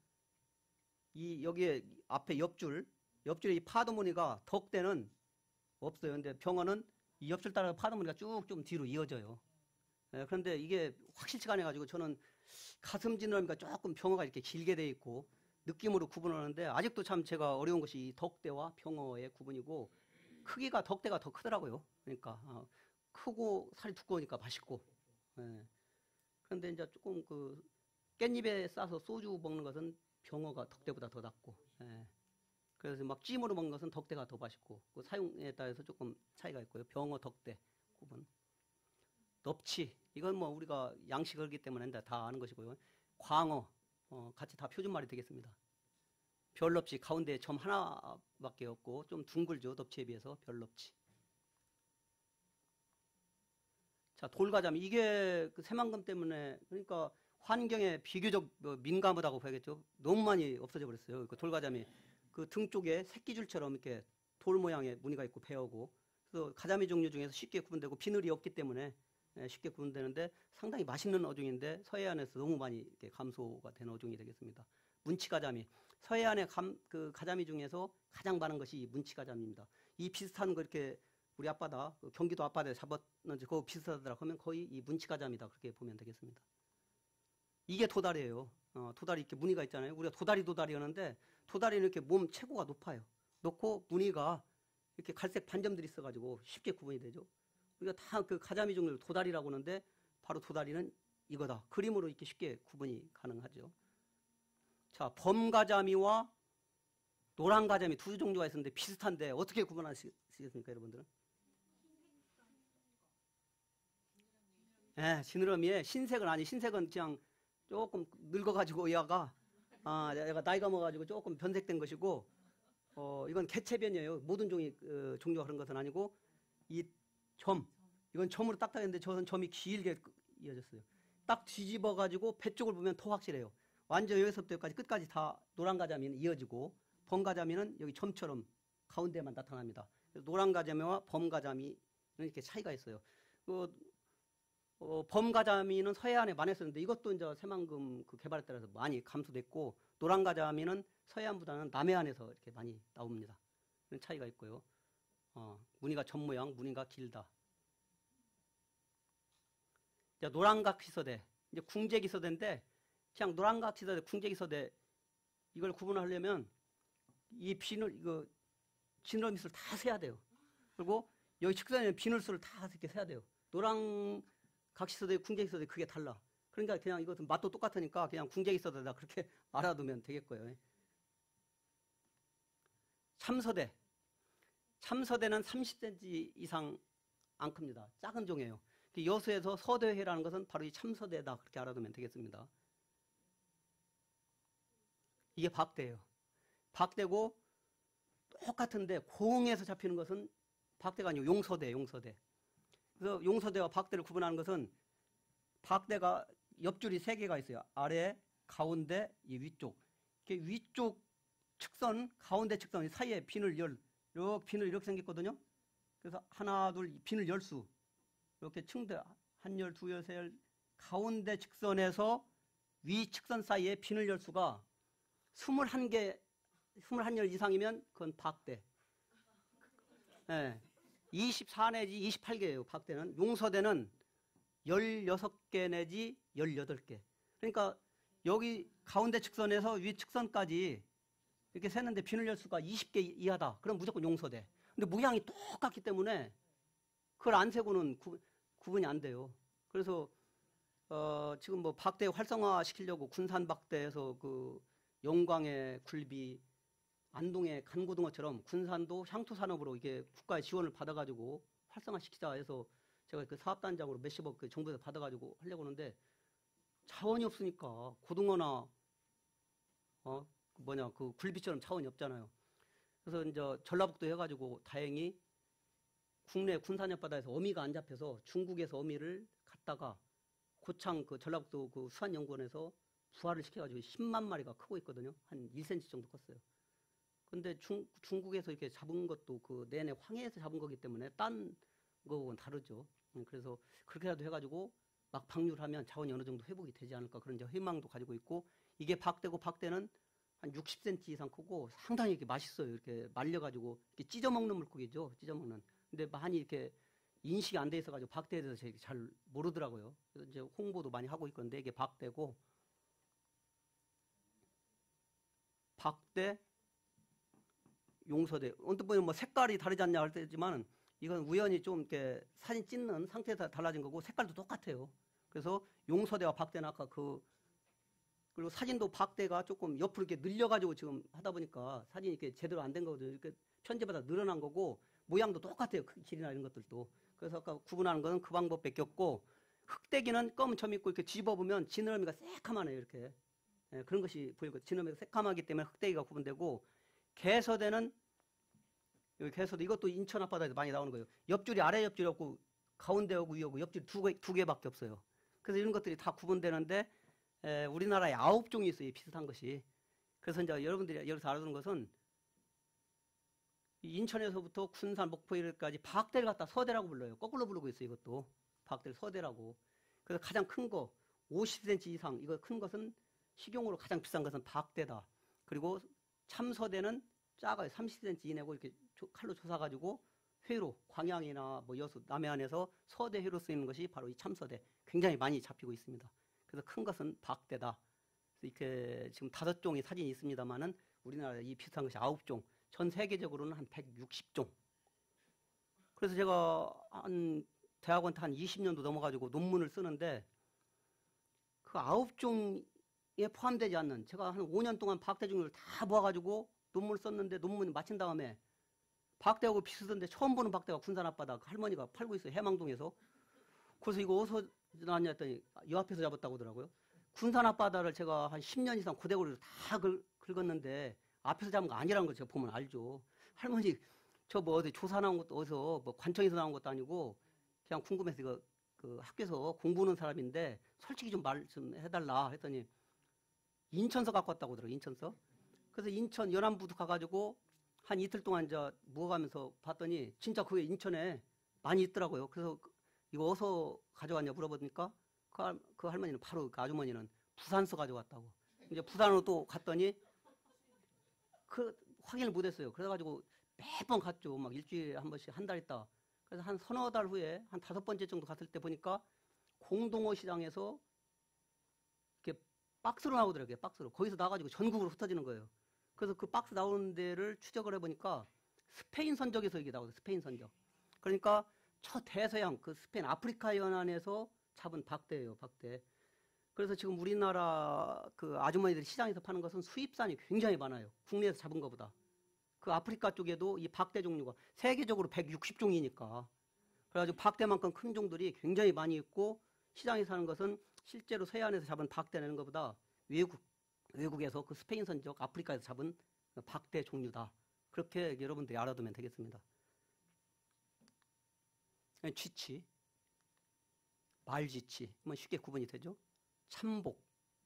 이 여기에 앞에 옆줄에 이 파도무늬가 덕대는 없어요. 근데 병어는 이 옆줄 따라 파도무늬가 쭉 좀 뒤로 이어져요. 예, 그런데 이게 확실치가 않아가지고 저는 가슴 지느러미가 조금 병어가 이렇게 길게 돼 있고 느낌으로 구분하는데 아직도 참 제가 어려운 것이 이 덕대와 병어의 구분이고 크기가 덕대가 더 크더라고요. 그러니까 크고 살이 두꺼우니까 맛있고. 예. 그런데 이제 조금 그 깻잎에 싸서 소주 먹는 것은 병어가 덕대보다 더 낫고. 예. 그래서 막 찜으로 먹는 것은 덕대가 더 맛있고 그 사용에 따라서 조금 차이가 있고요. 병어, 덕대 구분. 넙치 이건 뭐 우리가 양식을 하기 때문에 다 아는 것이고요. 광어 같이 다 표준말이 되겠습니다. 별넙치 가운데 점 하나밖에 없고 좀 둥글죠. 넙치에 비해서 별넙치. 자 돌가자미 이게 그 새만금 때문에 그러니까 환경에 비교적 민감하다고 봐야겠죠. 너무 많이 없어져 버렸어요. 그 돌가자미 그 등 쪽에 새끼줄처럼 이렇게 돌 모양의 무늬가 있고 배어고 그래서 가자미 종류 중에서 쉽게 구분되고 비늘이 없기 때문에 쉽게 구분되는데 상당히 맛있는 어종인데 서해안에서 너무 많이 이렇게 감소가 된 어종이 되겠습니다. 문치가자미 서해안의 그 가자미 중에서 가장 많은 것이 문치가자미입니다. 이 비슷한 거 이렇게 우리 앞바다 경기도 앞바다에 잡았는지 그거 비슷하더라고 하면 거의 이 문치가자미다 그렇게 보면 되겠습니다. 이게 도다리예요. 도다리 이렇게 무늬가 있잖아요. 우리가 도다리 하는데 도다리는 이렇게 몸 체구가 높아요. 높고 무늬가 이렇게 갈색 반점들이 있어가지고 쉽게 구분이 되죠. 우리가 다 그 가자미 종류를 도다리라고 하는데 바로 도다리는 이거다. 그림으로 이렇게 쉽게 구분이 가능하죠. 자, 범가자미와 노란가자미 두 종류가 있었는데 비슷한데 어떻게 구분하시겠습니까, 여러분들은? 예, 지느러미에 흰색은 그냥 조금 늙어가지고 얘가 나이가 먹어가지고 조금 변색된 것이고 이건 개체변이에요. 모든 종류가 그런 것은 아니고 이 이건 점으로 딱딱했는데 저는 점이 길게 이어졌어요. 딱 뒤집어가지고 배 쪽을 보면 더 확실해요. 완전 여기서부터 여기까지 끝까지 다 노란가자미는 이어지고 범가자미는 여기 점처럼 가운데만 나타납니다. 노란가자미와 범가자미는 이렇게 차이가 있어요. 범가자미는 서해안에 많이 했었는데 이것도 이제 새만금 그 개발에 따라서 많이 감소됐고, 노란가자미는 서해안보다는 남해안에서 이렇게 많이 나옵니다. 그런 차이가 있고요. 무늬가 전 모양, 무늬가 길다. 이제 노란각시서대, 이제 궁제기서대인데, 그냥 노란각시서대, 궁제기서대 이걸 구분하려면 이 지느러미수를 다 세야 돼요. 그리고 여기 측선에는 비늘수를 다 이렇게 세야 돼요. 노란각시서대, 궁제기서대 그게 달라. 그러니까 그냥 이것은 맛도 똑같으니까 그냥 궁제기서대다 그렇게 알아두면 되겠고요. 참서대. 참서대는 30cm 이상 안 큽니다. 작은 종이에요. 여수에서 서대회라는 것은 바로 이 참서대다 그렇게 알아두면 되겠습니다. 이게 박대예요. 박대고 똑같은데 공에서 잡히는 것은 박대가 아니고 용서대, 용서대. 그래서 용서대와 박대를 구분하는 것은 박대가 옆줄이 3개가 있어요. 아래, 가운데, 이 위쪽. 이렇게 위쪽 측선, 가운데 측선 사이에 이렇게 비늘 이렇게 생겼거든요. 그래서 하나, 둘, 비늘 열수. 이렇게 층대, 한 열, 두 열, 세 열, 가운데 측선에서 위 측선 사이에 비늘 열수가 21열 이상이면 그건 박대. 네. 24 내지 28개예요, 박대는. 용서대는 16개 내지 18개. 그러니까 여기 가운데 측선에서 위 측선까지 이렇게 세는데 비늘 열수가 20개 이하다. 그럼 무조건 용서대. 근데 모양이 똑같기 때문에 그걸 안 세고는 구분이 안 돼요. 그래서 지금 뭐 박대 활성화 시키려고 군산 박대에서 그 영광의 굴비, 안동의 간고등어처럼 군산도 향토 산업으로 이게 국가의 지원을 받아가지고 활성화 시키자 해서 제가 그 사업단장으로 몇십억 그 정부에서 받아가지고 하려고 하는데 자원이 없으니까 고등어나 그 굴비처럼 자원이 없잖아요. 그래서 이제 전라북도 해가지고 다행히 국내 군산 옆바다에서 어미가 안 잡혀서 중국에서 어미를 갖다가 고창 그 전라북도 그 수안연구원에서 부화를 시켜가지고 10만 마리가 크고 있거든요. 한 1cm 정도 컸어요. 근데 중국에서 이렇게 잡은 것도 그 내내 황해에서 잡은 거기 때문에 딴 거하고는 다르죠. 그래서 그렇게라도 해가지고 막 방류하면 자원이 어느 정도 회복이 되지 않을까 그런 이제 희망도 가지고 있고, 이게 박대고 박대는 한 60cm 이상 크고 상당히 이렇게 맛있어요. 이렇게 말려가지고 이렇게 찢어 먹는 물고기죠. 찢어 먹는. 근데 많이 이렇게 인식이 안 돼 있어가지고 박대에 대해서 잘 모르더라고요. 그래서 이제 홍보도 많이 하고 있건데 이게 박대고, 박대, 용서대. 언뜻 보면 뭐 색깔이 다르지 않냐 할 때지만 이건 우연히 좀 이렇게 사진 찍는 상태에서 달라진 거고 색깔도 똑같아요. 그래서 용서대와 박대는 아까 그리고 사진도 박대가 조금 옆으로 이렇게 늘려가지고 지금 하다 보니까 사진이 이렇게 제대로 안 된 거거든요. 이렇게 편집하다 늘어난 거고 모양도 똑같아요. 길이나 이런 것들도. 그래서 아까 구분하는 거는 그 방법밖에 없고, 흑대기는 검은 점 있고 이렇게 집어보면 지느러미가 새카만해요. 이렇게. 예, 그런 것이 보이고 지느러미가 새카마기 때문에 흑대기가 구분되고, 개서대는 여기 개서대 이것도 인천 앞바다에서 많이 나오는 거예요. 옆줄이 아래 옆줄이 없고 가운데하고 위하고 옆줄이 두 개밖에 없어요. 그래서 이런 것들이 다 구분되는데 우리나라에 9종이 있어요. 비슷한 것이. 그래서 이제 여러분들이 여기서 알아두는 것은 인천에서부터 군산, 목포 이렇게까지 박대를 갖다 서대라고 불러요. 거꾸로 부르고 있어요. 이것도 박대를 서대라고. 그래서 가장 큰 거 50cm 이상 이거 큰 것은 식용으로 가장 비싼 것은 박대다. 그리고 참서대는 작아요. 30cm 이내고 이렇게 칼로 조사가지고 회로 광양이나 뭐 여수, 남해안에서 서대 회로 쓰이는 것이 바로 이 참서대. 굉장히 많이 잡히고 있습니다. 그래서 큰 것은 박대다. 그래서 이렇게 지금 5종의 사진이 있습니다만은 우리나라에 이 비슷한 것이 9종. 전 세계적으로는 한 160종. 그래서 제가 한 대학원 한 20년도 넘어가지고 논문을 쓰는데 그 9종에 포함되지 않는, 제가 한 5년 동안 박대 종류를 다 모아가지고 논문을 썼는데 논문 마친 다음에 박대하고 비슷한데 처음 보는 박대가 군산 앞바다 할머니가 팔고 있어요. 해망동에서. 그래서 이거 어디서 나왔냐 했더니 요 앞에서 잡았다고 하더라고요. 군산 앞바다를 제가 한 10년 이상 고대고리로 다 긁었는데 앞에서 잡은 거 아니라는 걸 제가 보면 알죠. 할머니 저 뭐 어디 조사 나온 것도 어디서 뭐 관청에서 나온 것도 아니고 그냥 궁금해서 이거 그 학교에서 공부하는 사람인데 솔직히 좀 말 좀 해달라 했더니 인천서 갖고 왔다고 하더라고요. 인천서. 그래서 인천 연안부두 가가지고 한 이틀 동안 이제 모아가면서 봤더니 진짜 그게 인천에 많이 있더라고요. 그래서 이거 어디서 가져왔냐 물어보니까 그 할머니는 바로 그 아주머니는 부산서 가져왔다고. 이제 부산으로 또 갔더니 그 확인을 못했어요. 그래가지고 매번 갔죠. 막 일주일에 한 번씩 한 달 있다. 그래서 한 서너 달 후에 한 5번째 정도 갔을 때 보니까 공동어 시장에서 이렇게 박스로 나오더라고요. 박스로. 거기서 나가지고 전국으로 흩어지는 거예요. 그래서 그 박스 나오는 데를 추적을 해보니까 스페인 선적에서 이게 나오더라고요. 스페인 선적. 그러니까 저 대서양 그 스페인 아프리카 연안에서 잡은 박대예요. 박대. 그래서 지금 우리나라 그 아주머니들이 시장에서 파는 것은 수입산이 굉장히 많아요. 국내에서 잡은 것보다. 그 아프리카 쪽에도 이 박대 종류가 세계적으로 160종이니까. 그래가지고 박대만큼 큰 종들이 굉장히 많이 있고 시장에 사는 것은 실제로 서해안에서 잡은 박대 내는 것보다 외국에서 그 스페인 선적 아프리카에서 잡은 박대 종류다. 그렇게 여러분들이 알아두면 되겠습니다. 쥐치, 말쥐치, 뭐 쉽게 구분이 되죠. 참복,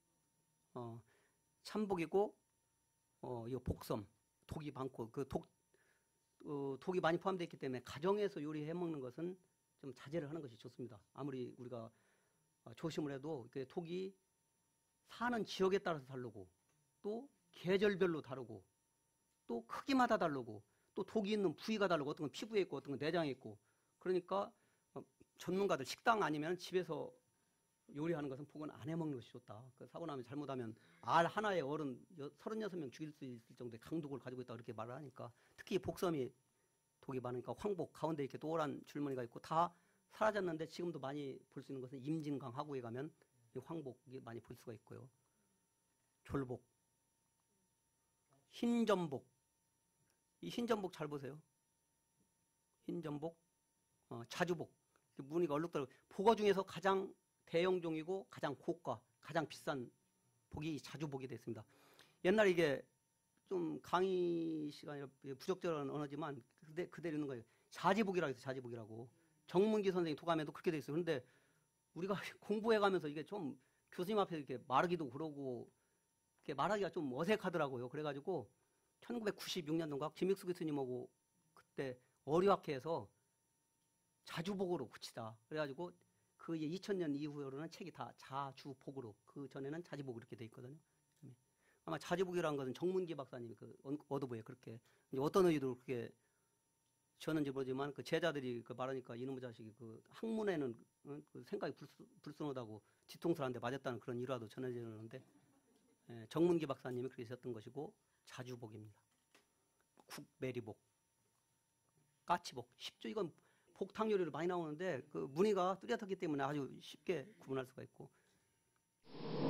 참복이고, 이거 복섬, 독이 많고, 독이 많이 포함되어 있기 때문에 가정에서 요리해 먹는 것은 좀 자제를 하는 것이 좋습니다. 아무리 우리가 조심을 해도 독이 사는 지역에 따라서 다르고, 또 계절별로 다르고, 또 크기마다 다르고, 또 독이 있는 부위가 다르고, 어떤 건 피부에 있고, 어떤 건 내장에 있고, 그러니까 전문가들 식당 아니면 집에서 요리하는 것은 복은 안 해먹는 것이 좋다. 사고 나면 잘못하면 알 하나에 어른 36명 죽일 수 있을 정도의 강독을 가지고 있다 그렇게 말을 하니까 특히 복섬이 독이 많으니까 황복 가운데 이렇게 노란 줄무늬가 있고 다 사라졌는데 지금도 많이 볼 수 있는 것은 임진강 하구에 가면 이 황복이 많이 볼 수가 있고요. 졸복, 흰전복. 이 흰전복 잘 보세요. 흰전복, 자주복. 무늬가 얼룩덜룩. 복어 중에서 가장 대형종이고 가장 고가, 가장 비싼 복이 자주복이 됐습니다. 옛날에 이게 좀 강의 시간이 부적절한 언어지만 그대로 있는 거예요. 자지복이라고 해서 자지복이라고. 정문기 선생님 도감에도 그렇게 돼 있어요. 그런데 우리가 공부해 가면서 이게 좀 교수님 앞에 이렇게 말하기도 그러고 이렇게 말하기가 좀 어색하더라고요. 그래가지고 1996년도인가 김익수 교수님하고 그때 어류학회에서 자주복으로 고치다. 그래가지고 그 2000년 이후로는 책이 다 자주복으로, 그 전에는 자지복 이렇게 돼 있거든요. 아마 자지복이라는 것은 정문기 박사님이 그 어도부에 그렇게 어떤 의도로 그렇게 지었는지 모르지만 그 제자들이 그 말하니까 이놈의 자식이 그 학문에는 그 생각이 불순하다고 뒤통수를 한 대 맞았다는 그런 일화도 전해지는데 정문기 박사님이 그렇게 지었던 것이고 자주복입니다. 국메리복, 까치복, 쉽죠. 이건 복탕 요리로 많이 나오는데 그 무늬가 뚜렷하기 때문에 아주 쉽게 구분할 수가 있고